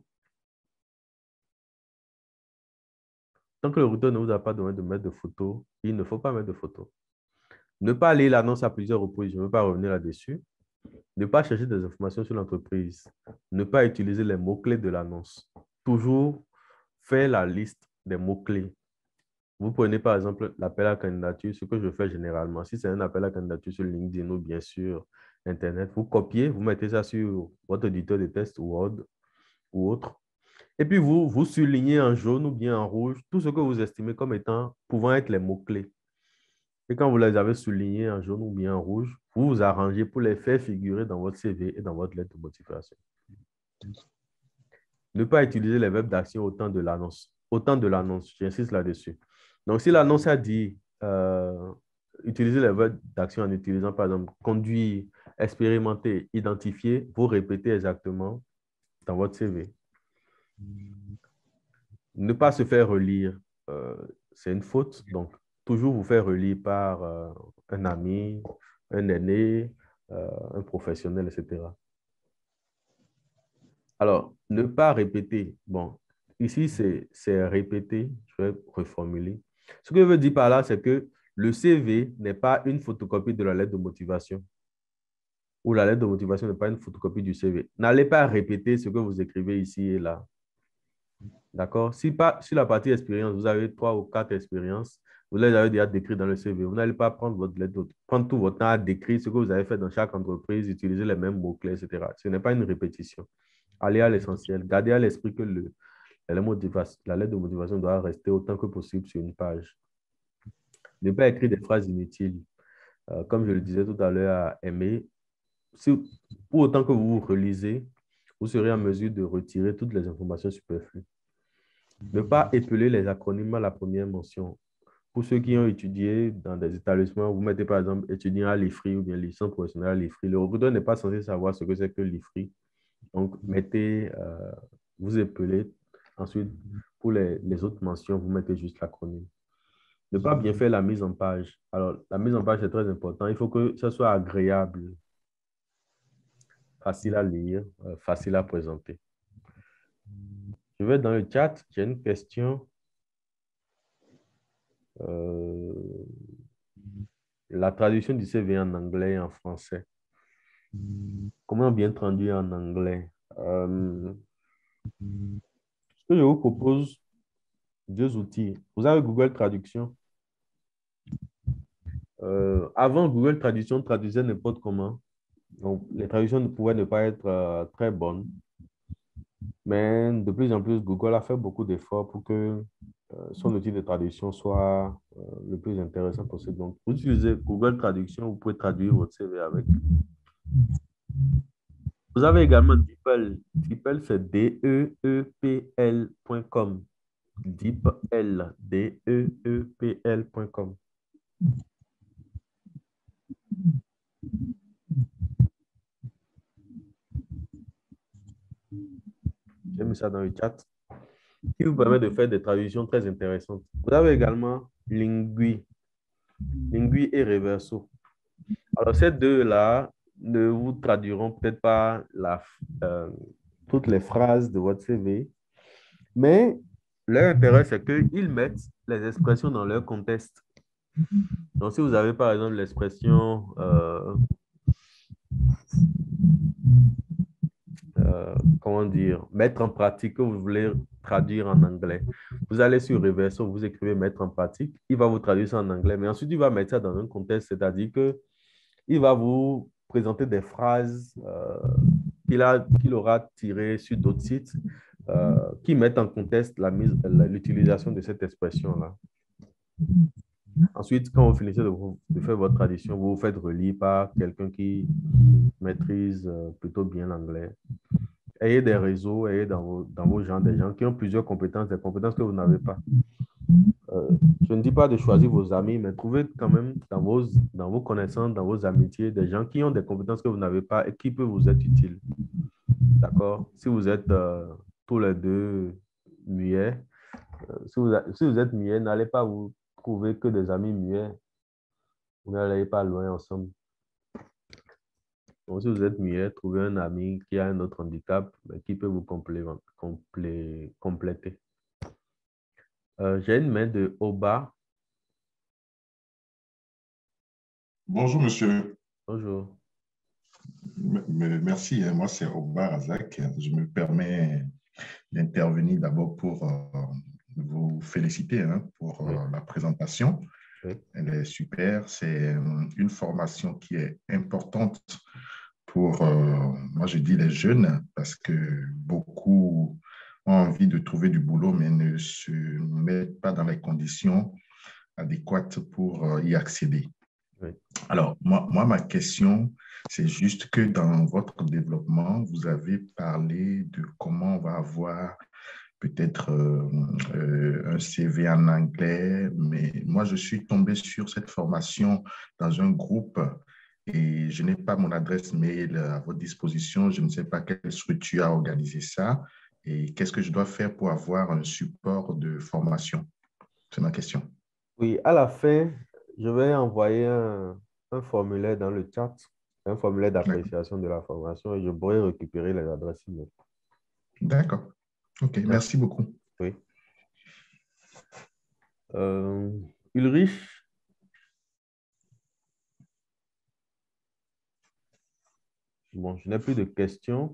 tant que le recruteur ne vous a pas demandé de mettre de photos, il ne faut pas mettre de photos. Ne pas lire l'annonce à plusieurs reprises, je ne veux pas revenir là-dessus. Ne pas chercher des informations sur l'entreprise. Ne pas utiliser les mots-clés de l'annonce. Toujours faire la liste des mots-clés. Vous prenez par exemple l'appel à candidature, ce que je fais généralement. Si c'est un appel à candidature sur LinkedIn ou bien sûr Internet, vous copiez, vous mettez ça sur votre éditeur de test Word ou autre. Et puis vous soulignez en jaune ou bien en rouge tout ce que vous estimez comme étant pouvant être les mots-clés. Et quand vous les avez soulignés en jaune ou bien en rouge, vous vous arrangez pour les faire figurer dans votre CV et dans votre lettre de motivation. Ne pas utiliser les verbes d'action au temps de l'annonce. Au temps de l'annonce, j'insiste là-dessus. Donc, si l'annonce a dit utiliser les verbes d'action en utilisant, par exemple, conduire, expérimenter, identifier, vous répétez exactement dans votre CV. Ne pas se faire relire, c'est une faute. Donc, toujours vous faire relire par un ami, un aîné, un professionnel, etc. Alors, ne pas répéter. Bon, ici, c'est répéter. Je vais reformuler. Ce que je veux dire par là, c'est que le CV n'est pas une photocopie de la lettre de motivation. Ou la lettre de motivation n'est pas une photocopie du CV. N'allez pas répéter ce que vous écrivez ici et là. D'accord? Si sur la partie expérience, vous avez 3 ou 4 expériences, vous les avez déjà décrites dans le CV. Vous n'allez pas prendre prendre tout votre temps à décrire ce que vous avez fait dans chaque entreprise, utiliser les mêmes mots-clés, etc. Ce n'est pas une répétition. Allez à l'essentiel. Gardez à l'esprit que la lettre de motivation doit rester autant que possible sur une page. Ne pas écrire des phrases inutiles. Comme je le disais tout à l'heure à Aimé, pour autant que vous relisez, vous serez en mesure de retirer toutes les informations superflues. Ne pas épeler les acronymes à la première mention. Pour ceux qui ont étudié dans des établissements, vous mettez par exemple étudiant à l'IFRI ou bien licence professionnelle à l'IFRI. Le recruteur n'est pas censé savoir ce que c'est que l'IFRI. Donc, vous épelez. Ensuite, pour les autres mentions, vous mettez juste l'acronyme. Ne pas bien faire la mise en page. Alors, la mise en page est très important. Il faut que ça soit agréable, facile à lire, facile à présenter. Je vais dans le chat. J'ai une question. La traduction du CV en anglais et en français. Comment bien traduire en anglais? Ce que je vous propose, 2 outils. Vous avez Google Traduction. Avant, Google Traduction traduisait n'importe comment. Donc, les traductions pouvaient ne pas être très bonnes. Mais de plus en plus, Google a fait beaucoup d'efforts pour que son outil de traduction soit le plus intéressant possible. Donc, vous utilisez Google Traduction, vous pouvez traduire votre CV avec. Vous avez également DeepL. DeepL, c'est DEEPL.com. DeepL, DEEPL.com. J'ai mis ça dans le chat. Qui vous permet de faire des traductions très intéressantes. Vous avez également Lingui. Lingui et Reverso. Alors, ces deux-là ne vous traduiront peut-être pas toutes les phrases de votre CV, mais leur intérêt, c'est qu'ils mettent les expressions dans leur contexte. Donc, si vous avez par exemple l'expression comment dire, mettre en pratique, que vous voulez traduire en anglais, vous allez sur Reverso, vous écrivez mettre en pratique, il va vous traduire ça en anglais, mais ensuite il va mettre ça dans un contexte, c'est-à-dire que il va vous présenter des phrases qu'il aura tirées sur d'autres sites qui mettent en contexte l'utilisation de cette expression-là. Ensuite, quand vous finissez de faire votre traduction, vous vous faites relire par quelqu'un qui maîtrise plutôt bien l'anglais. Ayez des réseaux, ayez dans vos gens des gens qui ont plusieurs compétences, des compétences que vous n'avez pas. Je ne dis pas de choisir vos amis, mais trouvez quand même dans vos connaissances, dans vos amitiés, des gens qui ont des compétences que vous n'avez pas et qui peuvent vous être utiles. D'accord? Si vous êtes tous les deux muets, si vous êtes muets, n'allez pas vous trouver que des amis muets. Vous n'allez pas loin ensemble. Donc, si vous êtes muet, trouvez un ami qui a un autre handicap, mais qui peut vous compléter. J'ai une main de Oba. Bonjour, monsieur. Bonjour. Merci. Moi, c'est Oba Razak. Je me permets d'intervenir d'abord pour vous féliciter pour la présentation. Oui. Elle est super. C'est une formation qui est importante pour, moi je dis les jeunes, parce que beaucoup ont envie de trouver du boulot, mais ne se mettent pas dans les conditions adéquates pour y accéder. Oui. Alors, moi, ma question, c'est juste que dans votre développement, vous avez parlé de comment on va avoir peut-être un CV en anglais, mais moi, je suis tombé sur cette formation dans un groupe et je n'ai pas mon adresse mail à votre disposition. Je ne sais pas quelle structure a organisé ça et qu'est-ce que je dois faire pour avoir un support de formation. C'est ma question. Oui, à la fin, je vais envoyer un formulaire dans le chat, un formulaire d'appréciation de la formation et je pourrai récupérer les adresses email. D'accord. OK, merci beaucoup. Oui. Ulrich? Bon, je n'ai plus de questions.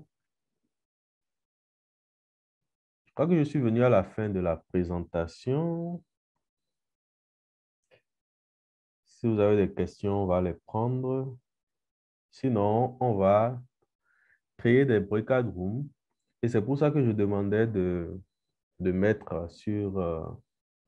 Je crois que je suis venu à la fin de la présentation. Si vous avez des questions, on va les prendre. Sinon, on va créer des breakout rooms. Et c'est pour ça que je demandais de mettre sur...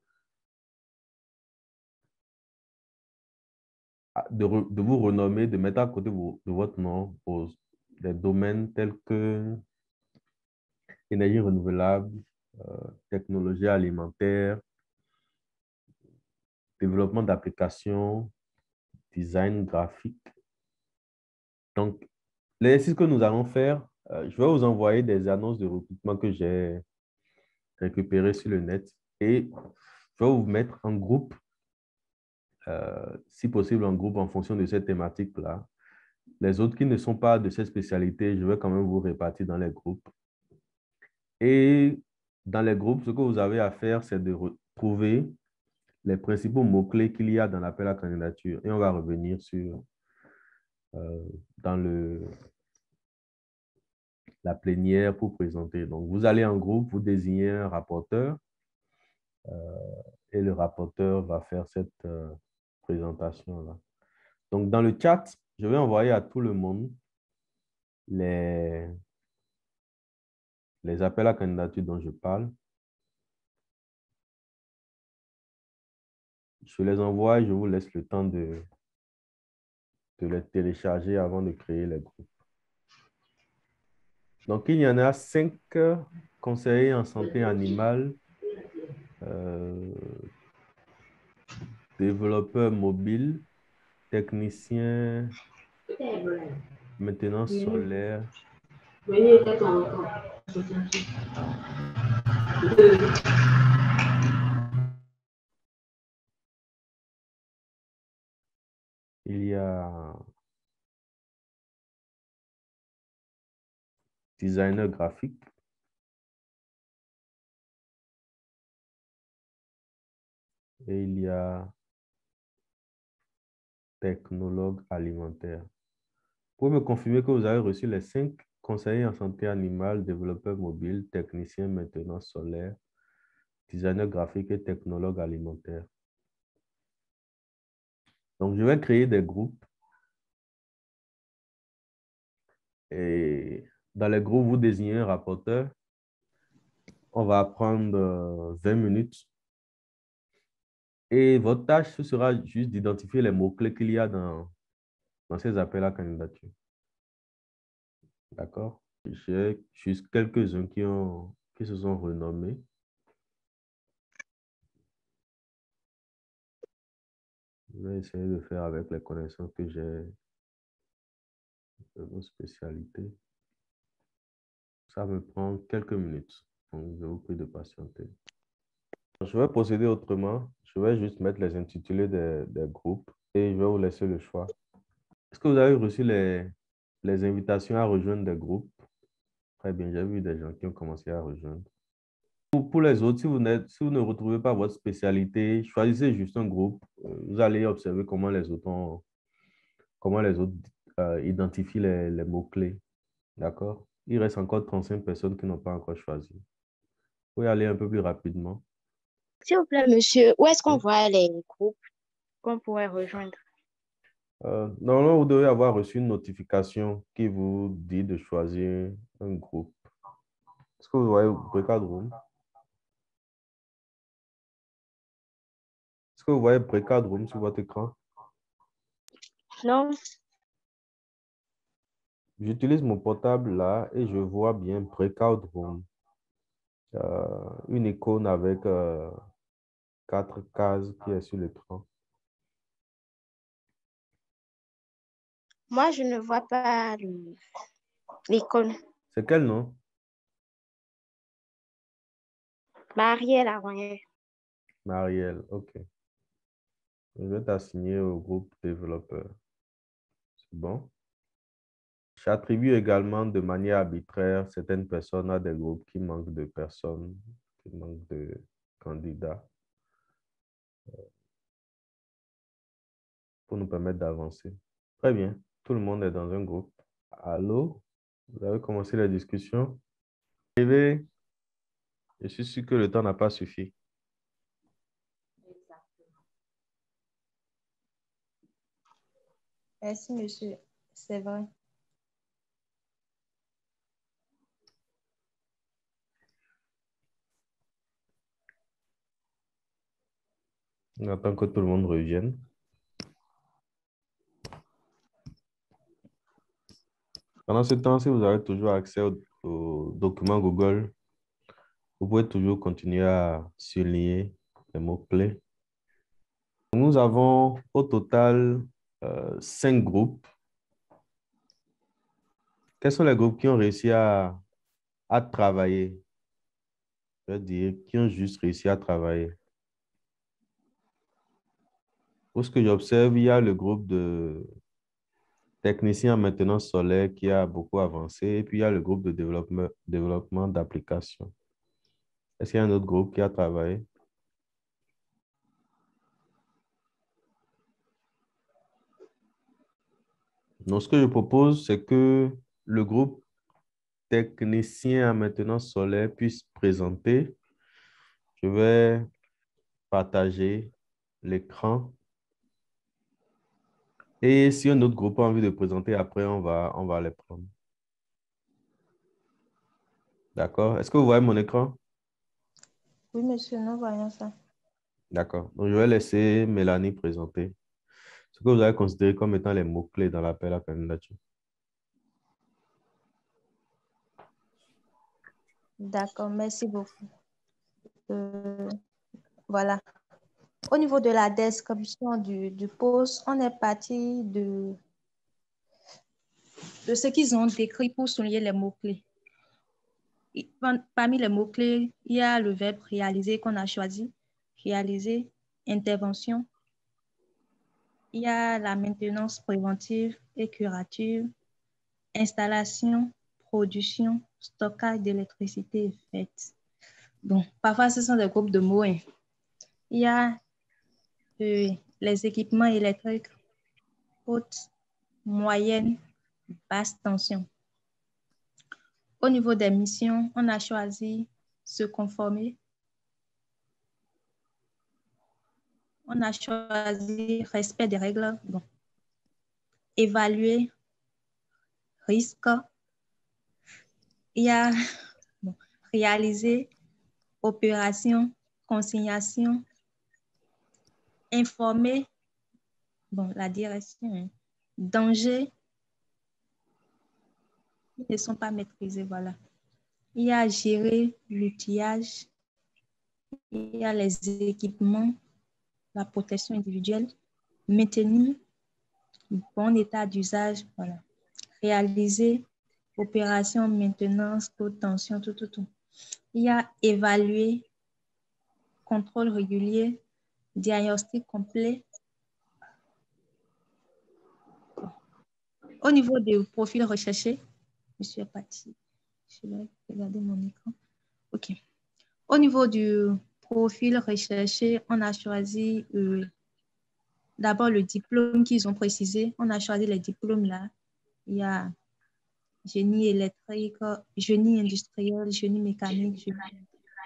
de vous renommer, de mettre à côté de votre nom des domaines tels que énergie renouvelable, technologie alimentaire, développement d'applications, design graphique. Donc, l'exercice que nous allons faire, je vais vous envoyer des annonces de recrutement que j'ai récupérées sur le net et je vais vous mettre en groupe, si possible en groupe en fonction de cette thématique-là. Les autres qui ne sont pas de cette spécialité, je vais quand même vous répartir dans les groupes. Et dans les groupes, ce que vous avez à faire, c'est de retrouver les principaux mots-clés qu'il y a dans l'appel à candidature. Et on va revenir sur dans la plénière pour présenter. Donc, vous allez en groupe, vous désignez un rapporteur et le rapporteur va faire cette présentation-là. Donc, dans le chat, je vais envoyer à tout le monde les appels à candidature dont je parle. Je les envoie et je vous laisse le temps de les télécharger avant de créer les groupes. Donc, il y en a 5 conseillers en santé animale, développeurs mobiles, techniciens, maintenance solaire. Il y a designer graphique. Et il y a technologue alimentaire. Vous pouvez me confirmer que vous avez reçu les 5 conseillers en santé animale, développeur mobile, technicien maintenance solaire, designer graphique et technologue alimentaire. Donc, je vais créer des groupes. Et dans les groupes, vous désignez un rapporteur. On va prendre 20 minutes. Et votre tâche, ce sera juste d'identifier les mots-clés qu'il y a dans ces appels à candidature. D'accord? J'ai juste quelques-uns qui se sont renommés. Je vais essayer de faire avec les connaissances que j'ai de vos spécialités. Ça me prend quelques minutes. Donc, je vous prie de patienter. Je vais procéder autrement. Je vais juste mettre les intitulés des groupes et je vais vous laisser le choix. Est-ce que vous avez reçu les invitations à rejoindre des groupes? Très bien, j'ai vu des gens qui ont commencé à rejoindre. Pour les autres, si vous ne retrouvez pas votre spécialité, choisissez juste un groupe. Vous allez observer comment les autres, identifient les mots-clés. D'accord? Il reste encore 35 personnes qui n'ont pas encore choisi. Vous pouvez aller un peu plus rapidement. S'il vous plaît, monsieur, où est-ce qu'on voit les groupes qu'on pourrait rejoindre? Normalement, vous devez avoir reçu une notification qui vous dit de choisir un groupe. Est-ce que vous voyez Breakout Room? Est-ce que vous voyez Breakout Room sur votre écran? Non. J'utilise mon portable là et je vois bien Breakout Room. Une icône avec 4 cases qui est sur l'écran. Moi, je ne vois pas l'icône. C'est quel nom? Marielle Aroyer. Marielle, ok. Je vais t'assigner au groupe développeur. C'est bon? J'attribue également de manière arbitraire certaines personnes à des groupes qui manquent de personnes, qui manquent de candidats, pour nous permettre d'avancer. Très bien. Tout le monde est dans un groupe. Allô? Vous avez commencé la discussion? Je suis sûr que le temps n'a pas suffi. Merci, monsieur. C'est vrai. On attend que tout le monde revienne. Pendant ce temps, si vous avez toujours accès aux documents Google, vous pouvez toujours continuer à surligner les mots-clés. Nous avons au total 5 groupes. Quels sont les groupes qui ont réussi à travailler? Je veux dire, qui ont juste réussi à travailler. Pour ce que j'observe, il y a le groupe de techniciens en maintenance solaire qui a beaucoup avancé, et puis il y a le groupe de développement d'applications. Est-ce qu'il y a un autre groupe qui a travaillé? Donc, ce que je propose, c'est que le groupe technicien en maintenance solaire puisse présenter. Je vais partager l'écran. Et si un autre groupe a envie de présenter, après, on va les prendre. D'accord? Est-ce que vous voyez mon écran? Oui, monsieur, nous voyons ça. D'accord. Donc, je vais laisser Mélanie présenter ce que vous avez considéré comme étant les mots-clés dans l'appel à candidature. D'accord, merci beaucoup. Voilà. Au niveau de la description du poste, on est parti de ce qu'ils ont décrit pour souligner les mots-clés. Parmi les mots-clés, il y a le verbe réaliser qu'on a choisi. Réaliser, intervention. Il y a la maintenance préventive et curative, installation, production, stockage d'électricité faite. Bon, parfois, ce sont des groupes de mots. Hein. Il y a les équipements électriques haute, moyenne, basse tension. Au niveau des missions, on a choisi se conformer. On a choisi respect des règles. Bon. Évaluer risque. Il y a réaliser opération, consignation, informer, bon, la direction, hein. Danger, ils ne sont pas maîtrisés, voilà. Il y a gérer l'outillage, il y a les équipements, la protection individuelle, maintenir bon état d'usage, voilà. Réaliser opération, maintenance, haute tension, tout. Il y a évaluer, contrôle régulier, diagnostic complet. Au niveau des profils recherchés, monsieur est parti. Je vais regarder mon écran. OK. Au niveau du profil recherché, on a choisi d'abord le diplôme qu'ils ont précisé. On a choisi les diplômes là. Il y a génie électrique, génie industriel, génie mécanique, génie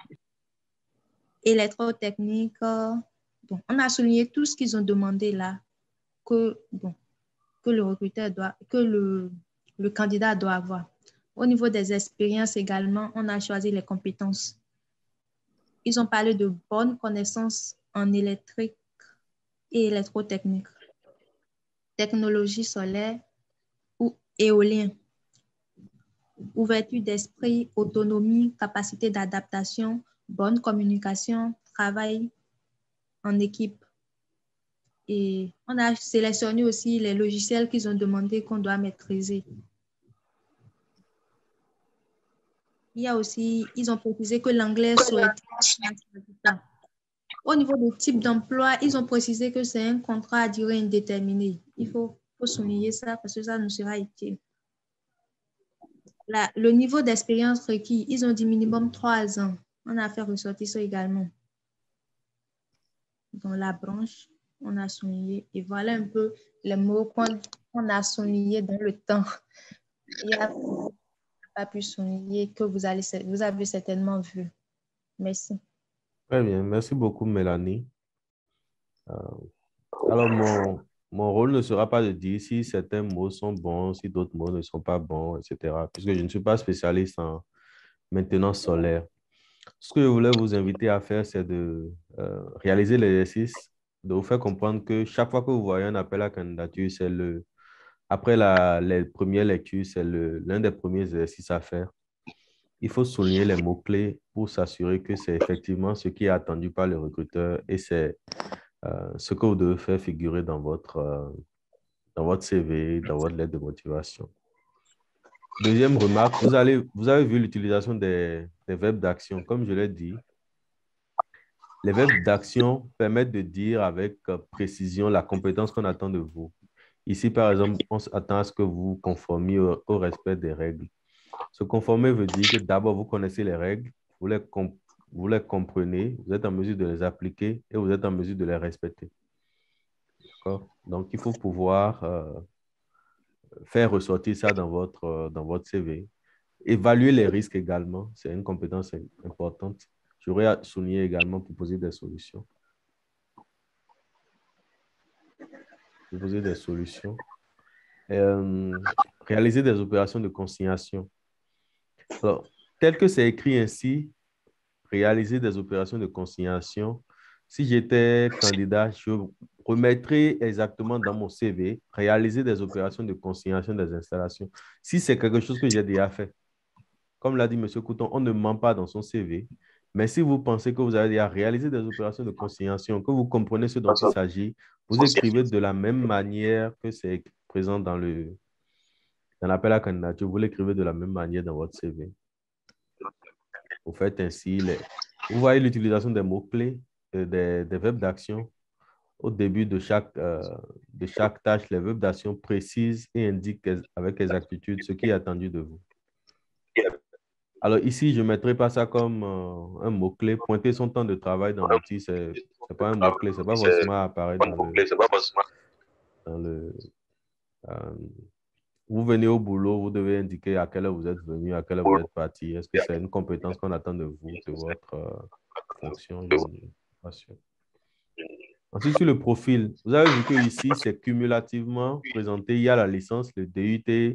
électrotechnique. Bon, on a souligné tout ce qu'ils ont demandé là que le recruteur doit, que le candidat doit avoir. Au niveau des expériences également, on a choisi les compétences. Ils ont parlé de bonnes connaissances en électrique et électrotechnique, technologie solaire ou éolien, ouverture d'esprit, autonomie, capacité d'adaptation, bonne communication, travail en équipe. Et on a sélectionné aussi les logiciels qu'ils ont demandé qu'on doit maîtriser. Il y a aussi, ils ont précisé que l'anglais souhaité. Au niveau du type d'emploi, ils ont précisé que c'est un contrat à durée indéterminée. Il faut souligner ça parce que ça nous sera utile. Le niveau d'expérience requis, ils ont dit minimum 3 ans. On a fait ressortir ça également. Dans la branche, on a souligné. Et voilà un peu les mots qu'on a soulignés dans le temps. Il n'y a pas pu souligner que vous avez certainement vu. Merci. Très bien. Merci beaucoup, Mélanie. Alors, mon rôle ne sera pas de dire si certains mots sont bons, si d'autres mots ne sont pas bons, etc. Puisque je ne suis pas spécialiste en maintenance solaire. Ce que je voulais vous inviter à faire, c'est de réaliser l'exercice, de vous faire comprendre que chaque fois que vous voyez un appel à candidature, après les premières lectures, c'est l'un des premiers exercices à faire. Il faut souligner les mots-clés pour s'assurer que c'est effectivement ce qui est attendu par le recruteur et c'est ce que vous devez faire figurer dans votre CV, dans votre lettre de motivation. Deuxième remarque, vous avez vu l'utilisation des verbes d'action. Comme je l'ai dit, les verbes d'action permettent de dire avec précision la compétence qu'on attend de vous. Ici, par exemple, on s'attend à ce que vous vous conformiez au respect des règles. Se conformer veut dire que d'abord, vous connaissez les règles, vous les comprenez, vous êtes en mesure de les appliquer et vous êtes en mesure de les respecter. D'accord? Donc, il faut pouvoir faire ressortir ça dans votre CV. Évaluer les risques également, c'est une compétence importante. J'aurais souligné également proposer des solutions. Proposer des solutions. Réaliser des opérations de consignation. Alors, tel que c'est écrit ainsi, réaliser des opérations de consignation, si j'étais candidat, je remettrais exactement dans mon CV, réaliser des opérations de consignation des installations. Si c'est quelque chose que j'ai déjà fait, comme l'a dit M. Couton, on ne ment pas dans son CV, mais si vous pensez que vous avez déjà réalisé des opérations de consignation, que vous comprenez ce dont il s'agit, vous écrivez de la même manière que c'est présent dans l'appel à candidature, vous l'écrivez de la même manière dans votre CV. Vous faites ainsi, vous voyez l'utilisation des mots-clés, des verbes d'action. Au début de chaque tâche, les verbes d'action précisent et indiquent avec exactitude ce qui est attendu de vous. Alors ici, je ne mettrai pas ça comme un mot-clé. Pointer son temps de travail dans l'outil, ce n'est pas un mot-clé. Ce n'est pas forcément apparaître dans le vous venez au boulot, vous devez indiquer à quelle heure vous êtes venu, à quelle heure vous êtes parti. Est-ce que c'est une compétence qu'on attend de vous, de votre fonction? Je ne suis pas sûr. Ensuite, sur le profil, vous avez vu que ici, c'est cumulativement présenté. Il y a la licence, le DUT et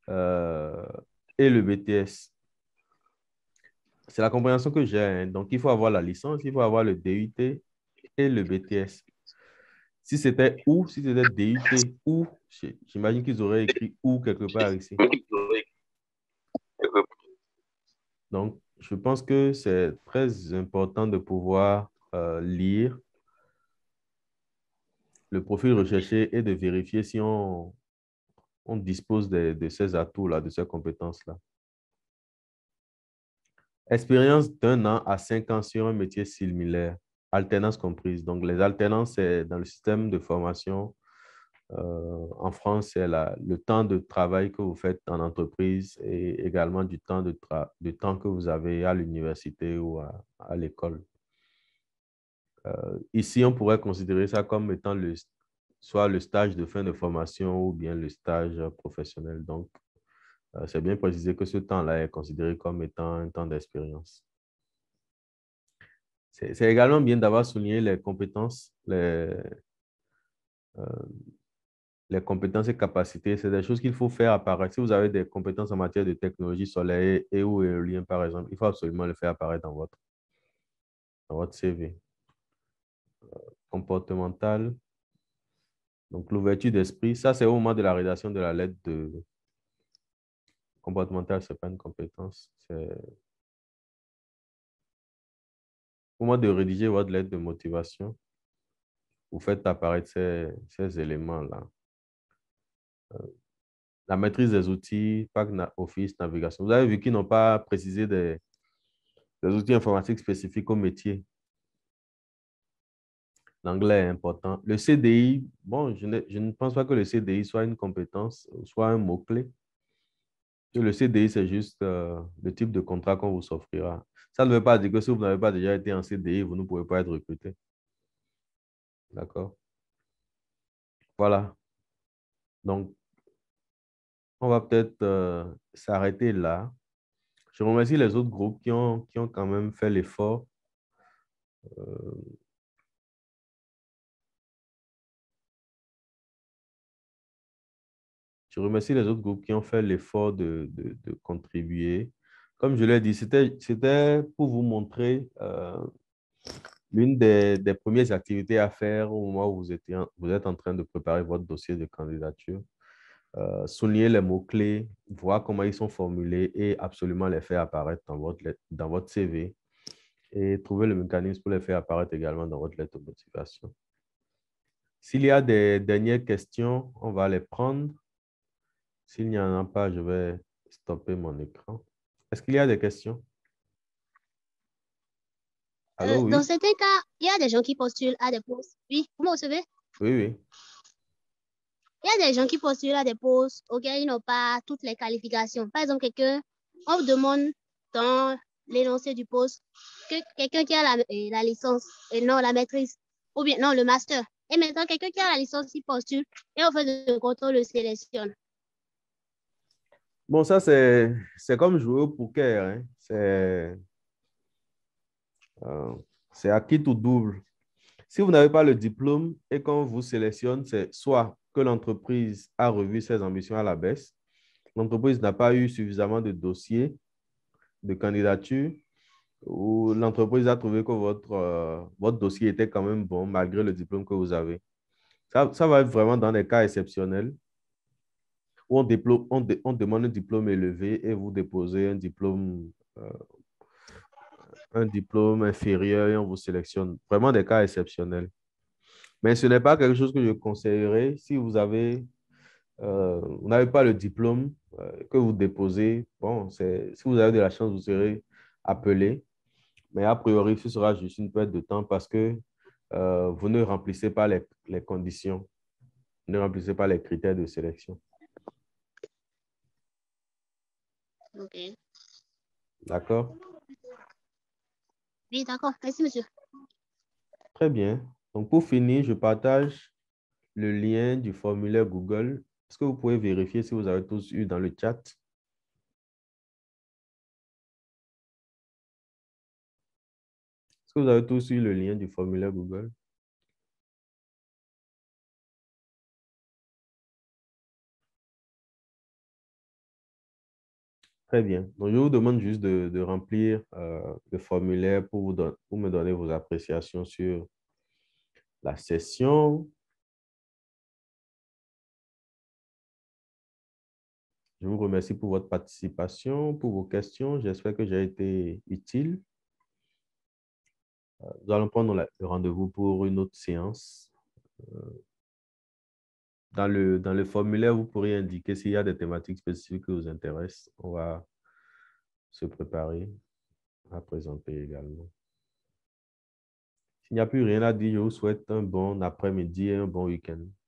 le BTS. C'est la compréhension que j'ai. Hein. Donc, il faut avoir la licence, il faut avoir le DUT et le BTS. Si c'était ou, si c'était DUT ou, j'imagine qu'ils auraient écrit ou quelque part ici. Donc, je pense que c'est très important de pouvoir lire le profil recherché et de vérifier si on dispose de ces atouts-là, de ces compétences-là. Expérience d'1 an à 5 ans sur un métier similaire, alternance comprise. Donc, les alternances, c'est dans le système de formation. En France, c'est le temps de travail que vous faites en entreprise et également du temps que vous avez à l'université ou à l'école. Ici, on pourrait considérer ça comme étant soit le stage de fin de formation ou bien le stage professionnel. Donc, c'est bien précisé que ce temps-là est considéré comme étant un temps d'expérience. C'est également bien d'avoir souligné les compétences, les compétences et capacités. C'est des choses qu'il faut faire apparaître. Si vous avez des compétences en matière de technologie solaire et ou éolien, par exemple, il faut absolument le faire apparaître dans votre CV. Comportemental. Donc, l'ouverture d'esprit, ça, c'est au moment de la rédaction de la lettre de comportemental, ce n'est pas une compétence. C'est au moment de rédiger votre lettre de motivation, vous faites apparaître ces éléments-là. La maîtrise des outils, Pack Office, navigation. Vous avez vu qu'ils n'ont pas précisé des outils informatiques spécifiques au métier. L'anglais est important. Le CDI, bon, je ne pense pas que le CDI soit une compétence, soit un mot-clé. Le CDI, c'est juste le type de contrat qu'on vous offrira. Ça ne veut pas dire que si vous n'avez pas déjà été en CDI, vous ne pouvez pas être recruté. D'accord? Voilà. Donc, on va peut-être s'arrêter là. Je remercie les autres groupes qui ont quand même fait l'effort. Je remercie les autres groupes qui ont fait l'effort de contribuer. Comme je l'ai dit, c'était pour vous montrer l'une des premières activités à faire au moment où vous êtes en train de préparer votre dossier de candidature. Souligner les mots-clés, voir comment ils sont formulés et absolument les faire apparaître dans votre CV et trouver le mécanisme pour les faire apparaître également dans votre lettre de motivation. S'il y a des dernières questions, on va les prendre. S'il n'y en a pas, je vais stopper mon écran. Est-ce qu'il y a des questions? Allô, oui? Dans certains cas, il y a des gens qui postulent à des postes. Oui, vous me recevez? Oui, oui. Il y a des gens qui postulent à des postes auxquels ils n'ont pas toutes les qualifications. Par exemple, on vous demande dans l'énoncé du poste que quelqu'un qui a la licence et non la maîtrise, ou bien non le master. Et maintenant, quelqu'un qui a la licence, il postule et on fait le contrôle, le sélectionne. Bon, ça, c'est comme jouer au poker. Hein. C'est acquis ou double. Si vous n'avez pas le diplôme et qu'on vous sélectionne, c'est soit que l'entreprise a revu ses ambitions à la baisse, l'entreprise n'a pas eu suffisamment de dossiers de candidature, ou l'entreprise a trouvé que votre dossier était quand même bon malgré le diplôme que vous avez. Ça va être vraiment dans des cas exceptionnels où on demande un diplôme élevé et vous déposez un diplôme inférieur et on vous sélectionne. Vraiment des cas exceptionnels. Mais ce n'est pas quelque chose que je conseillerais si vous n'avez pas le diplôme que vous déposez. Bon, si vous avez de la chance, vous serez appelé. Mais a priori, ce sera juste une perte de temps parce que vous ne remplissez pas les conditions. Vous ne remplissez pas les critères de sélection. OK. D'accord? Oui, d'accord. Merci, monsieur. Très bien. Donc, pour finir, je partage le lien du formulaire Google. Est-ce que vous pouvez vérifier si vous avez tous eu dans le chat? Est-ce que vous avez tous eu le lien du formulaire Google? Très bien. Donc, je vous demande juste de remplir le formulaire pour me donner vos appréciations sur la session. Je vous remercie pour votre participation, pour vos questions. J'espère que j'ai été utile. Nous allons prendre le rendez-vous pour une autre séance. Dans le formulaire, vous pourrez indiquer s'il y a des thématiques spécifiques qui vous intéressent. On va se préparer à présenter également. S'il n'y a plus rien à dire, je vous souhaite un bon après-midi et un bon week-end.